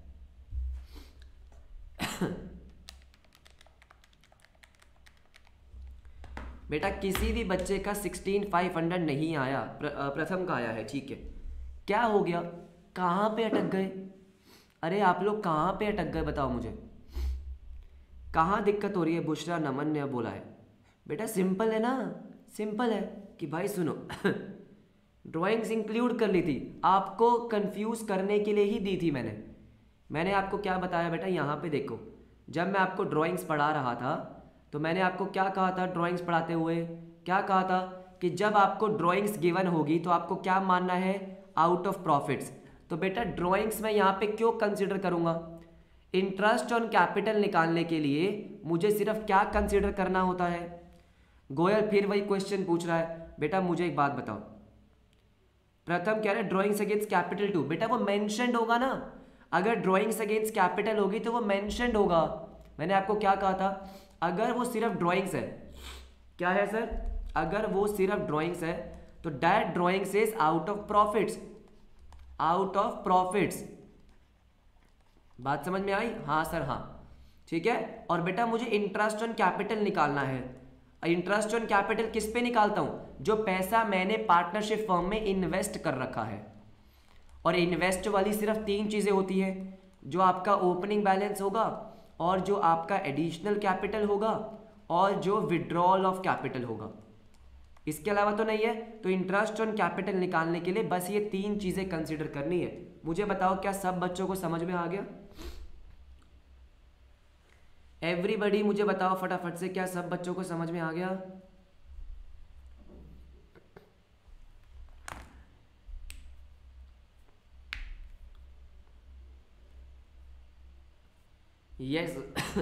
[SPEAKER 1] बेटा किसी भी बच्चे का सिक्सटीन फाइव हंड्रेड नहीं आया, प्र, प्रथम का आया है, ठीक है। क्या हो गया, कहाँ पे अटक गए? अरे आप लोग कहाँ पे अटक गए बताओ मुझे, कहाँ दिक्कत हो रही है? बुशरा नमन ने बोला है बेटा सिंपल है ना, सिंपल है कि भाई सुनो ड्राइंग्स इंक्लूड कर ली थी, आपको कंफ्यूज करने के लिए ही दी थी मैंने। मैंने आपको क्या बताया बेटा, यहाँ पे देखो, जब मैं आपको ड्राइंग्स पढ़ा रहा था तो मैंने आपको क्या कहा था, ड्राइंग्स पढ़ाते हुए क्या कहा था कि जब आपको ड्राइंग्स गिवन होगी तो आपको क्या मानना है, आउट ऑफ प्रॉफिट्स। तो बेटा ड्राइंग्स में यहाँ पे क्यों कंसिडर करूँगा, इंटरेस्ट ऑन कैपिटल निकालने के लिए मुझे सिर्फ क्या कंसिडर करना होता है। गोयल फिर वही क्वेश्चन पूछ रहा है, बेटा मुझे एक बात बताओ, प्रथम कह रहे ड्राइंग्स अगेंस्ट कैपिटल टू, बेटा वो मेंशन्ड होगा ना, अगर ड्राइंग्स अगेंस्ट कैपिटल होगी तो वो मेंशन्ड होगा। मैंने आपको क्या कहा था, अगर वो सिर्फ ड्राइंग्स है, क्या है सर, अगर वो सिर्फ ड्राइंग्स है तो that drawings is out of profits, out of profits. बात समझ में आई? हाँ सर हाँ, ठीक है। और बेटा मुझे इंटरेस्ट ऑन कैपिटल निकालना है, इंटरेस्ट ऑन कैपिटल किस पे निकालता हूं, जो पैसा मैंने पार्टनरशिप फर्म में इन्वेस्ट कर रखा है। और इन्वेस्ट वाली सिर्फ तीन चीजें होती है, जो आपका ओपनिंग बैलेंस होगा, और जो आपका एडिशनल कैपिटल होगा, और जो विड्रॉल ऑफ कैपिटल होगा। इसके अलावा तो नहीं है। तो इंटरेस्ट ऑन कैपिटल निकालने के लिए बस ये तीन चीजें कंसीडर करनी है। मुझे बताओ क्या सब बच्चों को समझ में आ गया? एवरीबडी मुझे बताओ फटाफट से, क्या सब बच्चों को समझ में आ गया? यस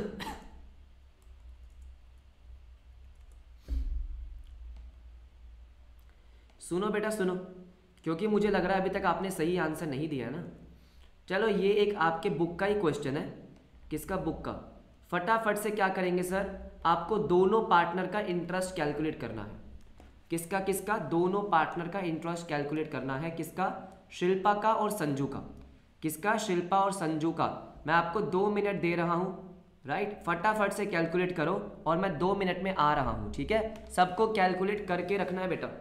[SPEAKER 1] सुनो बेटा सुनो, क्योंकि मुझे लग रहा है अभी तक आपने सही आंसर नहीं दिया ना। चलो ये एक आपके बुक का ही क्वेश्चन है। किसका? बुक का। फटाफट से क्या करेंगे सर, आपको दोनों पार्टनर का इंटरेस्ट कैलकुलेट करना है। किसका किसका? दोनों पार्टनर का इंटरेस्ट कैलकुलेट करना है। किसका? शिल्पा का और संजू का। किसका? शिल्पा और संजू का। मैं आपको दो मिनट दे रहा हूं, राइट। फटाफट से कैलकुलेट करो और मैं दो मिनट में आ रहा हूं, ठीक है। सबको कैलकुलेट करके रखना है बेटा।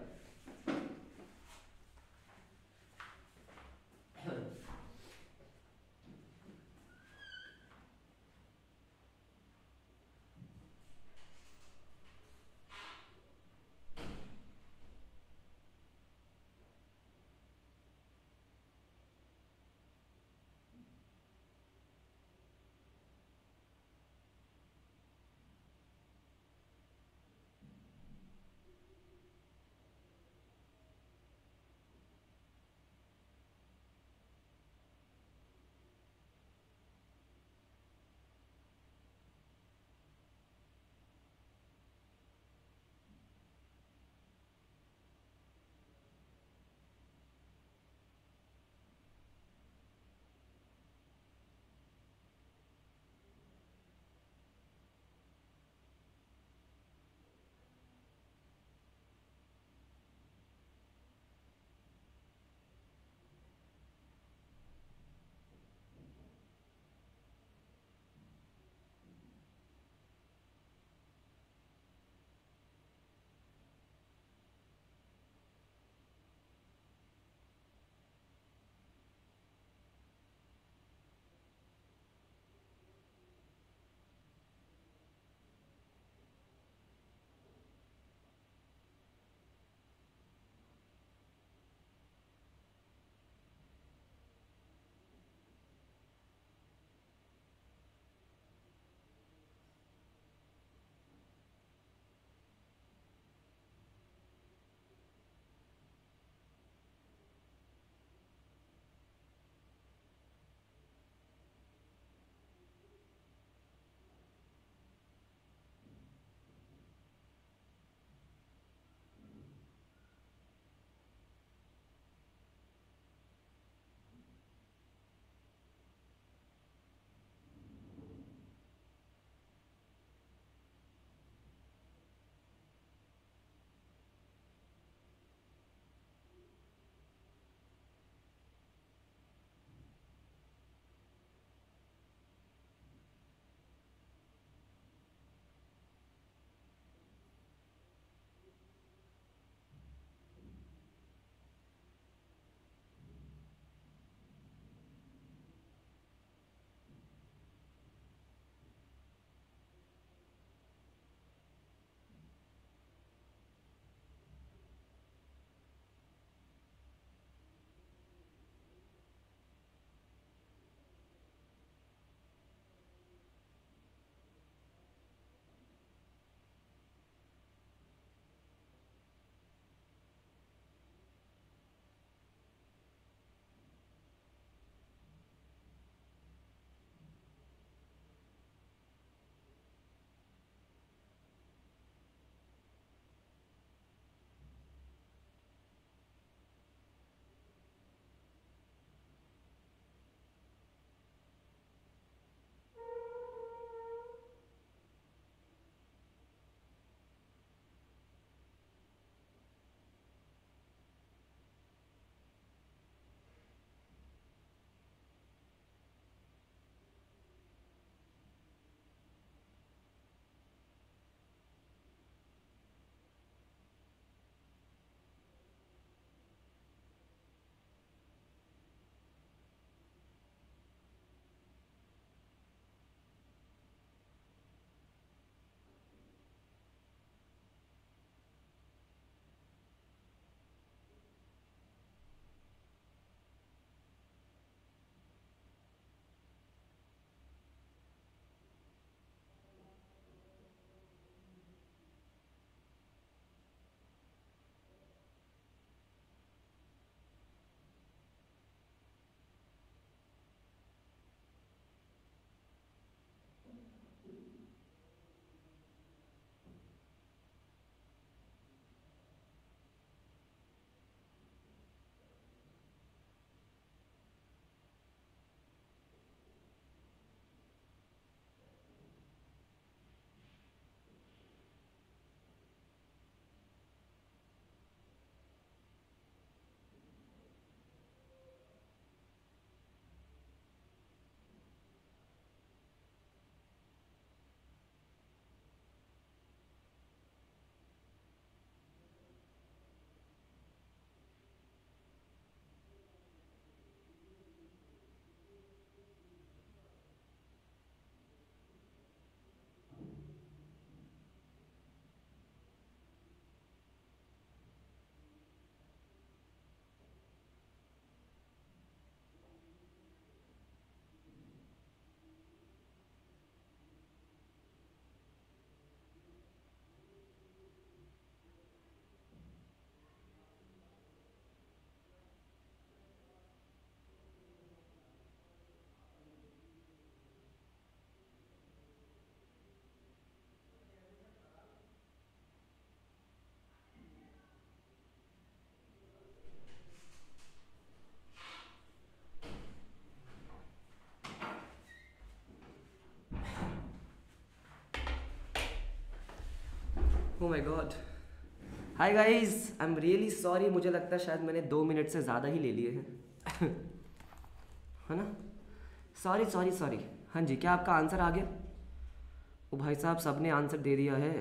[SPEAKER 1] Oh my God, hi guys, I am really sorry, मुझे लगता है शायद मैंने दो मिनट से ज़्यादा ही ले लिए हैं है ना, सॉरी सॉरी सॉरी। हाँ जी, क्या आपका आंसर आ गया? ओ भाई साहब, सबने आंसर दे दिया है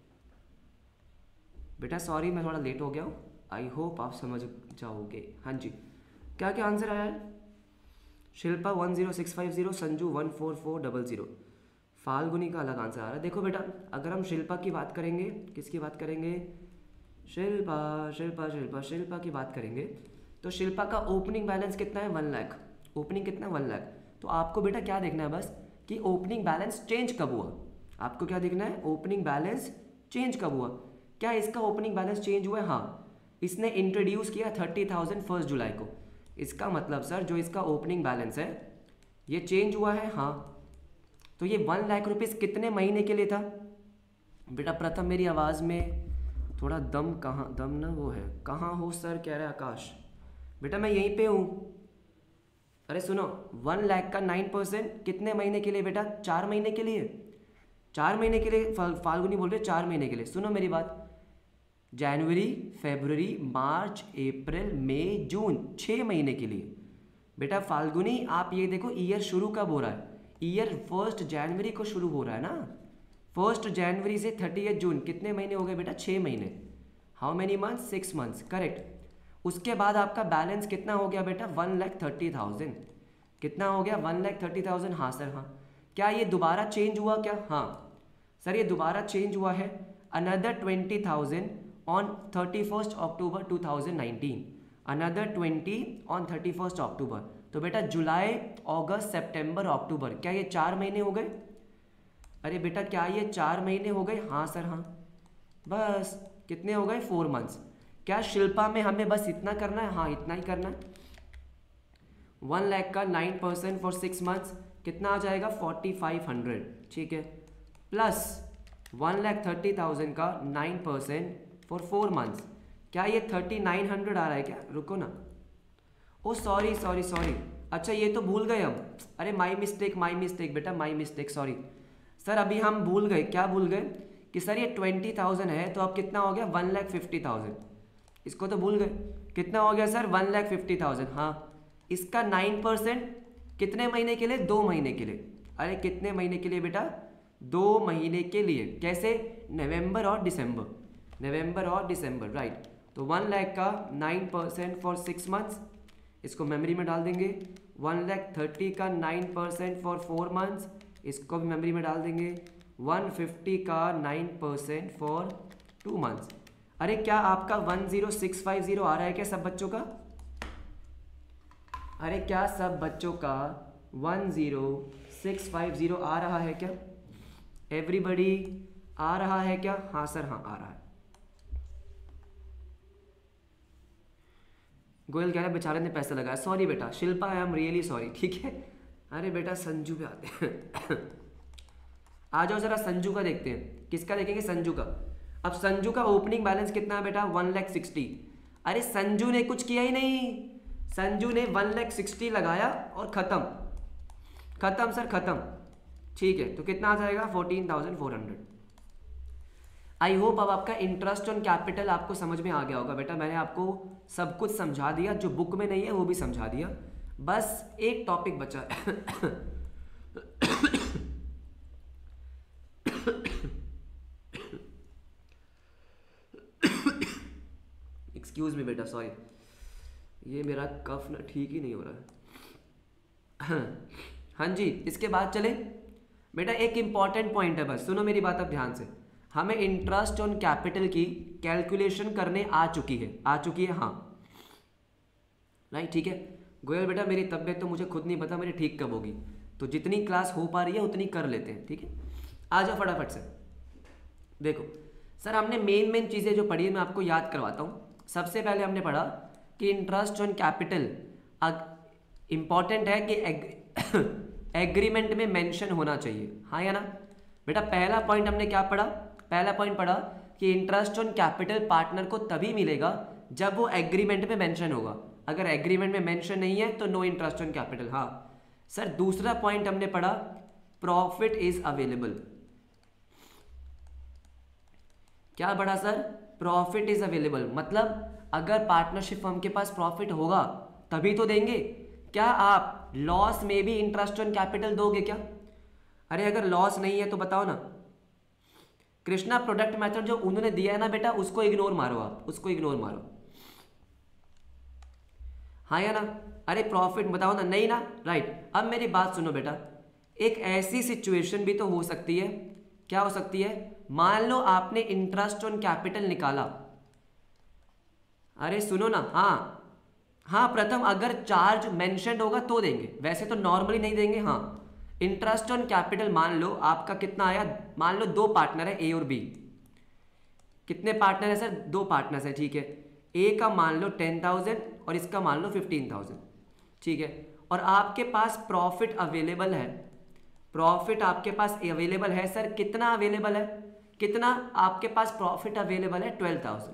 [SPEAKER 1] बेटा, सॉरी मैं थोड़ा लेट हो गया हूँ, आई होप आप समझ जाओगे। हाँ जी, क्या क्या आंसर आया है? Shilpa one zero six five zero, Sanju one four four double zero, Falguni का अलग आंसर आ रहा है। देखो बेटा, अगर हम शिल्पा की बात करेंगे, किसकी बात करेंगे? शिल्पा शिल्पा शिल्पा शिल्पा की बात करेंगे तो शिल्पा का ओपनिंग बैलेंस कितना है? वन लाख। ओपनिंग कितना? वन लाख। तो आपको बेटा क्या देखना है बस कि ओपनिंग बैलेंस चेंज कब हुआ। आपको क्या देखना है? ओपनिंग बैलेंस चेंज कब हुआ। क्या इसका ओपनिंग बैलेंस चेंज हुआ है? हाँ, इसने इंट्रोड्यूस किया थर्टी थाउजेंड फर्स्ट जुलाई को। इसका मतलब सर जो इसका ओपनिंग बैलेंस है ये चेंज हुआ है। हाँ, तो ये वन लाख रुपीज़ कितने महीने के लिए था बेटा? प्रथम मेरी आवाज़ में थोड़ा दम कहाँ, दम ना वो है, कहाँ हो सर कह रहा है आकाश। बेटा मैं यहीं पे हूँ। अरे सुनो, वन लाख का नाइन परसेंट कितने महीने के लिए बेटा? चार महीने के लिए। चार महीने के लिए फाल्गुनी बोल रहे चार महीने के लिए। सुनो मेरी बात, जनवरी, फरवरी, मार्च, अप्रैल, मई, जून, छः महीने के लिए। बेटा फाल्गुनी आप ये देखो, ईयर शुरू कब हो रहा है? ईयर फर्स्ट जनवरी को शुरू हो रहा है ना। फर्स्ट जनवरी से थर्टी जून कितने महीने हो गए बेटा? छः महीने। How many months? Six months, correct. उसके बाद आपका बैलेंस कितना हो गया बेटा? One lakh thirty thousand. कितना हो गया? One lakh thirty thousand. हाँ सर हाँ। क्या ये दोबारा चेंज हुआ क्या? हाँ सर, ये दोबारा चेंज हुआ है, another twenty thousand on thirty first October two thousand nineteen. Another twenty on thirty first October. तो बेटा जुलाई, अगस्त, सितंबर, अक्टूबर, क्या ये चार महीने हो गए? अरे बेटा क्या ये चार महीने हो गए? हाँ सर हाँ। बस कितने हो गए? Four months. क्या शिल्पा में हमें बस इतना करना है? हाँ इतना ही करना है। वन लाख का nine percent for six months कितना आ जाएगा? फोर्टी फाइव हंड्रेड, ठीक है, plus one lakh thirty thousand का nine percent for four months, क्या ये थर्टी नाइन हंड्रेड आ रहा है क्या? रुको ना, ओ सॉरी सॉरी सॉरी, अच्छा ये तो भूल गए हम। अरे माई मिस्टेक माई मिस्टेक बेटा, माई मिस्टेक, सॉरी सर, अभी हम भूल गए। क्या भूल गए? कि सर ये ट्वेंटी थाउजेंड है तो अब कितना हो गया? One lakh fifty thousand. इसको तो भूल गए। कितना हो गया sir? One lakh fifty thousand. हाँ, इसका नाइन परसेंट कितने महीने के लिए? दो महीने के लिए। अरे कितने महीने के लिए बेटा? दो महीने के लिए। कैसे? नवंबर और दिसंबर, नवंबर और दिसंबर, राइट। तो वन लाख का nine percent for six months, इसको मेमोरी में डाल देंगे। वन लाख थर्टी का nine percent for four months, इसको भी मेमोरी में डाल देंगे। वन फिफ्टी का nine percent for two months. अरे क्या आपका one zero six five zero आ रहा है क्या सब बच्चों का? अरे क्या सब बच्चों का one zero six five zero आ रहा है क्या? एवरीबडी आ रहा है क्या? हाँ सर हाँ आ रहा है। गोयल कह रहा है बेचारे ने पैसा लगाया। सॉरी बेटा, Shilpa I am really sorry, ठीक है। अरे बेटा संजू पे आते हैं आ जाओ जरा संजू का देखते हैं। किसका देखेंगे? संजू का। अब संजू का ओपनिंग बैलेंस कितना है बेटा? One lakh sixty. अरे संजू ने कुछ किया ही नहीं, संजू ने वन लाख सिक्सटी लगाया और खत्म, खत्म सर खत्म, ठीक है। तो कितना आ जाएगा? Fourteen thousand four hundred. I hope अब आपका इंटरेस्ट ऑन कैपिटल आपको समझ में आ गया होगा बेटा। मैंने आपको सब कुछ समझा दिया, जो बुक में नहीं है वो भी समझा दिया। बस एक टॉपिक बचा है एक्सक्यूज मी बेटा, सॉरी, ये मेरा कफ ना ठीक ही नहीं हो रहा है हाँ जी, इसके बाद चले बेटा। एक इंपॉर्टेंट पॉइंट है, बस सुनो मेरी बात अब ध्यान से। हमें इंटरेस्ट ऑन कैपिटल की कैलकुलेशन करने आ चुकी है, आ चुकी है हाँ, राइट, ठीक है। गोयल बेटा मेरी तबीयत तो मुझे खुद नहीं पता मेरी ठीक कब होगी, तो जितनी क्लास हो पा रही है उतनी कर लेते हैं, ठीक है। आ जाओ फटाफट से। देखो सर, हमने मेन मेन चीज़ें जो पढ़ी है मैं आपको याद करवाता हूँ। सबसे पहले हमने पढ़ा कि इंटरेस्ट ऑन कैपिटल इंपॉर्टेंट है कि एग्रीमेंट में मेंशन होना चाहिए, हाँ या ना बेटा। पहला पॉइंट हमने क्या पढ़ा? पहला पॉइंट पढ़ा कि इंटरेस्ट ऑन कैपिटल पार्टनर को तभी मिलेगा जब वो एग्रीमेंट में मेंशन होगा। अगर एग्रीमेंट में मेंशन नहीं है तो नो इंटरेस्ट ऑन कैपिटल। हाँ सर, दूसरा पॉइंट हमने पढ़ा प्रॉफिट इज अवेलेबल। क्या बढ़ा सर? प्रॉफिट इज अवेलेबल, मतलब अगर पार्टनरशिप फर्म के पास प्रॉफिट होगा तभी तो देंगे। क्या आप लॉस में भी इंटरेस्ट ऑन कैपिटल दोगे क्या? अरे अगर लॉस नहीं है तो बताओ ना। कृष्णा प्रोडक्ट मेथड जो उन्होंने दिया है ना बेटा, उसको इग्नोर मारो, आप उसको इग्नोर मारो, हाँ या ना? अरे प्रॉफिट बताओ ना, नहीं ना, राइट। अब मेरी बात सुनो बेटा, एक ऐसी सिचुएशन भी तो हो सकती है, क्या हो सकती है? मान लो आपने इंटरेस्ट ऑन कैपिटल निकाला, अरे सुनो ना, हाँ हाँ प्रथम, अगर चार्ज मेंशन्ड होगा तो देंगे, वैसे तो नॉर्मली नहीं देंगे। हाँ, इंटरेस्ट ऑन कैपिटल मान लो आपका कितना आया, मान लो दो पार्टनर है ए और बी। कितने पार्टनर है सर? दो पार्टनर्स है, ठीक है। ए का मान लो टेन थाउजेंड और इसका मान लो फिफ्टीन थाउजेंड, ठीक है। और आपके पास प्रॉफिट अवेलेबल है, प्रॉफिट आपके पास अवेलेबल है सर, कितना अवेलेबल है? कितना आपके पास प्रॉफिट अवेलेबल है? Twelve thousand.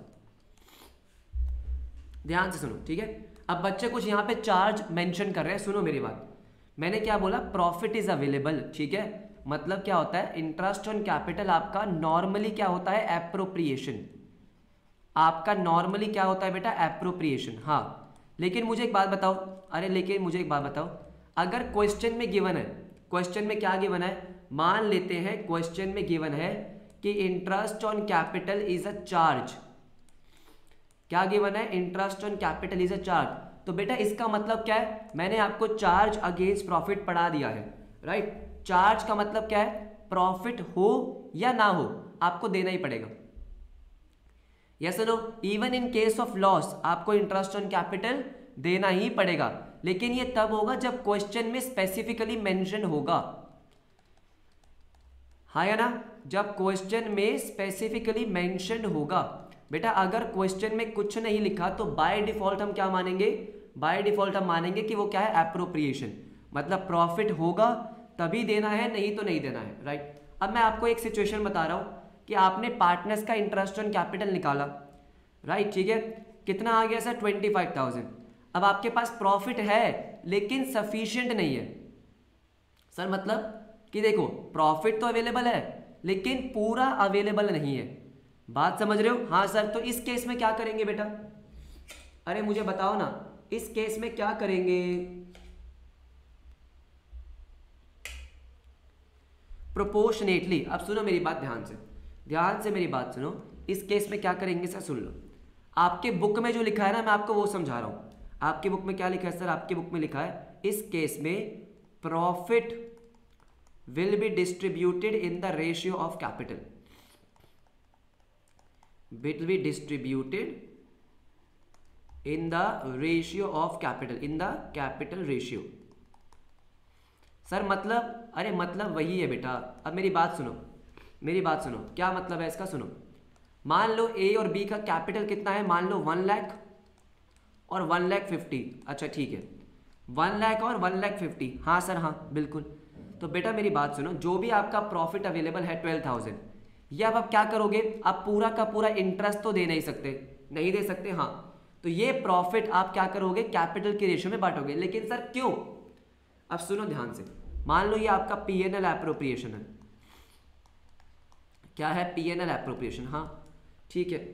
[SPEAKER 1] ध्यान से सुनो, ठीक है। अब बच्चे कुछ यहाँ पे चार्ज मेंशन कर रहे हैं, सुनो मेरी बात। मैंने क्या बोला? प्रॉफिट इज अवेलेबल, ठीक है। मतलब क्या होता है? इंटरेस्ट ऑन कैपिटल आपका नॉर्मली क्या होता है? एप्रोप्रिएशन। आपका नॉर्मली क्या होता है बेटा? एप्रोप्रिएशन। हाँ, लेकिन मुझे एक बात बताओ, अरे लेकिन मुझे एक बात बताओ, अगर क्वेश्चन में गिवन है, क्वेश्चन में क्या गिवन है? मान लेते हैं क्वेश्चन में गिवन है कि interest on capital is a charge. क्या गिवन है? Interest on capital is a charge. तो बेटा इसका मतलब क्या है? मैंने आपको चार्ज अगेंस्ट प्रॉफिट पढ़ा दिया है, राइट। चार्ज का मतलब क्या है? प्रॉफिट हो या ना हो, आपको देना ही पड़ेगा। Yes no? Even in case of loss आपको इंटरेस्ट ऑन कैपिटल देना ही पड़ेगा, लेकिन ये तब होगा जब क्वेश्चन में स्पेसिफिकली मेंशन होगा, हाँ या ना? जब क्वेश्चन में स्पेसिफिकली मेंशन होगा। बेटा अगर क्वेश्चन में कुछ नहीं लिखा तो बाय डिफॉल्ट हम क्या मानेंगे? बाय डिफॉल्ट हम मानेंगे कि वो क्या है? एप्रोप्रिएशन, मतलब प्रॉफिट होगा तभी देना है, नहीं तो नहीं देना है, राइट। अब मैं आपको एक सिचुएशन बता रहा हूं कि आपने पार्टनर्स का इंटरेस्ट ऑन कैपिटल निकाला, राइट, ठीक है। कितना आ गया सर? Twenty five thousand. अब आपके पास प्रॉफिट है लेकिन सफिशिएंट नहीं है सर, मतलब कि देखो प्रॉफिट तो अवेलेबल है लेकिन पूरा अवेलेबल नहीं है, बात समझ रहे हो? हाँ सर, तो इस केस में क्या करेंगे बेटा? अरे मुझे बताओ ना, इस केस में क्या करेंगे? प्रोपोर्शनेटली। अब सुनो मेरी बात ध्यान से, ध्यान से मेरी बात सुनो। इस केस में क्या करेंगे सर? सुन लो, आपके बुक में जो लिखा है ना, मैं आपको वो समझा रहा हूं। आपके बुक में क्या लिखा है सर? आपके बुक में लिखा है इस केस में profit will be distributed in the ratio of capital, will be distributed in the ratio of capital, in the capital ratio. Sir मतलब, अरे मतलब वही है बेटा। अब मेरी बात सुनो, मेरी बात सुनो, क्या मतलब है इसका? सुनो, मान लो ए और बी का कैपिटल कितना है? मान लो वन लाख और वन लाख फिफ्टी। अच्छा ठीक है, वन लाख और वन लाख फिफ्टी, हाँ सर हाँ बिल्कुल। तो बेटा मेरी बात सुनो, जो भी आपका प्रॉफिट अवेलेबल है ट्वेल्व थाउजेंड, ये अब आप क्या करोगे? आप पूरा का पूरा इंटरेस्ट तो दे नहीं सकते, नहीं दे सकते, हाँ। तो ये प्रॉफिट आप क्या करोगे? कैपिटल की रेशियो में बांटोगे। लेकिन सर क्यों? अब सुनो ध्यान से, मान लो ये आपका पी एन एल एप्रोप्रिएशन है। क्या है? पी एन एल एप्रोप्रिएशन, हाँ ठीक है।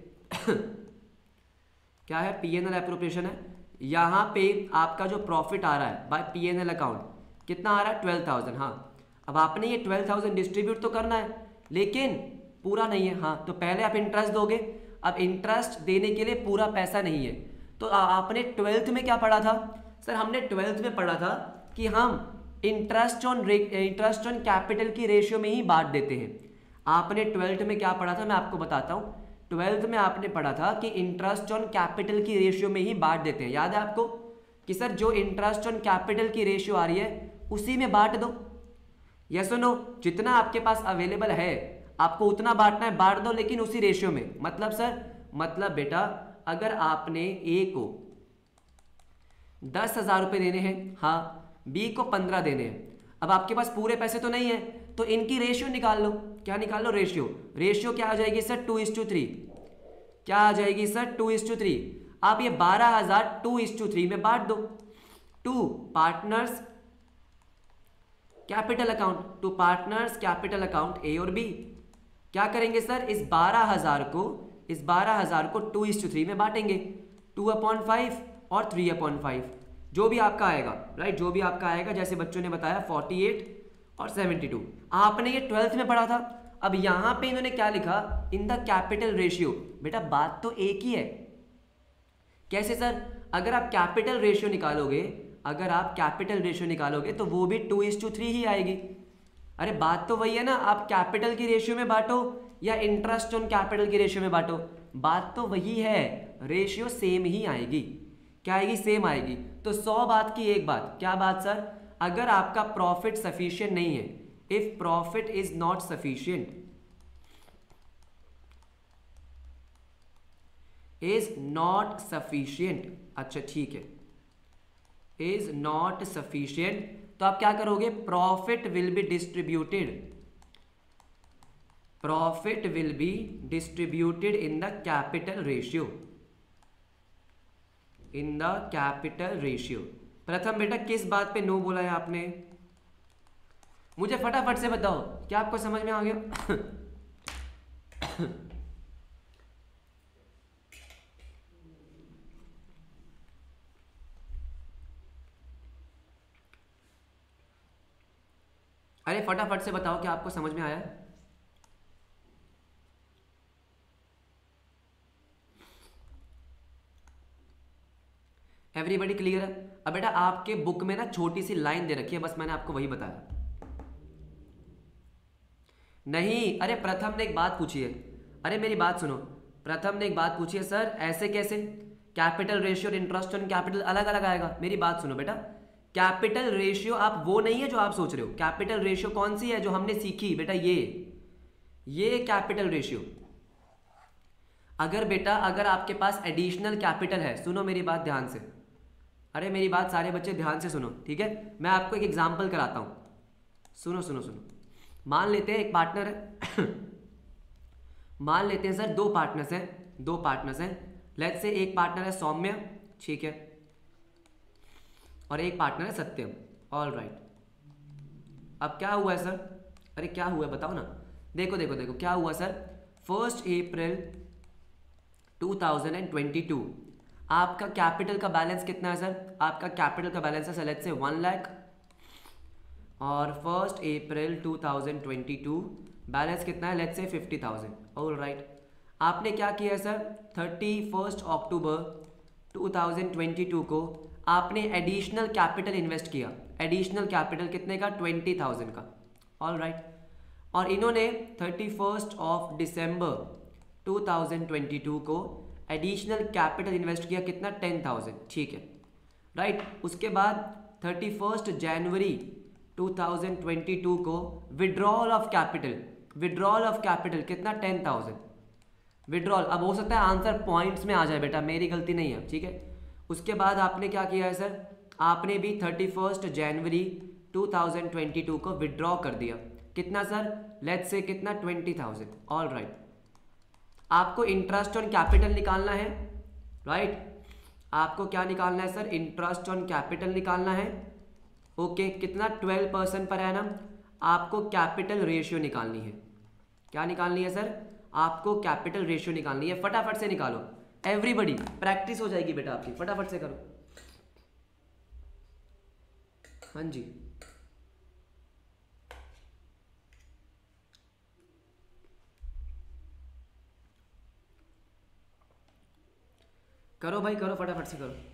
[SPEAKER 1] क्या है? पी एन एल एप्रोप्रिएशन है। यहाँ पे आपका जो प्रॉफिट आ रहा है by P N L account कितना आ रहा है? ट्वेल्व थाउजेंड, हाँ। अब आपने ये ट्वेल्व थाउजेंड डिस्ट्रीब्यूट तो करना है लेकिन पूरा नहीं है, हाँ। तो पहले आप इंटरेस्ट दोगे, अब इंटरेस्ट देने के लिए पूरा पैसा नहीं है। तो आपने ट्वेल्थ में क्या पढ़ा था सर? हमने ट्वेल्थ में पढ़ा था कि हम interest on interest on capital की रेशियो में ही बांट देते हैं। आपने ट्वेल्थ में क्या पढ़ा था? मैं आपको बताता हूँ। ट्वेल्थ में आपने पढ़ा था कि इंटरेस्ट ऑन कैपिटल की रेशियो में ही बांट देते हैं। याद है आपको कि सर जो इंटरेस्ट ऑन कैपिटल की रेशियो आ रही है उसी में बांट दो। यस और नो? जितना आपके पास अवेलेबल है आपको उतना बांटना है, बांट दो, लेकिन उसी रेशियो में। मतलब सर, मतलब बेटा अगर आपने ए को दस हजार रुपये देने हैं, हाँ, बी को पंद्रह देने हैं, अब आपके पास पूरे पैसे तो नहीं है, तो इनकी रेशियो निकाल लो। क्या निकाल लो? रेशियो। रेशियो क्या आ जाएगी sir? Two is to three. क्या आ जाएगी sir? Two is to three. आप ये बारह हजार टू इज टू थ्री में बांट दो। Two partners capital account, two partners capital account A और बी। क्या करेंगे सर, इस बारह हजार को इस बारह हजार को टू इस टू थ्री में बांटेंगे, टू अपॉन फाइव और थ्री अपॉन फाइव, जो भी आपका आएगा, राइट, जो भी आपका आएगा, जैसे बच्चों ने बताया फोर्टी एट और सेवेंटी टू। आपने ये ट्वेल्थ में पढ़ा था। अब यहां पे इन्होंने क्या लिखा, इन द कैपिटल रेशियो। बेटा बात तो एक ही है। कैसे सर, अगर आप कैपिटल रेशियो निकालोगे अगर आप कैपिटल रेशियो निकालोगे तो वो भी टू इज टू थ्री ही आएगी। अरे बात तो वही है ना, आप कैपिटल की रेशियो में बांटो या इंटरेस्ट ऑन कैपिटल की रेशियो में बांटो, बात तो वही है, रेशियो सेम ही आएगी। क्या आएगी, सेम आएगी। तो सौ बात की एक बात, क्या बात सर, अगर आपका प्रॉफिट सफिशिएंट नहीं है, if profit is not sufficient is not sufficient अच्छा ठीक है, इज नॉट सफिशिएंट, तो आप क्या करोगे, profit will be distributed profit will be distributed in the capital ratio in the capital ratio. Pratham बेटा किस बात पे नो बोला है आपने, मुझे फटाफट से बताओ, क्या आपको समझ में आ गया? अरे फटाफट से बताओ, क्या आपको समझ में आया? एवरीबडी क्लियर है? अब बेटा आपके बुक में ना छोटी सी लाइन दे रखी है, बस मैंने आपको वही बताया। नहीं, अरे प्रथम ने एक बात पूछी है, अरे मेरी बात सुनो, प्रथम ने एक बात पूछी है, सर ऐसे कैसे, कैपिटल रेशियो और इंटरेस्ट ऑन कैपिटल अलग अलग आएगा। मेरी बात सुनो बेटा, कैपिटल रेशियो आप वो नहीं है जो आप सोच रहे हो। कैपिटल रेशियो कौन सी है जो हमने सीखी बेटा, ये ये कैपिटल रेशियो। अगर बेटा अगर आपके पास एडिशनल कैपिटल है, सुनो मेरी बात ध्यान से, अरे मेरी बात सारे बच्चे ध्यान से सुनो, ठीक है, मैं आपको एक एग्जांपल कराता हूं। सुनो सुनो सुनो मान लेते हैं एक पार्टनर है मान लेते हैं सर दो पार्टनर्स हैं दो पार्टनर्स हैं लेट्स से एक पार्टनर है सौम्य, ठीक है, और एक पार्टनर है सत्यम। ऑल राइट, अब क्या हुआ है सर, अरे क्या हुआ है बताओ ना। देखो देखो देखो क्या हुआ sir, first April two thousand twenty two आपका कैपिटल का बैलेंस कितना है सर, आपका कैपिटल का बैलेंस है sir let's say one lakh, और first April two thousand twenty two balance कितना है, let's say fifty thousand. All right, आपने क्या किया है sir, thirty first October two thousand twenty two को आपने एडिशनल कैपिटल इन्वेस्ट किया। एडिशनल कैपिटल कितने का, ट्वेंटी थाउजेंड का। ऑल राइट, और इन्होंने thirty first of December two thousand twenty two को एडिशनल कैपिटल इन्वेस्ट किया, कितना, टेन थाउजेंड, ठीक है, राइट right? उसके बाद thirty first January two thousand twenty two को withdrawal of capital withdrawal of capital कितना, टेन थाउजेंड विड्रॉल। अब हो सकता है आंसर पॉइंट्स में आ जाए बेटा, मेरी गलती नहीं है, ठीक है। उसके बाद आपने क्या किया है सर, आपने भी thirty first January two thousand twenty two को विड्रॉ कर दिया, कितना सर, लेट्स से कितना, ट्वेंटी थाउजेंड। ऑल राइट, आपको इंटरेस्ट ऑन कैपिटल निकालना है, राइट right? आपको क्या निकालना है सर, इंटरेस्ट ऑन कैपिटल निकालना है, ओके okay, कितना, ट्वेल्व परसेंट पर एनम। आपको कैपिटल रेशियो निकालनी है, क्या निकालनी है सर, आपको कैपिटल रेशियो निकालनी है, फटाफट से निकालो एवरीबडी, प्रैक्टिस हो जाएगी बेटा आपकी, फटाफट से करो। हाँ जी, करो भाई करो, फटाफट से करो।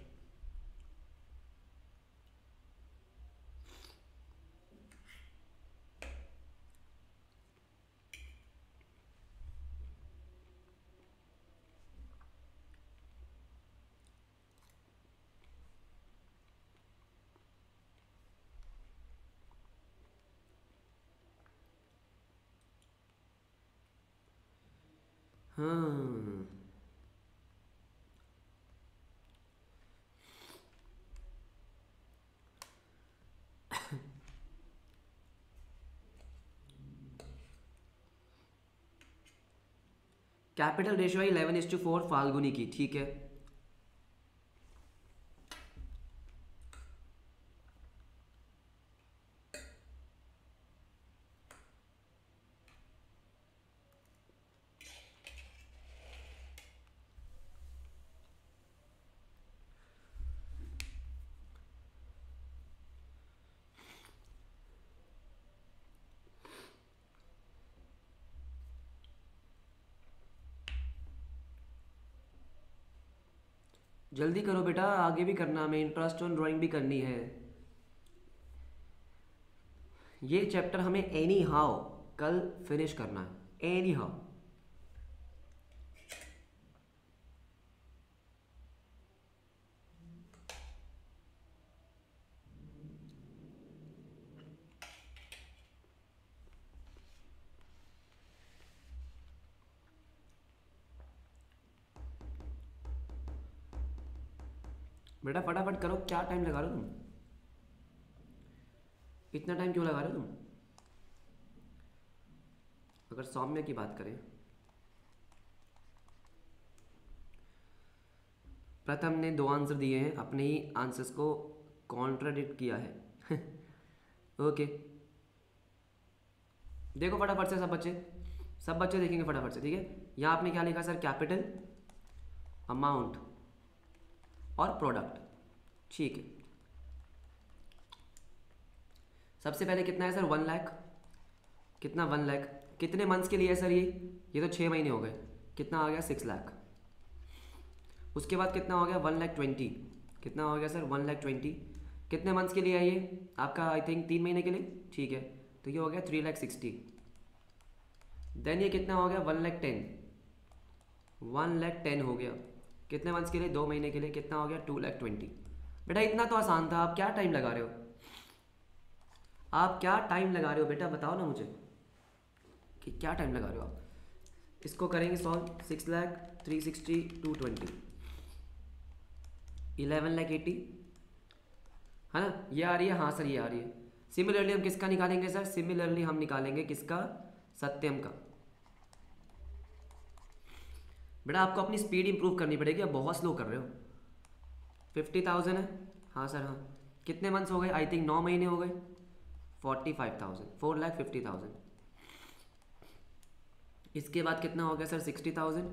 [SPEAKER 1] हाँ कैपिटल रेशियो है eleven is to four Falguni की, ठीक है। जल्दी करो बेटा, आगे भी करना हमें, इंट्रोस्ट ऑन ड्राइंग भी करनी है। ये चैप्टर हमें एनी हाउ कल फिनिश करना है, एनी हाउ। बेटा फटाफट करो, क्या टाइम लगा रहे हो तुम, इतना टाइम क्यों लगा रहे हो तुम? अगर सौम्य की बात करें, प्रथम ने दो आंसर दिए हैं, अपने ही आंसर्स को कॉन्ट्राडिक्ट किया है। ओके देखो फटाफट से सब बच्चे, सब बच्चे देखेंगे फटाफट से, ठीक है। यहाँ आपने क्या लिखा सर? कैपिटल, अमाउंट और प्रोडक्ट, ठीक है। सबसे पहले कितना है सर? वन लाख। कितना? वन लाख। कितने मंथ्स के लिए है सर ये? ये तो छः महीने हो गए, कितना आ गया? सिक्स लाख। उसके बाद कितना हो गया? One lakh twenty. कितना हो गया सर? One lakh twenty. कितने मंथ्स के लिए है ये आपका? आई थिंक तीन महीने के लिए, ठीक है। तो ये हो गया थ्री लाख सिक्सटी। देन ये कितना हो गया? One lakh ten. One lakh ten हो गया। कितने मंथ्स के लिए? दो महीने के लिए। कितना हो गया? Two lakh twenty. बेटा इतना तो आसान था, आप क्या टाइम लगा रहे हो? आप क्या टाइम लगा रहे हो बेटा, बताओ ना मुझे कि क्या टाइम लगा रहे हो आप। इसको करेंगे solve. Six lakh, three sixty, two twenty, eleven lakh eighty, है ना? ये आ रही है, हाँ सर ये आ रही है। सिमिलरली हम किसका निकालेंगे सर? सिमिलरली हम निकालेंगे किसका? सत्यम का। बेटा आपको अपनी स्पीड इंप्रूव करनी पड़ेगी, आप बहुत स्लो कर रहे हो। फिफ्टी थाउजेंड है, हाँ सर हाँ। कितने मंथ्स हो गए? आई थिंक नौ महीने हो गए। Forty five thousand, four lakh fifty thousand. इसके बाद कितना हो गया सर? Sixty thousand.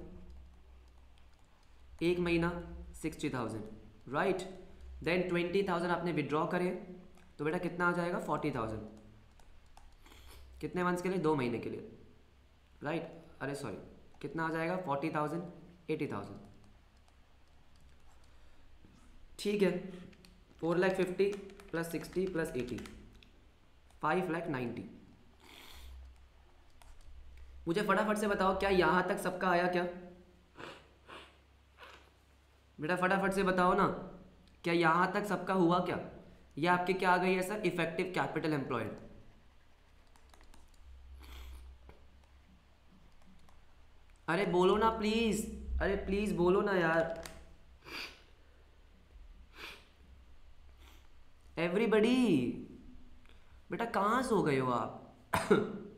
[SPEAKER 1] एक महीना sixty thousand, right. Then twenty thousand आपने विड्रॉ करे, तो बेटा कितना आ जाएगा? Forty thousand. कितने मंथ्स के लिए? दो महीने के लिए, राइट। अरे सॉरी, कितना आ जाएगा? फोर्टी थाउजेंड, एटी थाउजेंड, ठीक है। Four lakh fifty plus sixty plus eighty, five lakh ninety. मुझे फटाफट से बताओ, क्या यहां तक सबका आया क्या? बेटा फटाफट से बताओ ना, क्या यहां तक सबका हुआ क्या? ये आपके क्या आ गई है सर? Effective capital employed. अरे बोलो ना प्लीज, अरे प्लीज बोलो ना यार, एवरीबडी। बेटा कहाँ सो गए हो आप?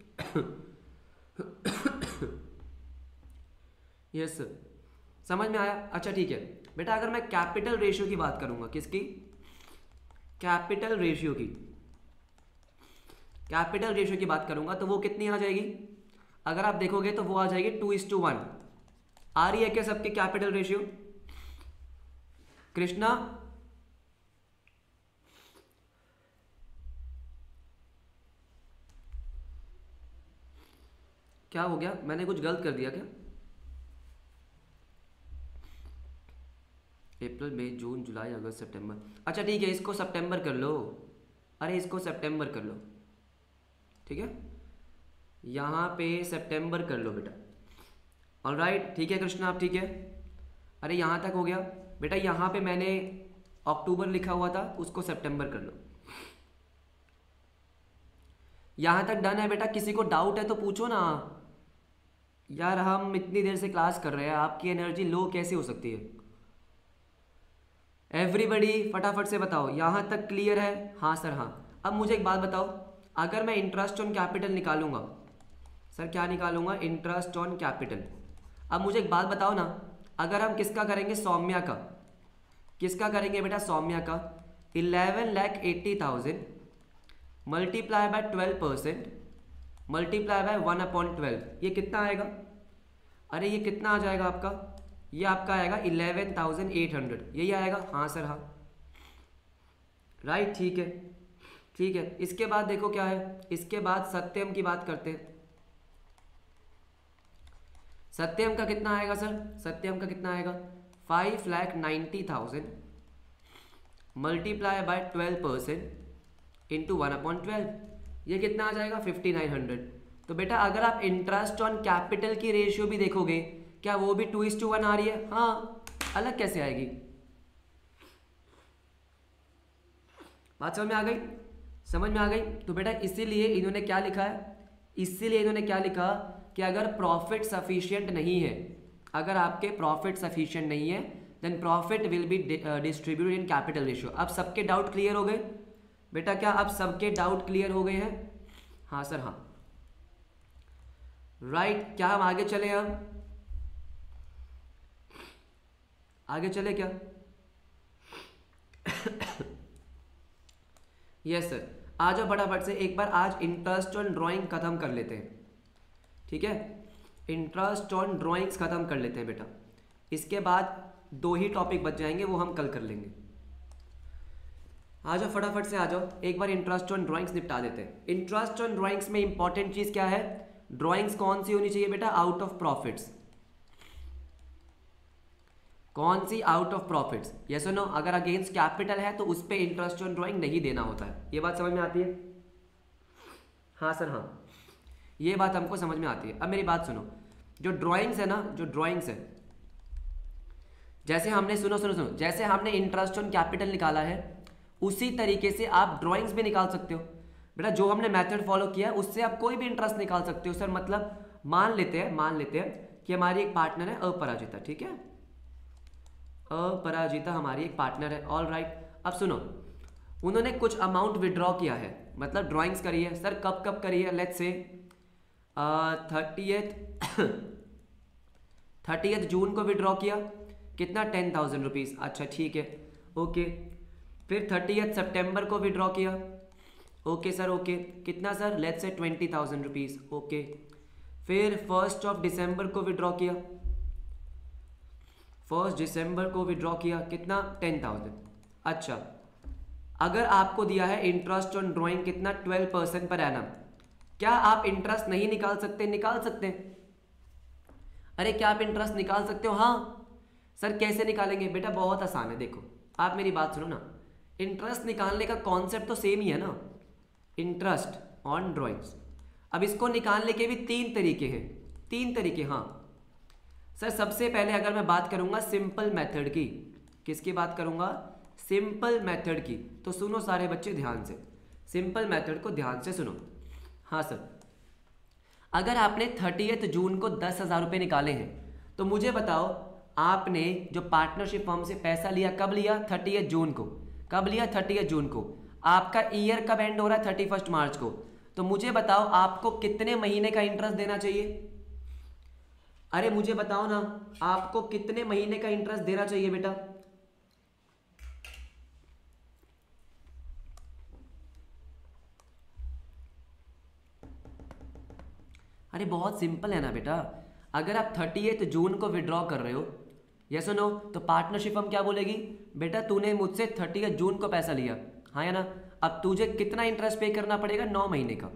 [SPEAKER 1] यस yes, समझ में आया? अच्छा ठीक है बेटा, अगर मैं कैपिटल रेशियो की बात करूंगा, किसकी? कैपिटल रेशियो की। कैपिटल रेशियो की बात करूंगा तो वो कितनी आ जाएगी? अगर आप देखोगे तो वो आ जाएगी टू इज टू वन। आ रही है क्या सबकी कैपिटल रेशियो? कृष्णा क्या हो गया? मैंने कुछ गलत कर दिया क्या? अप्रैल मई जून जुलाई अगस्त सितंबर, अच्छा ठीक है, इसको सितंबर कर लो। अरे इसको सितंबर कर लो, ठीक है, यहाँ पे सितंबर कर लो बेटा। ऑलराइट ठीक है कृष्णा, आप ठीक है। अरे यहाँ तक हो गया बेटा, यहाँ पे मैंने अक्टूबर लिखा हुआ था, उसको सितंबर कर लो। यहाँ तक डन है बेटा? किसी को डाउट है तो पूछो ना यार, हम इतनी देर से क्लास कर रहे हैं, आपकी एनर्जी लो कैसे हो सकती है? एवरीबडी फटाफट से बताओ, यहाँ तक क्लियर है? हाँ सर हाँ। अब मुझे एक बात बताओ, अगर मैं इंटरेस्ट ऑन कैपिटल निकालूंगा, सर क्या निकालूंगा? Interest on capital. अब मुझे एक बात बताओ ना, अगर हम किसका करेंगे? सौम्या का। किसका करेंगे बेटा? सौम्या का। Eleven lakh eighty thousand multiply by twelve percent multiply by one upon twelve, ये कितना आएगा? अरे ये कितना आ जाएगा आपका? ये आपका आएगा इलेवन थाउजेंड एट हंड्रेड, यही आएगा? हाँ सर हाँ, राइट ठीक है ठीक है। इसके बाद देखो क्या है, इसके बाद सत्यम की बात करते हैं। सत्यम का कितना आएगा सर? सत्यम का कितना आएगा? Five lakh ninety thousand multiply by twelve percent into one upon twelve, ये कितना आ जाएगा फिफ्टी नाइन हंड्रेड। तो बेटा अगर आप इंटरेस्ट ऑन कैपिटल की रेशियो भी देखोगे, क्या वो भी टू इज टू वन आ रही है? हाँ, अलग कैसे आएगी? बात समझ में आ गई? समझ में आ गई? तो बेटा इसीलिए इन्होंने क्या लिखा है, इसीलिए इन्होंने क्या लिखा कि अगर प्रॉफिट सफिशिएंट नहीं है, अगर आपके प्रॉफिट सफिशिएंट नहीं है, then profit will be distributed in capital ratio. अब सबके डाउट क्लियर हो गए बेटा? क्या अब सबके डाउट क्लियर हो गए हैं? हाँ सर हाँ, राइट right. क्या हम आगे चले? अब आगे चले क्या? यस सर, आ जाओ फटाफट से एक बार आज इंटरेस्ट ऑन ड्राइंग खत्म कर लेते हैं, ठीक है? इंटरेस्ट ऑन ड्राइंग्स खत्म कर लेते हैं बेटा, इसके बाद दो ही टॉपिक बच जाएंगे, वो हम कल कर लेंगे। आ जाओ फटाफट से आ जाओ, एक बार इंटरेस्ट ऑन ड्राइंग्स निपटा देते हैं। इंटरेस्ट ऑन ड्राइंग्स में इंपॉर्टेंट चीज क्या है? ड्राइंग्स कौन सी होनी चाहिए बेटा? Out of profits. कौन सी? Out of profits. यस और नो? अगर अगेंस्ट कैपिटल है तो उस पर इंटरेस्ट ऑन ड्राइंग नहीं देना होता है। ये बात समझ में आती है? हाँ सर हाँ, ये बात हमको समझ में आती है। अब मेरी बात सुनो, जो ड्राइंग्स है ना, जो ड्राइंग्स है, जैसे हमने सुनो सुनो सुनो जैसे हमने इंटरेस्ट ऑन कैपिटल निकाला है, उसी तरीके से आप ड्राइंग्स भी निकाल सकते हो बेटा। जो हमने मेथड फॉलो किया उससे आप कोई भी इंटरेस्ट निकाल सकते हो सर। मतलब मान लेते हैं मान लेते हैं कि हमारी एक पार्टनर है अपराजिता, ठीक है? अपराजिता हमारी एक पार्टनर है, ऑल राइट। अब सुनो, उन्होंने कुछ अमाउंट विड्रॉ किया है, मतलब ड्राइंग्स करी है सर। कब कब करी है? लेट्स से थर्टीएथ थर्टीएथ जून को विड्रॉ किया, कितना? Ten thousand rupees. अच्छा ठीक है, ओके। फिर थर्टीएथ सितंबर को विड्रॉ किया, ओके सर, ओके। कितना sir? Let's say twenty thousand rupees, okay. फिर फर्स्ट ऑफ दिसंबर को विड्रॉ किया, फर्स्ट दिसंबर को विड्रॉ किया, कितना? Ten thousand. अच्छा, अगर आपको दिया है इंटरेस्ट ऑन ड्राइंग कितना? ट्वेल्व परसेंट पर एनम, क्या आप इंटरेस्ट नहीं निकाल सकते? निकाल सकते हैं। अरे क्या आप इंटरेस्ट निकाल सकते हो? हाँ सर। कैसे निकालेंगे बेटा? बहुत आसान है, देखो आप मेरी बात सुनो ना। इंटरेस्ट निकालने का कॉन्सेप्ट तो सेम ही है ना, इंटरेस्ट ऑन ड्राइंग्स। अब इसको निकालने के भी तीन तरीके हैं, तीन तरीके। हाँ सर, सबसे पहले अगर मैं बात करूंगा सिंपल मेथड की, किसकी बात करूंगा? सिंपल मेथड की। तो सुनो सारे बच्चे ध्यान से, सिंपल मेथड को ध्यान से सुनो। हाँ सर, अगर आपने थर्टीएथ जून को दस हज़ार रुपये निकाले हैं, तो मुझे बताओ आपने जो पार्टनरशिप फर्म से पैसा लिया कब लिया? थर्टीएथ जून को। कब लिया? थर्टीएथ जून को। आपका ईयर कब एंड हो रहा है? थर्टी फर्स्ट मार्च को। तो मुझे बताओ आपको कितने महीने का इंटरेस्ट देना चाहिए? अरे मुझे बताओ ना, आपको कितने महीने का इंटरेस्ट देना चाहिए बेटा? अरे बहुत सिंपल है ना बेटा। अगर आप थर्टीएथ जून को विड्रॉ कर रहे हो, यस और नो, तो पार्टनरशिप फर्म क्या बोलेगी? बेटा तूने मुझसे थर्टीएथ जून को पैसा लिया, हाँ या ना? अब तुझे कितना इंटरेस्ट पे करना पड़ेगा? नौ महीने का।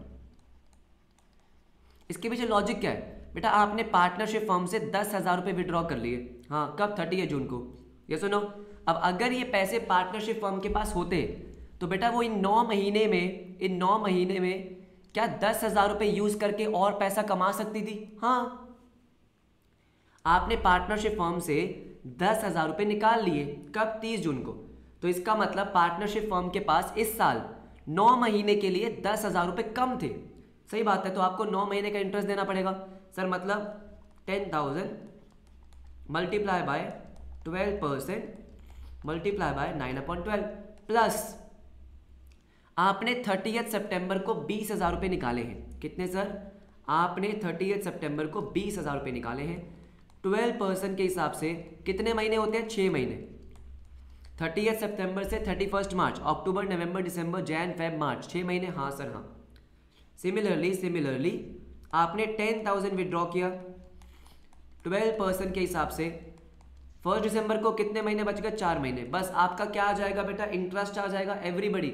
[SPEAKER 1] इसके पीछे लॉजिक क्या है बेटा? आपने पार्टनरशिप फर्म से दस हजार रुपये विड्रॉ कर लिए, हाँ कब? थर्टीएथ जून को, यस और नो। अब अगर ये पैसे पार्टनरशिप फर्म के पास होते तो बेटा वो इन नौ महीने में इन नौ महीने में क्या दस हजार रुपये यूज करके और पैसा कमा सकती थी? हाँ, आपने पार्टनरशिप फर्म से दस हजार रुपये निकाल लिए, कब? तीस जून को। तो इसका मतलब पार्टनरशिप फर्म के पास इस साल नौ महीने के लिए दस हजार रुपये कम थे। सही बात है, तो आपको नौ महीने का इंटरेस्ट देना पड़ेगा सर। मतलब ten thousand multiply by twelve percent multiply by nine upon twelve, plus आपने थर्टीएथ सितंबर को बीस हजार रुपये निकाले हैं। कितने सर? आपने थर्टीएथ सितंबर को बीस हजार रुपये निकाले हैं। ट्वेल्व परसेंट के हिसाब से कितने महीने होते हैं? छः महीने। थर्टीएथ सितंबर से thirty first March, October, November, December, Jan, Feb, March, छः महीने। हाँ सर हाँ। सिमिलरली सिमिलरली आपने टेन थाउजेंड विड्रॉ किया, ट्वेल्व परसेंट के हिसाब से फर्स्ट दिसंबर को कितने महीने बच गए? चार महीने। बस आपका क्या आ जाएगा बेटा? इंटरेस्ट आ जाएगा। एवरीबडी,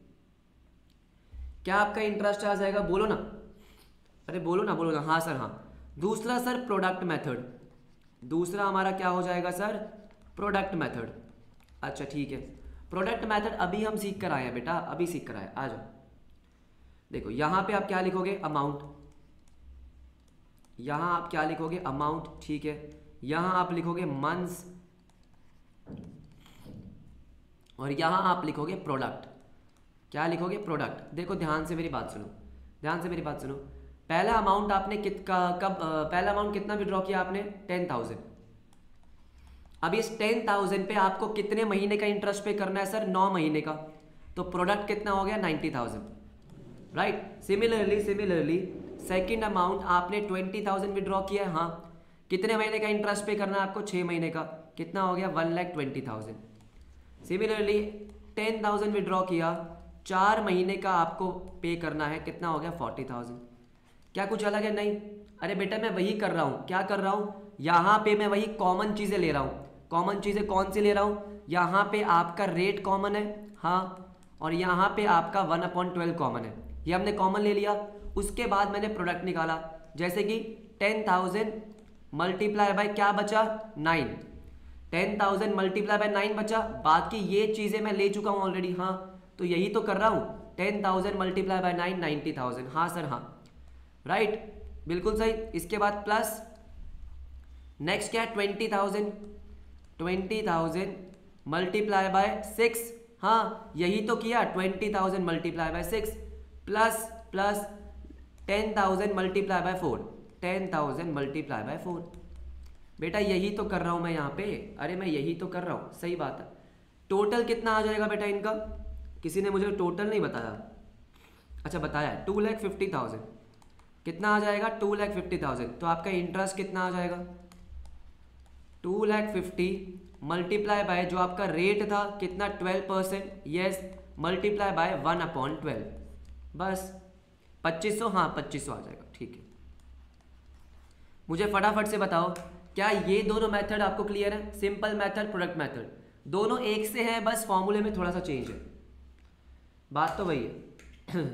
[SPEAKER 1] क्या आपका इंटरेस्ट आ जाएगा? बोलो ना, अरे बोलो ना, बोलो ना। हाँ सर हाँ। दूसरा सर प्रोडक्ट मेथड, दूसरा हमारा क्या हो जाएगा सर? Product method. अच्छा ठीक है, प्रोडक्ट मेथड अभी हम सीख कर आए हैं बेटा, अभी सीख कर आए। आ जाओ, देखो यहां पे आप क्या लिखोगे, अमाउंट। यहां आप क्या लिखोगे, अमाउंट, ठीक है। यहां आप लिखोगे मंथ्स, और यहां आप लिखोगे प्रोडक्ट। क्या लिखोगे, प्रोडक्ट। देखो ध्यान से मेरी बात सुनो, ध्यान से मेरी बात सुनो। पहला अमाउंट आपने कित का कब पहला अमाउंट कितना विड्रॉ किया आपने, टेन थाउजेंड। अब इस टेन थाउजेंड पे आपको कितने महीने का इंटरेस्ट पे करना है सर, नौ महीने का। तो प्रोडक्ट कितना हो गया, ninety thousand, right. Similarly similarly second amount आपने ट्वेंटी थाउजेंड विड्रॉ किया है, हाँ। कितने महीने का इंटरेस्ट पे करना है आपको, छः महीने का। कितना हो गया, one lakh twenty thousand. Similarly ten thousand withdraw किया, चार महीने का आपको पे करना है, कितना हो गया, फोर्टी थाउजेंड। क्या कुछ अलग है, नहीं। अरे बेटा मैं वही कर रहा हूँ, क्या कर रहा हूँ, यहाँ पे मैं वही कॉमन चीज़ें ले रहा हूँ। कॉमन चीज़ें कौन सी ले रहा हूँ, यहाँ पे आपका रेट कॉमन है, हाँ, और यहाँ पे आपका वन अपॉइंट ट्वेल्व कॉमन है, ये हमने कॉमन ले लिया। उसके बाद मैंने प्रोडक्ट निकाला, जैसे कि टेन थाउजेंड मल्टीप्लाई बाय क्या बचा, nine. Ten thousand multiply by nine बचा, बाकी ये चीज़ें मैं ले चुका हूँ ऑलरेडी, हाँ। तो यही तो कर रहा हूँ, ten thousand multiply by nine, ninety thousand, हाँ सर, हाँ, राइट, बिल्कुल सही। इसके बाद प्लस नेक्स्ट क्या है, twenty thousand twenty thousand multiply by six, हाँ यही तो किया, twenty thousand multiply by six, plus plus ten thousand multiply by four, ten thousand multiply by four. बेटा यही तो कर रहा हूँ मैं यहाँ पे, अरे मैं यही तो कर रहा हूँ, सही बात है। टोटल कितना आ जाएगा बेटा इनका, किसी ने मुझे टोटल नहीं बताया। अच्छा बताया, टू लैख फिफ्टी थाउजेंड। कितना आ जाएगा, टू लैख फिफ्टी थाउजेंड। तो आपका इंटरेस्ट कितना आ जाएगा, two lakh fifty multiply by जो आपका रेट था कितना, twelve percent, yes, multiply by one upon twelve, बस पच्चीस सौ, हाँ पच्चीस सौ आ जाएगा, ठीक है। मुझे फटाफट से बताओ, क्या ये दोनों मेथड आपको क्लियर है, सिंपल मेथड, प्रोडक्ट मेथड, दोनों एक से हैं, बस फॉर्मूले में थोड़ा सा चेंज है, बात तो वही है।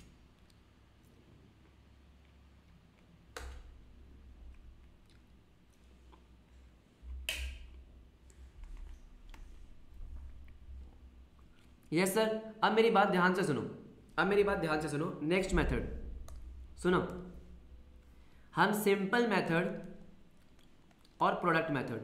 [SPEAKER 1] यस सर, अब मेरी बात ध्यान से सुनो, अब मेरी बात ध्यान से सुनो। नेक्स्ट मेथड सुनो, हम सिंपल मेथड और प्रोडक्ट मेथड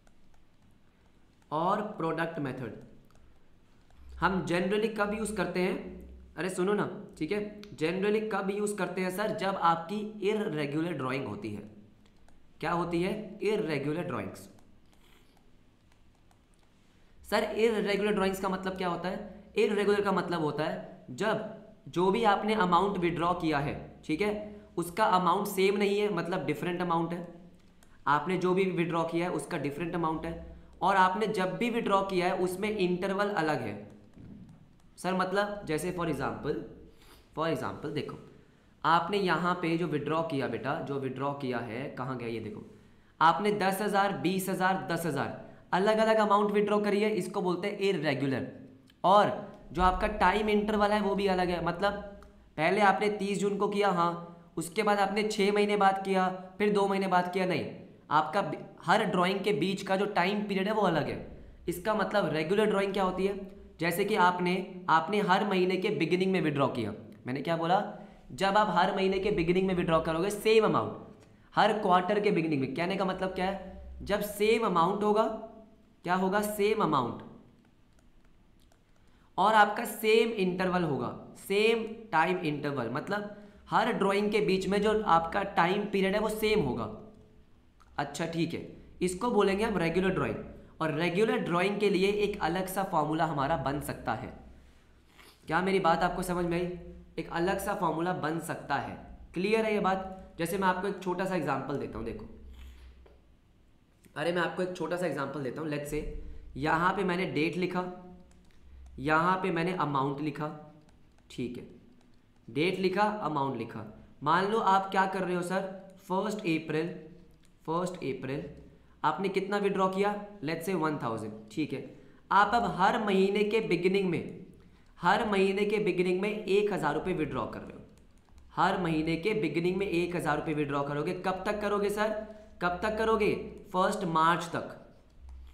[SPEAKER 1] और प्रोडक्ट मेथड हम जनरली कब यूज करते हैं, अरे सुनो ना, ठीक है, जनरली कब यूज करते हैं सर, जब आपकी इररेगुलर ड्राइंग होती है। क्या होती है, irregular drawings. Sir irregular drawings का मतलब क्या होता है, इररेगुलर का मतलब होता है जब जो भी आपने अमाउंट विड्रॉ किया है, ठीक है, उसका अमाउंट सेम नहीं है, मतलब डिफरेंट अमाउंट है। आपने जो भी विड्रॉ किया है उसका डिफरेंट अमाउंट है, और आपने जब भी विड्रॉ किया है उसमें इंटरवल अलग है। सर मतलब जैसे फॉर एग्जांपल फॉर एग्जांपल देखो, आपने यहाँ पे जो विड्रॉ किया बेटा, जो विड्रॉ किया है, कहाँ गया ये देखो, आपने दस हज़ार, बीस हज़ार, दस हज़ार अलग अलग अमाउंट विड्रॉ करी है, इसको बोलते हैं इररेगुलर। और जो आपका टाइम इंटरवल है वो भी अलग है, मतलब पहले आपने तीस जून को किया, हाँ, उसके बाद आपने छः महीने बाद किया, फिर दो महीने बाद किया, नहीं, आपका हर ड्राइंग के बीच का जो टाइम पीरियड है वो अलग है। इसका मतलब रेगुलर ड्राइंग क्या होती है, जैसे कि आपने आपने हर महीने के बिगिनिंग में विड्रॉ किया, मैंने क्या बोला, जब आप हर महीने के बिगिनिंग में विड्रॉ करोगे सेम अमाउंट, हर क्वार्टर के बिगिनिंग में, कहने का मतलब क्या है, जब सेम अमाउंट होगा, क्या होगा, सेम अमाउंट, और आपका सेम इंटरवल होगा, सेम टाइम इंटरवल, मतलब हर ड्राइंग के बीच में जो आपका टाइम पीरियड है वो सेम होगा। अच्छा ठीक है, इसको बोलेंगे हम रेगुलर ड्राइंग। और रेगुलर ड्राइंग के लिए एक अलग सा फॉर्मूला हमारा बन सकता है। क्या मेरी बात आपको समझ में आई, एक अलग सा फॉर्मूला बन सकता है, क्लियर है ये बात। जैसे मैं आपको एक छोटा सा एग्जांपल देता हूँ, देखो, अरे मैं आपको एक छोटा सा एग्जांपल देता हूँ। लेट्स से यहाँ पे मैंने डेट लिखा, यहाँ पे मैंने अमाउंट लिखा, ठीक है, डेट लिखा, अमाउंट लिखा। मान लो आप क्या कर रहे हो sir, first April first April आपने कितना विड्रॉ किया, लेट्स से वन थाउजेंड, ठीक है। आप अब हर महीने के बिगिनिंग में हर महीने के बिगिनिंग में एक हज़ार रुपये विड्रॉ कर रहे हो, हर महीने के बिगिनिंग में एक हज़ार रुपये विड्रॉ करोगे। कब तक करोगे सर, कब तक करोगे, फर्स्ट मार्च तक।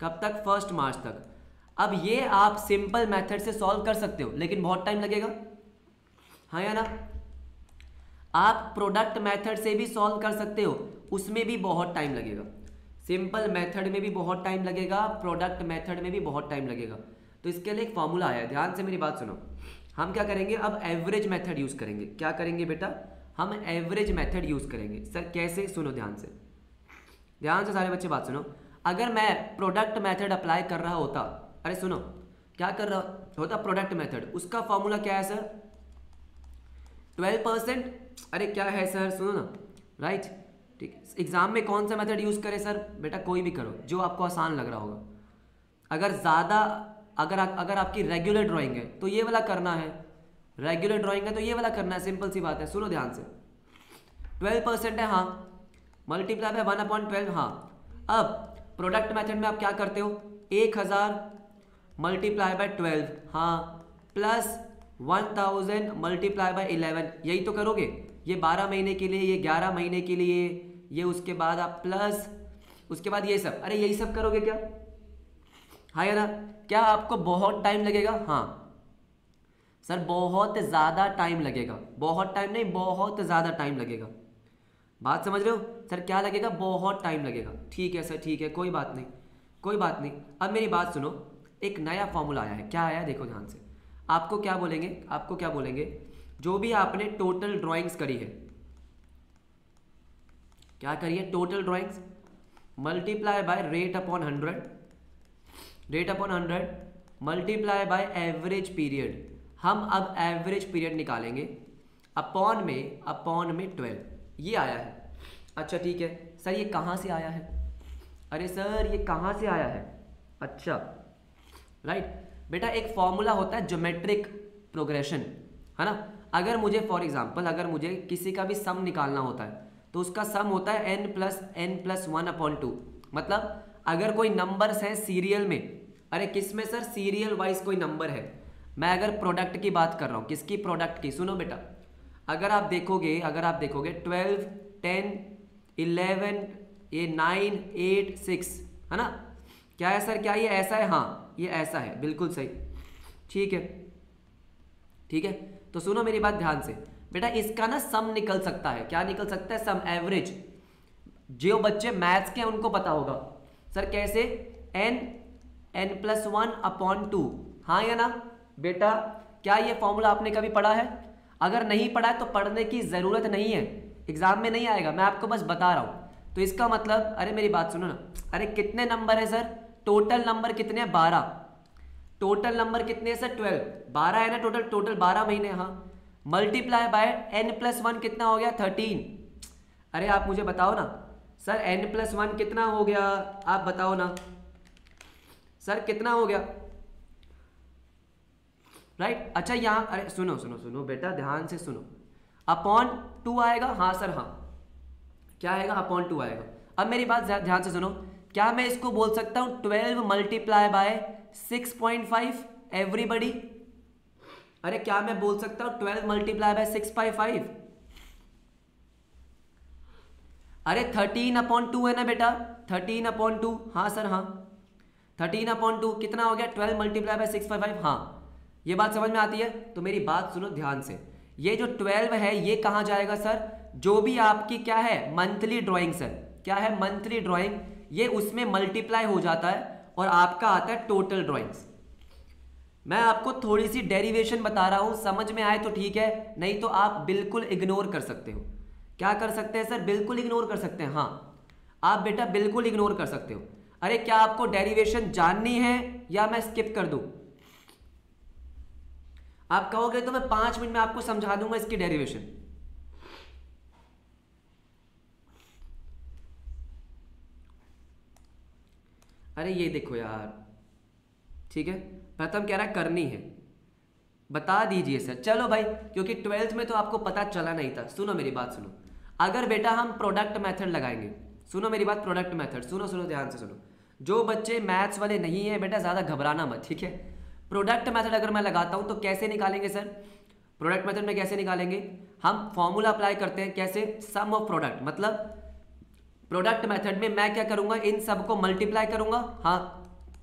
[SPEAKER 1] कब तक? फर्स्ट मार्च तक। अब ये आप सिंपल मेथड से सॉल्व कर सकते हो, लेकिन बहुत टाइम लगेगा, हाँ या ना? आप प्रोडक्ट मेथड से भी सॉल्व कर सकते हो, उसमें भी बहुत टाइम लगेगा। सिंपल मेथड में भी बहुत टाइम लगेगा, प्रोडक्ट मेथड में भी बहुत टाइम लगेगा। तो इसके लिए एक फॉर्मूला आया है, ध्यान से मेरी बात सुनो। हम क्या करेंगे अब? एवरेज मेथड यूज करेंगे। क्या करेंगे बेटा? हम एवरेज मेथड यूज करेंगे। सर कैसे? सुनो ध्यान से, ध्यान से सारे बच्चे बात सुनो। अगर मैं प्रोडक्ट मेथड अप्लाई कर रहा होता, अरे सुनो, क्या कर रहा होता? प्रोडक्ट मेथड, उसका फॉर्मूला क्या है सर? Twelve percent. अरे क्या है सर? सुनो ना, राइट, ठीक। एग्जाम में कौन सा मेथड यूज करें सर? बेटा कोई भी करो जो आपको आसान लग रहा होगा। अगर ज़्यादा अगर अगर आपकी रेगुलर ड्राइंग है तो ये वाला करना है, रेगुलर ड्राइंग है तो ये वाला करना है, सिंपल सी बात है। सुनो ध्यान से, ट्वेल्व परसेंट है, हाँ, multiply by one upon twelve, हाँ। अब प्रोडक्ट मेथड में आप क्या करते हो? एक हज़ार मल्टीप्लाई बाय ट्वेल्व, हाँ, plus one thousand multiply by eleven, यही तो करोगे। ये बारह महीने के लिए, ये ग्यारह महीने के लिए, ये उसके बाद आप प्लस, उसके बाद ये सब, अरे यही सब करोगे क्या? हाँ या ना? क्या आपको बहुत टाइम लगेगा? हाँ सर बहुत ज़्यादा टाइम लगेगा। बहुत टाइम नहीं, बहुत ज़्यादा टाइम लगेगा। बात समझ रहे हो सर? क्या लगेगा? बहुत टाइम लगेगा। ठीक है सर, ठीक है, कोई बात नहीं, कोई बात नहीं। अब मेरी बात सुनो, एक नया फॉर्मूला आया है। क्या आया है? देखो ध्यान से। आपको क्या बोलेंगे? आपको क्या बोलेंगे? जो भी आपने टोटल ड्राइंग्स करी है, क्या करी है? Total drawings multiply by rate upon hundred, rate upon hundred multiply by average period. हम अब एवरेज पीरियड निकालेंगे, अपॉन में अपॉन में ट्वेल्व, ये आया है। अच्छा ठीक है सर, ये कहाँ से आया है? अरे सर ये कहाँ से आया है? अच्छा राइट बेटा, एक फॉर्मूला होता है ज्योमेट्रिक प्रोग्रेशन, है ना। अगर मुझे फॉर एग्जांपल अगर मुझे किसी का भी सम निकालना होता है तो उसका सम होता है n plus n plus one upon two. मतलब अगर कोई नंबर्स हैं सीरियल में, अरे किस में सर? सीरियल वाइज कोई नंबर है। मैं अगर प्रोडक्ट की बात कर रहा हूँ, किसकी? प्रोडक्ट की। सुनो बेटा, अगर आप देखोगे अगर आप देखोगे ट्वेल्व, टेन, इलेवन, ये नाइन, एट, सिक्स, है ना। क्या है सर? क्या ये ऐसा है? हाँ ये ऐसा है, बिल्कुल सही, ठीक है, ठीक है। तो सुनो मेरी बात ध्यान से बेटा, इसका ना सम निकल सकता है। क्या निकल सकता है? Sum, average. जो बच्चे मैथ्स के हैं उनको पता होगा। सर कैसे? N n plus one upon two, हाँ या ना बेटा? क्या ये फॉर्मूला आपने कभी पढ़ा है? अगर नहीं पढ़ा है तो पढ़ने की ज़रूरत नहीं है, एग्जाम में नहीं आएगा, मैं आपको बस बता रहा हूँ। तो इसका मतलब, अरे मेरी बात सुनो ना, अरे कितने नंबर है सर? टोटल नंबर कितने हैं? बारह। टोटल नंबर कितने हैं सर? ट्वेल्व। बारह है ना टोटल, टोटल बारह महीने, हाँ। Multiply by n plus one कितना हो गया? थर्टीन। अरे आप मुझे बताओ ना सर, एन प्लस वन कितना हो गया? आप बताओ ना सर कितना हो गया? Right right? अच्छा यहाँ, अरे सुनो सुनो सुनो बेटा, ध्यान से सुनो। अपॉन टू आएगा, हाँ सर, हाँ। क्या आएगा? अपॉन टू आएगा। अब मेरी बात ध्यान से सुनो, क्या मैं इसको बोल सकता हूँ twelve multiply by six point five? Everybody, अरे क्या मैं बोल सकता हूँ twelve multiply by six by five? अरे थर्टीन अपॉन टू है ना बेटा, थर्टीन अपॉन टू, हाँ सर, हाँ। थर्टीन अपॉन टू कितना हो गया? Twelve multiply by six by five, हाँ। ये बात समझ में आती है? तो मेरी बात सुनो ध्यान से, ये जो ट्वेल्व है ये कहाँ जाएगा सर? जो भी आपकी क्या है? मंथली ड्राइंग सर, क्या है? मंथली ड्राइंग, ये उसमें मल्टीप्लाई हो जाता है और आपका आता है टोटल ड्राइंग्स। मैं आपको थोड़ी सी डेरिवेशन बता रहा हूं, समझ में आए तो ठीक है, नहीं तो आप बिल्कुल इग्नोर कर सकते हो। क्या कर सकते हैं सर? बिल्कुल इग्नोर कर सकते हैं, हाँ आप बेटा बिल्कुल इग्नोर कर सकते हो। अरे क्या आपको डेरिवेशन जाननी है या मैं स्किप कर दूं? आप कहोगे तो मैं पांच मिनट में आपको समझा दूंगा इसकी डेरिवेशन। अरे ये देखो यार, ठीक है, प्रथम कह रहा है करनी है, बता दीजिए सर। चलो भाई, क्योंकि ट्वेल्थ में तो आपको पता चला नहीं था। सुनो मेरी बात सुनो, अगर बेटा हम प्रोडक्ट मेथड लगाएंगे, सुनो मेरी बात, प्रोडक्ट मेथड, सुनो सुनो ध्यान से सुनो। जो बच्चे मैथ्स वाले नहीं है बेटा, ज़्यादा घबराना मत, ठीक है। प्रोडक्ट मेथड अगर मैं लगाता हूँ तो कैसे निकालेंगे सर? प्रोडक्ट मेथड में कैसे निकालेंगे? हम फॉर्मूला अप्लाई करते हैं, कैसे? Sum of product. मतलब प्रोडक्ट मेथड में मैं क्या करूँगा? इन सबको मल्टीप्लाई करूँगा, हाँ,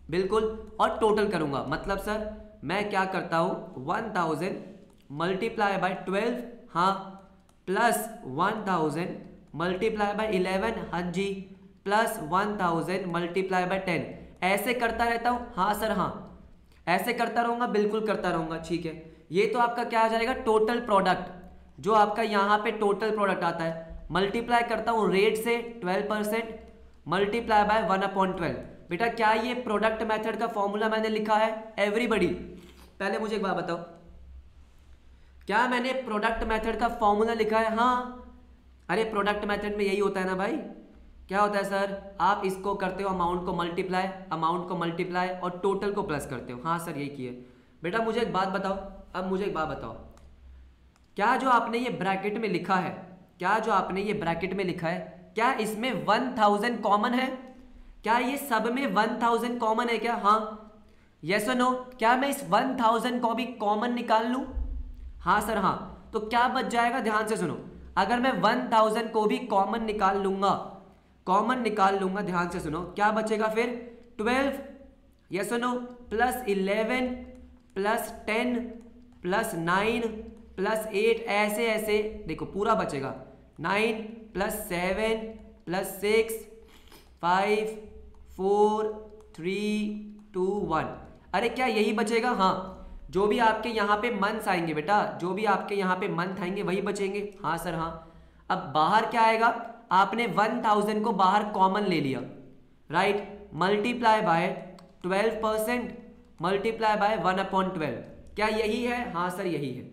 [SPEAKER 1] बिल्कुल, और टोटल करूंगा। मतलब सर मैं क्या करता हूं, one thousand multiply by twelve, हाँ, plus one thousand multiply by eleven, हाँ जी, plus one thousand multiply by ten, ऐसे करता रहता हूं। हाँ सर, हाँ, ऐसे करता रहूंगा, बिल्कुल करता रहूंगा। ठीक है, ये तो आपका क्या आ जाएगा, टोटल प्रोडक्ट, जो आपका यहाँ पे टोटल प्रोडक्ट आता है। मल्टीप्लाई करता हूँ रेट से twelve percent multiply by one upon twelve. बेटा क्या ये प्रोडक्ट मेथड का फॉर्मूला मैंने लिखा है? एवरीबडी पहले मुझे एक बात बताओ, क्या मैंने प्रोडक्ट मेथड का फॉर्मूला लिखा है? हाँ, अरे प्रोडक्ट मेथड में यही होता है ना भाई। क्या होता है सर, आप इसको करते हो अमाउंट को मल्टीप्लाई, अमाउंट को मल्टीप्लाई और टोटल को प्लस करते हो। हाँ सर यही किए। बेटा मुझे एक बात बताओ, अब मुझे एक बात बताओ, क्या जो आपने ये ब्रैकेट में लिखा है, क्या जो आपने ये ब्रैकेट में लिखा है, क्या इसमें वन थाउजेंड कॉमन है? क्या ये सब में वन थाउजेंड कॉमन है क्या? हाँ, यस और नो? क्या मैं इस वन थाउजेंड को भी कॉमन निकाल लूं? हाँ सर हाँ। तो क्या बच जाएगा, ध्यान से सुनो, अगर मैं वन थाउजेंड को भी कॉमन निकाल लूंगा, कॉमन निकाल लूंगा, ध्यान से सुनो, क्या बचेगा फिर? ट्वेल्व, यस और no, plus eleven plus ten plus nine plus eight, ऐसे ऐसे देखो पूरा बचेगा। Nine plus seven plus six, five, four, three, two, one. अरे क्या यही बचेगा? हाँ, जो भी आपके यहाँ पे मंथ्स आएंगे बेटा, जो भी आपके यहाँ पे मंथ आएंगे वही बचेंगे। हाँ सर हाँ। अब बाहर क्या आएगा, आपने वन थाउजेंड को बाहर कॉमन ले लिया, right, multiply by twelve percent multiply by one upon twelve. क्या यही है? हाँ सर यही है।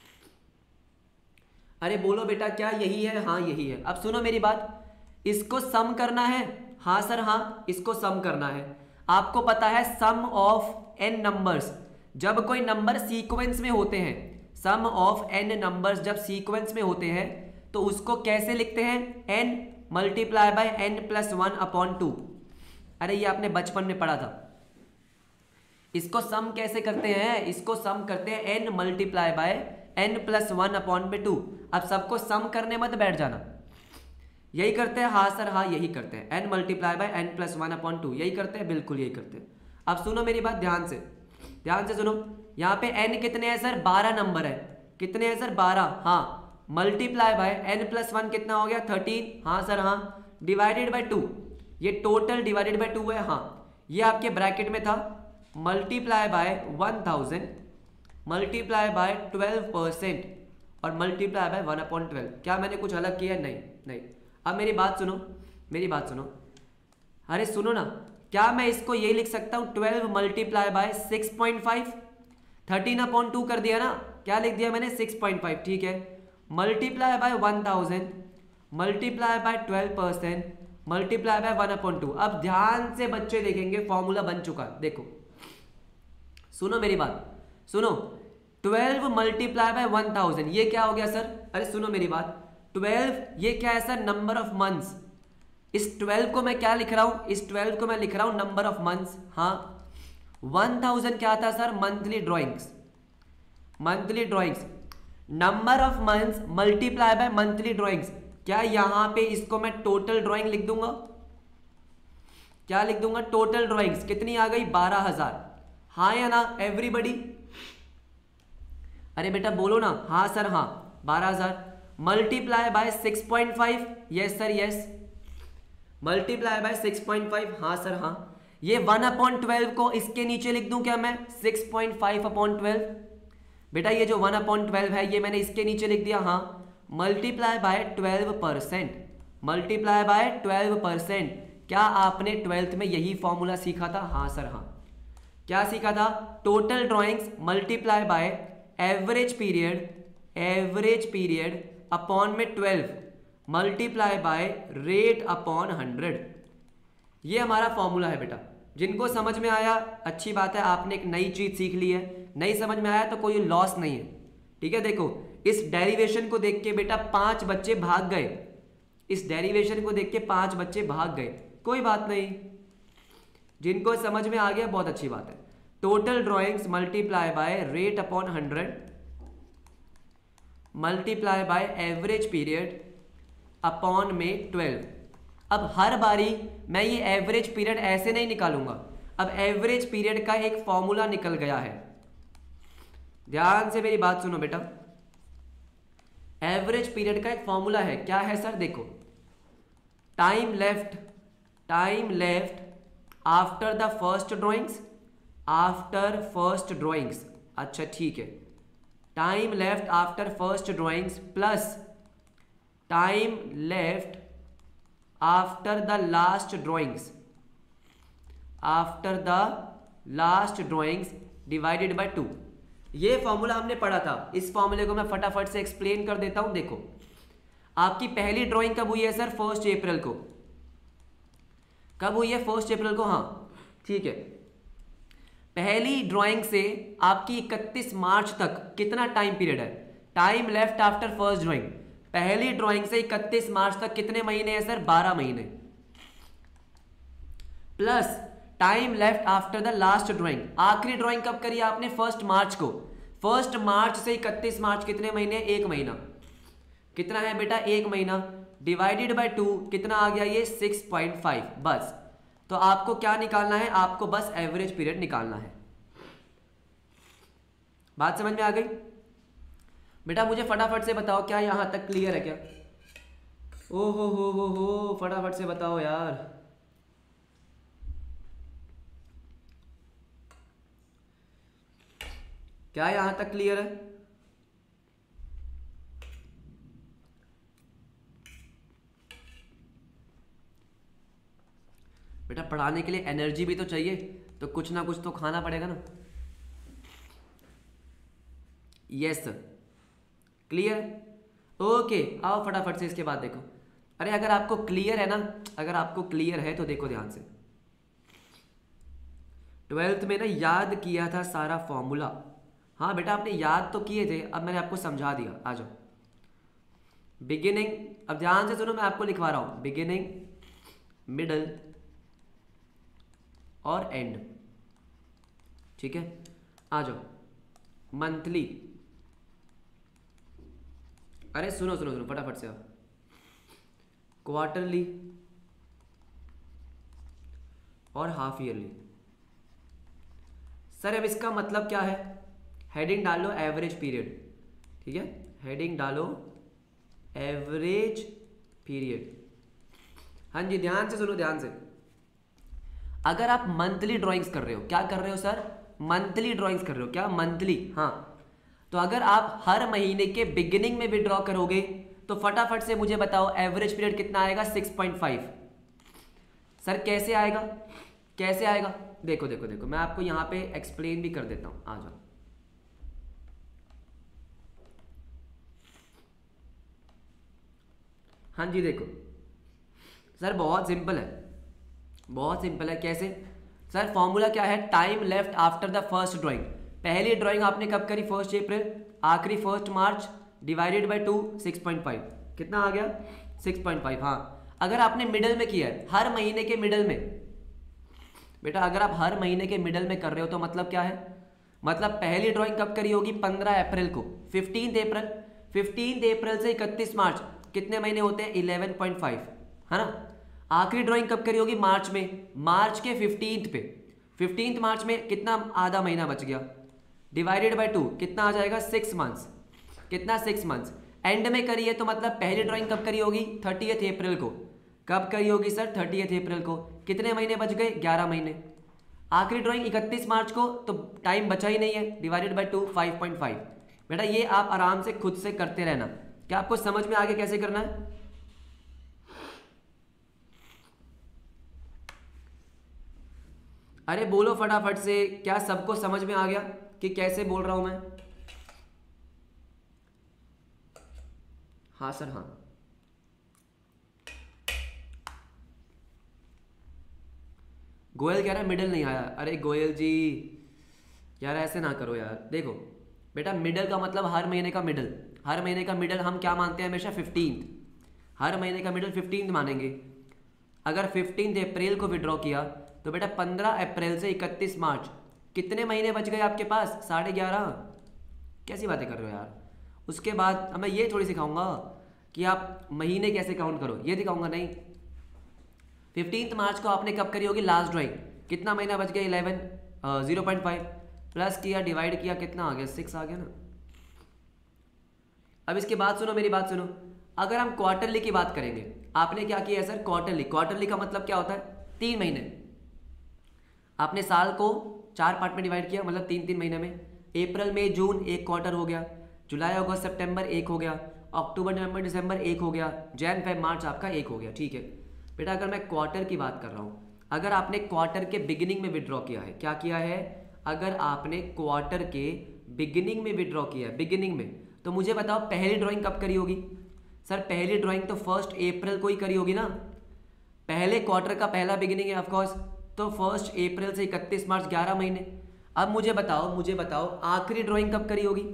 [SPEAKER 1] अरे बोलो बेटा क्या यही है? हाँ यही है। अब सुनो मेरी बात, इसको सम करना है। हाँ सर हाँ, इसको सम करना है। आपको पता है सम ऑफ एन नंबर्स, जब कोई नंबर सीक्वेंस में होते हैं, सम ऑफ एन नंबर्स जब सीक्वेंस में होते हैं तो उसको कैसे लिखते हैं? N multiply by n plus one upon two. अरे ये आपने बचपन में पढ़ा था। इसको सम कैसे करते हैं? इसको सम करते हैं n multiply by n plus one upon पे टू। अब सबको सम करने मत बैठ जाना, यही करते हैं। हाँ सर हाँ, यही करते हैं, n multiply by n plus one upon two, यही करते हैं, बिल्कुल यही करते हैं। अब सुनो मेरी बात ध्यान से, ध्यान से सुनो। यहाँ पे एन कितने हैं सर? बारह नंबर है। कितने हैं सर? बारह। हाँ, multiply by n plus one कितना हो गया? थर्टीन। हाँ सर हाँ, डिवाइडेड बाय टू, ये टोटल डिवाइडेड बाय टू है। हाँ, ये आपके ब्रैकेट में था, multiply by one thousand multiply by twelve percent और multiply by one upon twelve. क्या मैंने कुछ अलग किया? नहीं नहीं। अब मेरी बात सुनो, मेरी बात सुनो, अरे सुनो ना, क्या मैं इसको ये लिख सकता हूँ twelve multiply by six point five? Thirteen upon two कर दिया ना, क्या लिख दिया मैंने? Six point five. ठीक है, multiply by one thousand multiply by twelve percent multiply by one upon two. अब ध्यान से बच्चे देखेंगे, फॉर्मूला बन चुका है। देखो सुनो मेरी बात, सुनो, twelve multiply by one thousand, ये क्या हो गया सर? अरे सुनो मेरी बात, ट्वेल्व ये क्या है सर? Number of months. इस ट्वेल्व को मैं क्या लिख रहा हूं? इस ट्वेल्व को मैं लिख रहा हूं नंबर ऑफ मंथ्स। हाँ, वन थाउजेंड क्या था sir? Monthly drawings, monthly drawings, number of months multiply by monthly drawings. क्या यहां पे इसको मैं टोटल ड्रॉइंग लिख दूंगा? क्या लिख दूंगा? टोटल ड्रॉइंग्स कितनी आ गई? बारह हजार। हाँ या ना एवरीबडी? अरे बेटा बोलो ना, हाँ सर हाँ, बारह हजार multiply by six point five. Yes sir yes, multiply by six point five. हाँ सर हाँ। ये वन अपॉन ट्वेल्व को इसके नीचे लिख दूं क्या मैं? Six point five upon twelve. बेटा ये जो वन अपॉन ट्वेल्व है ये मैंने इसके नीचे लिख दिया। हाँ, multiply by twelve percent, multiply by twelve percent. क्या आपने ट्वेल्थ में यही फॉर्मूला सीखा था? हाँ सर हाँ। क्या सीखा था? Total drawings multiply by average period, average period upon में twelve multiply by rate upon hundred. ये हमारा फॉर्मूला है बेटा। जिनको समझ में आया अच्छी बात है, आपने एक नई चीज सीख ली है। नहीं समझ में आया तो कोई लॉस नहीं है, ठीक है। देखो इस डेरिवेशन को देख के बेटा पांच बच्चे भाग गए, इस डेरिवेशन को देख के पांच बच्चे भाग गए, कोई बात नहीं। जिनको समझ में आ गया बहुत अच्छी बात है। Total drawings multiply by rate upon hundred multiply by average period upon में ट्वेल्व। अब हर बारी मैं ये एवरेज पीरियड ऐसे नहीं निकालूंगा, अब एवरेज पीरियड का एक फॉर्मूला निकल गया है, ध्यान से मेरी बात सुनो बेटा। एवरेज पीरियड का एक फॉर्मूला है, क्या है सर? देखो, time left time left after the first drawings after first drawings अच्छा ठीक है, time left after first drawings plus time left after the last drawings after the last drawings divided by two. ये formula हमने पढ़ा था, इस फॉर्मूले को मैं फटाफट से एक्सप्लेन कर देता हूं। देखो, आपकी पहली ड्राइंग कब हुई है सर? फर्स्ट अप्रैल को। कब हुई है? फर्स्ट अप्रैल को, हाँ ठीक है। पहली ड्राइंग से आपकी इकतीस मार्च तक कितना टाइम पीरियड है? Time left after first drawing, पहली ड्राइंग से इकतीस मार्च तक कितने महीने हैं सर? बारह महीने, plus time left after the last drawing, आखिरी ड्राइंग कब करी आपने? फर्स्ट मार्च को। फर्स्ट मार्च से इकतीस मार्च कितने महीने? एक महीना। कितना है बेटा? एक महीना, डिवाइडेड बाय टू, कितना आ गया ये? Six point five. बस, तो आपको क्या निकालना है? आपको बस एवरेज पीरियड निकालना है। बात समझ में आ गई बेटा? मुझे फटाफट से बताओ, क्या यहां तक क्लियर है क्या? ओ हो हो हो हो फटाफट से बताओ यार। क्या यहां तक क्लियर है? बेटा पढ़ाने के लिए एनर्जी भी तो चाहिए, तो कुछ ना कुछ तो खाना पड़ेगा ना। Yes sir, clear? ओके, आओ फटाफट से इसके बाद देखो। अरे अगर आपको क्लियर है ना, अगर आपको क्लियर है तो देखो ध्यान से। ट्वेल्थ में ना याद किया था सारा फॉर्मूला। हाँ बेटा आपने याद तो किए थे, अब मैंने आपको समझा दिया। आ जाओ, बिगिनिंग, अब ध्यान से सुनो, मैं आपको लिखवा रहा हूं, बिगिनिंग, मिडल और एंड, ठीक है? आ जाओ, मंथली, अरे सुनो सुनो सुनो फटाफट से, आप क्वार्टरली और हाफ ईयरली। सर अब इसका मतलब क्या है? हेडिंग डालो एवरेज पीरियड, ठीक है? हेडिंग डालो एवरेज पीरियड। हाँ जी, ध्यान से सुनो, ध्यान से। अगर आप मंथली ड्राइंग्स कर रहे हो, क्या कर रहे हो सर? मंथली ड्राइंग्स कर रहे हो, क्या? मंथली, हाँ। तो अगर आप हर महीने के बिगिनिंग में भी ड्रॉ करोगे तो फटाफट से मुझे बताओ एवरेज पीरियड कितना आएगा? Six point five. सर कैसे आएगा? कैसे आएगा? देखो देखो देखो, मैं आपको यहां पे एक्सप्लेन भी कर देता हूं, आ जाओ। हाँ जी देखो सर, बहुत सिंपल है, बहुत सिंपल है। कैसे सर? फॉर्मूला क्या है? Time left after the first drawing, पहली ड्राइंग आपने कब करी? फर्स्ट अप्रैल, आखिरी first March, divided by two, six point five. कितना आ गया? Six point five. हाँ, अगर आपने मिडल में किया है, हर महीने के मिडल में, बेटा अगर आप हर महीने के मिडल में कर रहे हो तो मतलब क्या है? मतलब पहली ड्राइंग कब करी होगी? पंद्रह अप्रैल को, फिफ्टीन अप्रैल, फिफ्टीन अप्रैल से इकतीस मार्च, कितने महीने होते हैं? इलेवन पॉइंट फाइव, है ना? आखिरी ड्राइंग कब करी होगी? मार्च में, मार्च के फिफ्टींथ पे, फिफ्टींथ मार्च में कितना? आधा महीना बच गया, डिवाइडेड बाय टू, कितना आ जाएगा? Six months. कितना? Six months. एंड में करी है तो मतलब पहली ड्राइंग कब करी होगी? थर्टियथ अप्रैल को। कब करी होगी सर? थर्टियथ अप्रैल को। कितने महीने बच गए? ग्यारह महीने। आखिरी ड्राइंग इकतीस मार्च को, तो टाइम बचा ही नहीं है, divided by two, five point five. बेटा ये आप आराम से खुद से करते रहना। क्या आपको समझ में आ गया कैसे करना है? अरे बोलो फटाफट से, क्या सबको समझ में आ गया कि कैसे बोल रहा हूं मैं? हाँ सर, हाँ। गोयल कह रहा है मिडल नहीं आया। अरे गोयल जी यार ऐसे ना करो यार। देखो बेटा, मिडल का मतलब हर महीने का मिडल, हर महीने का मिडल हम क्या मानते हैं? हमेशा फिफ्टींथ, हर महीने का मिडल फिफ्टींथ मानेंगे। अगर फिफ्टींथ अप्रैल को विड्रॉ किया तो बेटा पंद्रह अप्रैल से इकतीस मार्च, कितने महीने बच गए आपके पास? साढ़े ग्यारह। कैसी बातें कर रहे हो यार? उसके बाद मैं ये थोड़ी सिखाऊंगा कि आप महीने कैसे काउंट करो, ये दिखाऊंगा नहीं। फिफ्टींथ मार्च को आपने कब करी होगी लास्ट ड्राइंग? कितना महीना बच गया, eleven, zero point five plus किया डिवाइड किया, कितना आ गया, सिक्स आ गया ना। अब इसके बाद सुनो मेरी बात सुनो, अगर हम क्वार्टरली की बात करेंगे, आपने क्या किया है सर, क्वार्टरली। क्वार्टरली का मतलब क्या होता है, तीन महीने। आपने साल को चार पार्ट में डिवाइड किया, मतलब तीन तीन महीने में। अप्रैल मई जून एक क्वार्टर हो गया, जुलाई अगस्त सितंबर एक हो गया, अक्टूबर नवंबर दिसंबर एक हो गया, जैन फेब मार्च आपका एक हो गया। ठीक है बेटा, अगर मैं क्वार्टर की बात कर रहा हूँ, अगर आपने क्वार्टर के बिगिनिंग में विड्रॉ किया है, क्या किया है, अगर आपने क्वार्टर के बिगिनिंग में विड्रॉ किया है, बिगिनिंग में, तो मुझे बताओ पहली ड्राइंग कब करी होगी। सर पहली ड्राइंग तो फर्स्ट अप्रैल को ही करी होगी ना, पहले क्वार्टर का पहला बिगिनिंग है ऑफकोर्स, तो फर्स्ट अप्रैल से इकतीस मार्च, ग्यारह महीने। अब मुझे बताओ मुझे बताओ आखिरी ड्राइंग कब करी होगी,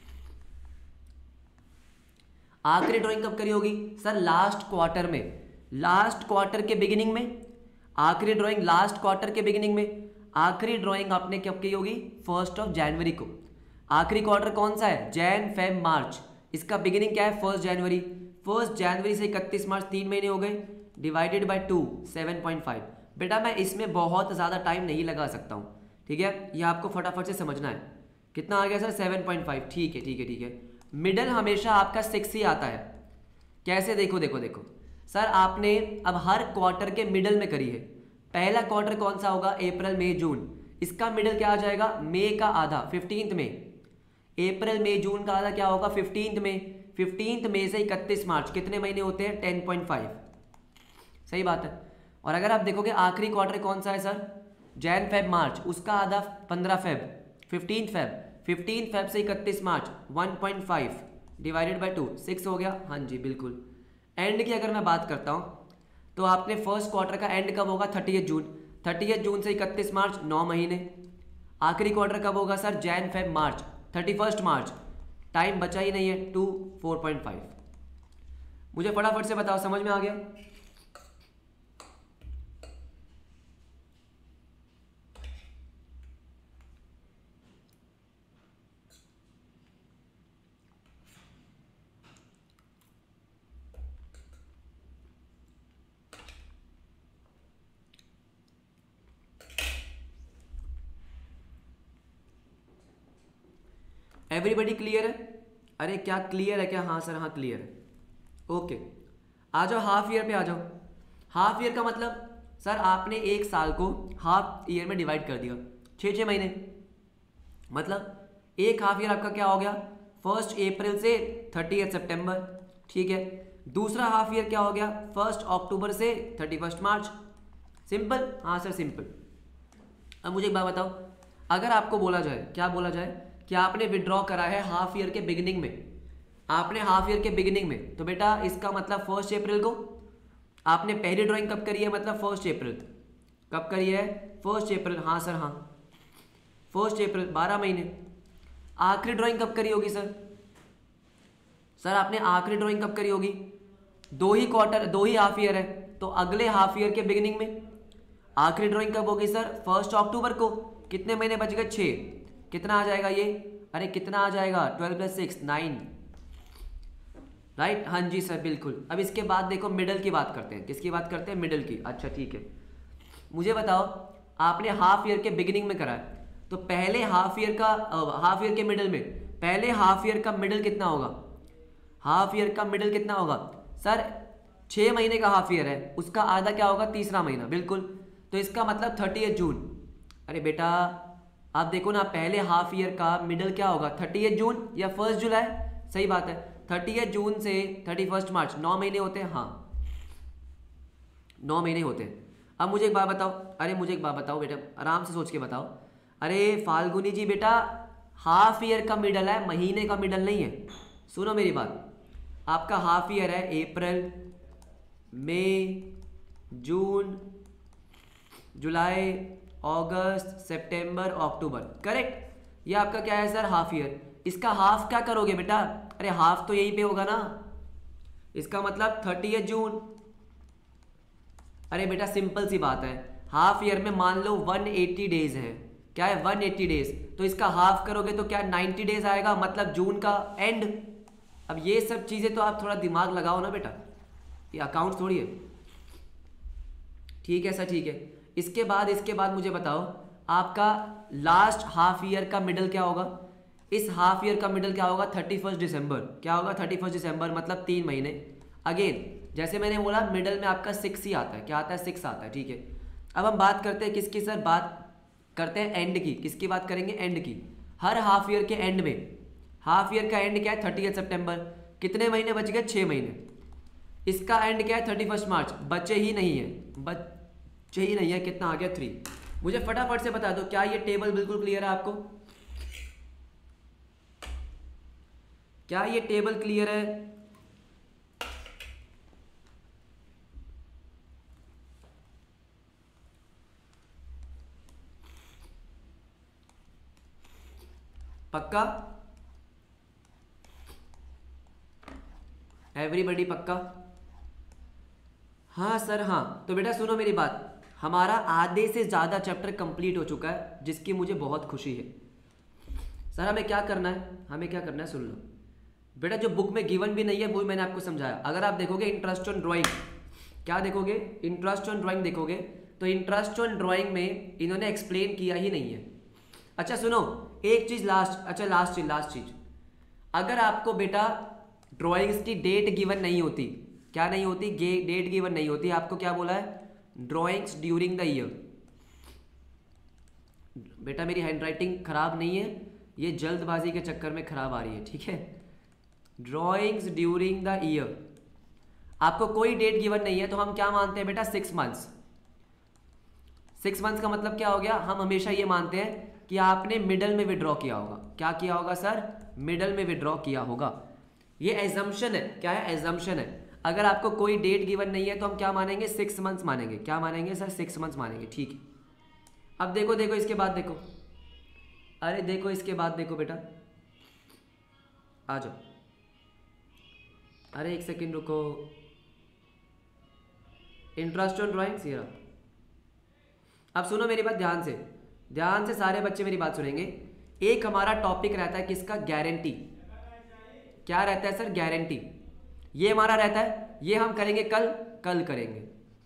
[SPEAKER 1] आखिरी ड्राइंग कब करी होगी सर, लास्ट क्वार्टर में, लास्ट क्वार्टर के बिगिनिंग में। आखिरी ड्राइंग लास्ट क्वार्टर के बिगिनिंग में, आखिरी ड्राइंग आपने कब की होगी, फर्स्ट ऑफ जनवरी को। आखिरी क्वार्टर कौन सा है, जैन फेब मार्च, इसका बिगिनिंग क्या है, फर्स्ट जनवरी। फर्स्ट जनवरी से इकतीस मार्च, तीन महीने हो गए, divided by two, seven point five. बेटा मैं इसमें बहुत ज़्यादा टाइम नहीं लगा सकता हूँ, ठीक है, ये आपको फटाफट से समझना है। कितना आ गया सर, सेवन पॉइंट फाइव। ठीक है ठीक है ठीक है। मिडल हमेशा आपका सिक्स ही आता है। कैसे, देखो देखो देखो सर, आपने अब हर क्वार्टर के मिडल में करी है। पहला क्वार्टर कौन सा होगा, अप्रैल मई जून, इसका मिडल क्या आ जाएगा, मई का आधा, फिफ्टींथ में। अप्रैल मई जून का आधा क्या होगा, फिफ्टींथ में। फिफ्टींथ मई से इकतीस मार्च कितने महीने होते हैं, टेन पॉइंट फाइव। सही बात है। और अगर आप देखोगे आखिरी क्वार्टर कौन सा है सर, जैन फेब मार्च, उसका आधा पंद्रह Feb, fifteen Feb, fifteen Feb से इकतीस मार्च, one point five divided by two, six हो गया। हाँ जी बिल्कुल। एंड की अगर मैं बात करता हूँ तो आपने फर्स्ट क्वार्टर का एंड कब होगा, थर्टीएथ जून, थर्टीएथ जून से इकतीस मार्च, नौ महीने। आखिरी क्वार्टर कब होगा sir, Jan Feb March, thirty first March, time बचा ही नहीं है, टू, फोर पॉइंट फाइव। मुझे फटाफट से बताओ, समझ में आ गया। एवरीबडी क्लियर है, अरे क्या क्लियर है क्या, हाँ सर हाँ क्लियर है। ओके आ जाओ हाफ ईयर पे आ जाओ। हाफ ईयर का मतलब सर आपने एक साल को हाफ ईयर में डिवाइड कर दिया, छः छः महीने, मतलब एक हाफ ईयर आपका क्या हो गया, फर्स्ट अप्रैल से थर्टी सितंबर। ठीक है, दूसरा हाफ ईयर क्या हो गया, फर्स्ट अक्टूबर से थर्टी फर्स्ट मार्च। सिंपल, हाँ सर सिंपल। अब मुझे एक बात बताओ, अगर आपको बोला जाए, क्या बोला जाए कि आपने विड्रॉ करा है हाफ ईयर के बिगिनिंग में, आपने हाफ ईयर के बिगिनिंग में, तो बेटा इसका मतलब फर्स्ट अप्रैल को। आपने पहली ड्राइंग कब करी है, मतलब फर्स्ट अप्रैल, कब करी है, फर्स्ट अप्रैल। हाँ सर हाँ, फर्स्ट अप्रैल, बारह महीने। आखिरी ड्राइंग कब करी होगी सर, सर आपने आखिरी ड्राइंग कब करी होगी, दो ही क्वार्टर, दो ही हाफ ईयर है, तो अगले हाफ ईयर के बिगिनिंग में। आखिरी ड्राइंग कब होगी सर, फर्स्ट अक्टूबर को। कितने महीने बच गए, छः, कितना आ जाएगा ये, अरे कितना आ जाएगा, twelve plus six, nine, right. हाँ जी सर बिल्कुल। अब इसके बाद देखो मिडल की बात करते हैं, किसकी बात करते हैं, मिडल की। अच्छा ठीक है, मुझे बताओ आपने हाफ ईयर के बिगिनिंग में करा है, तो पहले हाफ ईयर का, हाफ ईयर के मिडल में, पहले हाफ ईयर का मिडल कितना होगा, हाफ ईयर का मिडल कितना होगा सर, छः महीने का हाफ ईयर है, उसका आधा क्या होगा, तीसरा महीना, बिल्कुल। तो इसका मतलब थर्टीएथ जून। अरे बेटा आप देखो ना, पहले हाफ ईयर का मिडल क्या होगा, थर्टीएथ जून या फर्स्ट जुलाई। सही बात है, थर्टीएथ जून से थर्टी फर्स्ट मार्च, नौ महीने होते हैं। हाँ नौ महीने होते हैं। अब मुझे एक बात बताओ, अरे मुझे एक बात बताओ बेटा, आराम से सोच के बताओ। अरे फाल्गुनी जी बेटा, हाफ ईयर का मिडल है, महीने का मिडल नहीं है। सुनो मेरी बात, आपका हाफ ईयर है अप्रैल, मई, जून, जुलाई, अगस्त, सितंबर, अक्टूबर, करेक्ट। ये आपका क्या है सर, हाफ ईयर। इसका हाफ क्या करोगे बेटा, अरे हाफ तो यहीं पे होगा ना, इसका मतलब थर्टीएथ जून। अरे बेटा सिंपल सी बात है, हाफ ईयर में मान लो वन एटी डेज है, क्या है, वन एटी डेज, तो इसका हाफ करोगे तो क्या नाइन्टी डेज आएगा, मतलब जून का एंड। अब ये सब चीजें तो आप थोड़ा दिमाग लगाओ ना बेटा, ये अकाउंट थोड़ी है। ठीक है सर, ठीक है। इसके बाद इसके बाद मुझे बताओ आपका लास्ट हाफ ईयर का मिडल क्या होगा? इस हाफ ईयर का मिडल क्या होगा? Thirty first December. क्या होगा? थर्टी फर्स्ट दिसंबर मतलब तीन महीने। अगेन जैसे मैंने बोला मिडल में आपका सिक्स ही आता है। क्या आता है? सिक्स आता है, ठीक है। अब हम बात करते हैं किसकी सर? बात करते हैं एंड की। किसकी बात करेंगे? एंड की। हर हाफ ईयर के एंड में, हाफ ईयर का एंड क्या है? Thirty September. कितने महीने बच गए? छः महीने। इसका एंड क्या है? Thirty first March. बचे ही नहीं है, बचे ही नहीं है। कितना आ गया? थ्री। मुझे फटाफट से बता दो क्या ये टेबल बिल्कुल क्लियर है आपको? क्या ये टेबल क्लियर है? पक्का? एवरीबॉडी पक्का? हाँ सर हाँ। तो बेटा सुनो मेरी बात, हमारा आधे से ज़्यादा चैप्टर कंप्लीट हो चुका है, जिसकी मुझे बहुत खुशी है। सर हमें क्या करना है? हमें क्या करना है सुन लो बेटा। जो बुक में गिवन भी नहीं है वो भी मैंने आपको समझाया। अगर आप देखोगे इंटरेस्ट ऑन ड्राइंग, क्या देखोगे? इंटरेस्ट ऑन ड्राइंग देखोगे तो इंटरेस्ट ऑन ड्राइंग में इन्होंने एक्सप्लेन किया ही नहीं है। अच्छा सुनो एक चीज़ लास्ट, अच्छा लास्ट चीज लास्ट चीज अगर आपको बेटा ड्राइंग्स की डेट गिवन नहीं होती, क्या नहीं होती? डेट गिवन नहीं होती, आपको क्या बोला है? Drawings during the year. बेटा मेरी हैंडराइटिंग खराब नहीं है, ये जल्दबाजी के चक्कर में खराब आ रही है, ठीक है। ड्राइंग्स ड्यूरिंग द ईयर, आपको कोई डेट गिवन नहीं है तो हम क्या मानते हैं बेटा? Six months. सिक्स मंथ्स का मतलब क्या हो गया? हम हमेशा ये मानते हैं कि आपने मिडल में विड्रॉ किया होगा। क्या किया होगा सर? मिडल में विड्रॉ किया होगा। ये एजम्पशन है। क्या है? एजम्पशन है। अगर आपको कोई डेट गिवन नहीं है तो हम क्या मानेंगे? सिक्स मंथ्स मानेंगे। क्या मानेंगे सर? सिक्स मंथ्स मानेंगे, ठीक है। अब देखो देखो इसके बाद देखो, अरे देखो इसके बाद देखो बेटा, आ जाओ। अरे एक सेकेंड रुको, इंटरेस्ट ऑन ड्राइंग्स ये रहा। अब सुनो मेरी बात ध्यान से, ध्यान से सारे बच्चे मेरी बात सुनेंगे। एक हमारा टॉपिक रहता है किसका? गारंटी। क्या रहता है सर? गारंटी। ये हमारा रहता है, ये हम करेंगे कल, कल करेंगे।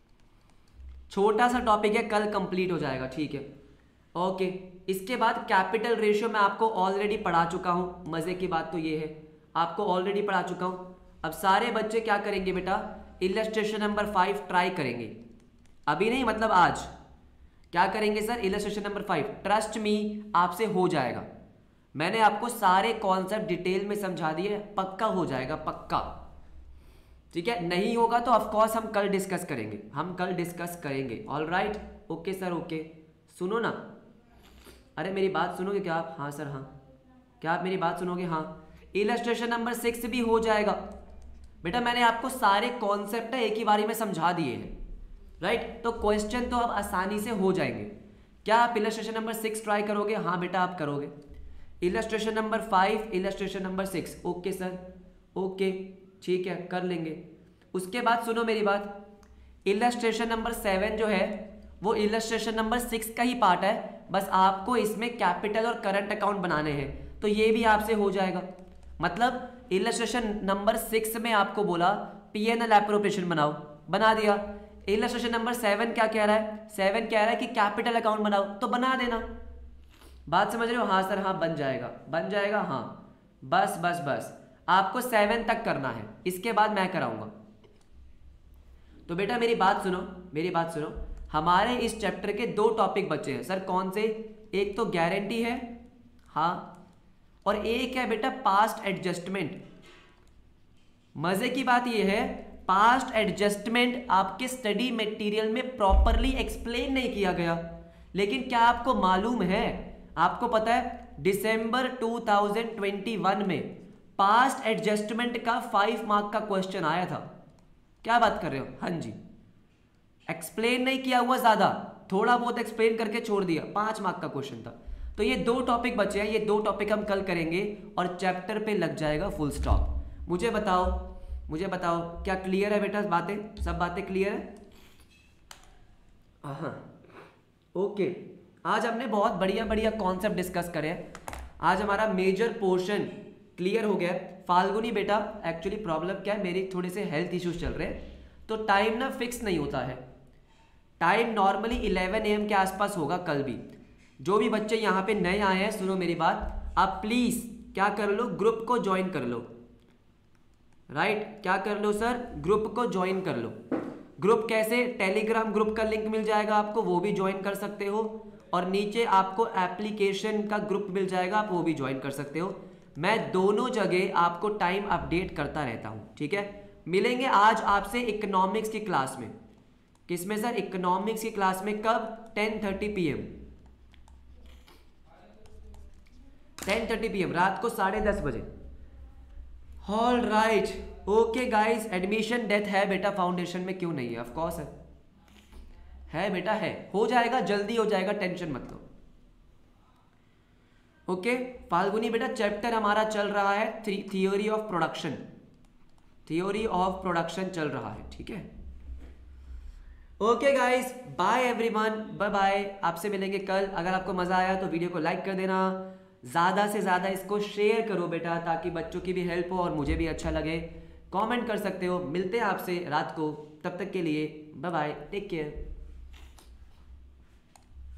[SPEAKER 1] छोटा सा टॉपिक है, कल कंप्लीट हो जाएगा, ठीक है ओके। इसके बाद कैपिटल रेशियो मैं आपको ऑलरेडी पढ़ा चुका हूं। मजे की बात तो ये है आपको ऑलरेडी पढ़ा चुका हूं। अब सारे बच्चे क्या करेंगे बेटा? इलस्ट्रेशन नंबर फाइव ट्राई करेंगे। अभी नहीं मतलब आज। क्या करेंगे सर? Illustration number five. Trust me आपसे हो जाएगा। मैंने आपको सारे कॉन्सेप्ट डिटेल में समझा दिए, पक्का हो जाएगा, पक्का, ठीक है। नहीं होगा तो ऑफकोर्स हम कल डिस्कस करेंगे, हम कल डिस्कस करेंगे। All right, okay sir, okay. सुनो ना, अरे मेरी बात सुनोगे क्या आप? हाँ सर हाँ। क्या आप मेरी बात सुनोगे? हाँ। इलस्ट्रेशन नंबर सिक्स भी हो जाएगा बेटा। मैंने आपको सारे कॉन्सेप्ट एक ही बारी में समझा दिए हैं, राइट। तो क्वेश्चन तो अब आसानी से हो जाएंगे। क्या आप इलस्ट्रेशन नंबर सिक्स ट्राई करोगे? हाँ बेटा आप करोगे। Illustration number five, illustration number six, okay sir, okay, ठीक है, कर लेंगे। उसके बाद सुनो मेरी बात, इलस्ट्रेशन नंबर सेवन जो है वो इलस्ट्रेशन नंबर सिक्स का ही पार्ट है, बस आपको इसमें कैपिटल और करंट अकाउंट बनाने हैं, तो ये भी आपसे हो जाएगा। मतलब इलस्ट्रेशन नंबर सिक्स में आपको बोला पी एन एल एप्रोप्रिएशन बनाओ, बना दिया। इलस्ट्रेशन नंबर सेवन क्या कह रहा है? सेवन कह रहा है कि कैपिटल अकाउंट बनाओ, तो बना देना। बात समझ रहे हो? हाँ सर हाँ, बन जाएगा, बन जाएगा, हाँ। बस बस बस आपको सेवन तक करना है, इसके बाद मैं कराऊंगा। तो बेटा मेरी बात सुनो, मेरी बात सुनो। हमारे इस चैप्टर के दो टॉपिक बचे हैं सर। कौन से? एक तो गारंटी है, हाँ, और एक है बेटा पास्ट एडजस्टमेंट। मजे की बात यह है पास्ट एडजस्टमेंट आपके स्टडी मटेरियल में प्रॉपरली एक्सप्लेन नहीं किया गया। लेकिन क्या आपको मालूम है, आपको पता है December two thousand twenty one में पास्ट एडजस्टमेंट का फाइव मार्क का क्वेश्चन आया था। क्या बात कर रहे हो? हाँ जी, एक्सप्लेन नहीं किया हुआ, ज्यादा थोड़ा बहुत एक्सप्लेन करके छोड़ दिया, पांच मार्क का क्वेश्चन था। तो ये दो टॉपिक बचे हैं, ये दो टॉपिक हम कल करेंगे और चैप्टर पे लग जाएगा फुल स्टॉप। मुझे बताओ, मुझे बताओ क्या क्लियर है बेटा? बातें, सब बातें क्लियर है? हाँ ओके। आज हमने बहुत बढ़िया बढ़िया कॉन्सेप्ट डिस्कस करे। आज हमारा मेजर पोर्शन क्लियर हो गया। फाल्गुनी बेटा एक्चुअली प्रॉब्लम क्या है, मेरी थोड़े से हेल्थ इश्यूज चल रहे हैं, तो टाइम ना फिक्स नहीं होता है। Time normally eleven A M के आसपास होगा कल भी। जो भी बच्चे यहाँ पे नए आए हैं, सुनो मेरी बात, आप प्लीज़ क्या कर लो, ग्रुप को ज्वाइन कर लो। Right right? क्या कर लो सर, ग्रुप को ज्वाइन कर लो। ग्रुप कैसे, टेलीग्राम ग्रुप का लिंक मिल जाएगा आपको, वो भी ज्वाइन कर सकते हो, और नीचे आपको एप्लीकेशन का ग्रुप मिल जाएगा, आप वो भी ज्वाइन कर सकते हो। मैं दोनों जगह आपको टाइम अपडेट करता रहता हूँ, ठीक है। मिलेंगे आज आपसे इकोनॉमिक्स की क्लास में। किसमें सर, इकोनॉमिक्स की क्लास में। कब, ten thirty P M ten thirty P M रात को साढ़े दस बजे। All right, okay guys, admission date है बेटा फाउंडेशन में, क्यों नहीं है, ऑफ कोर्स है है बेटा, है, हो जाएगा, जल्दी हो जाएगा, टेंशन मत लो। ओके फाल्गुनी बेटा, चैप्टर हमारा चल रहा है theory of production, theory of production चल रहा है, ठीक है। Okay guys, bye everyone, bye bye, आपसे मिलेंगे कल। अगर आपको मजा आया तो वीडियो को लाइक कर देना, ज़्यादा से ज़्यादा इसको शेयर करो बेटा, ताकि बच्चों की भी हेल्प हो और मुझे भी अच्छा लगे। कमेंट कर सकते हो, मिलते हैं आपसे रात को, तब तक के लिए बाय बाय, टेक केयर।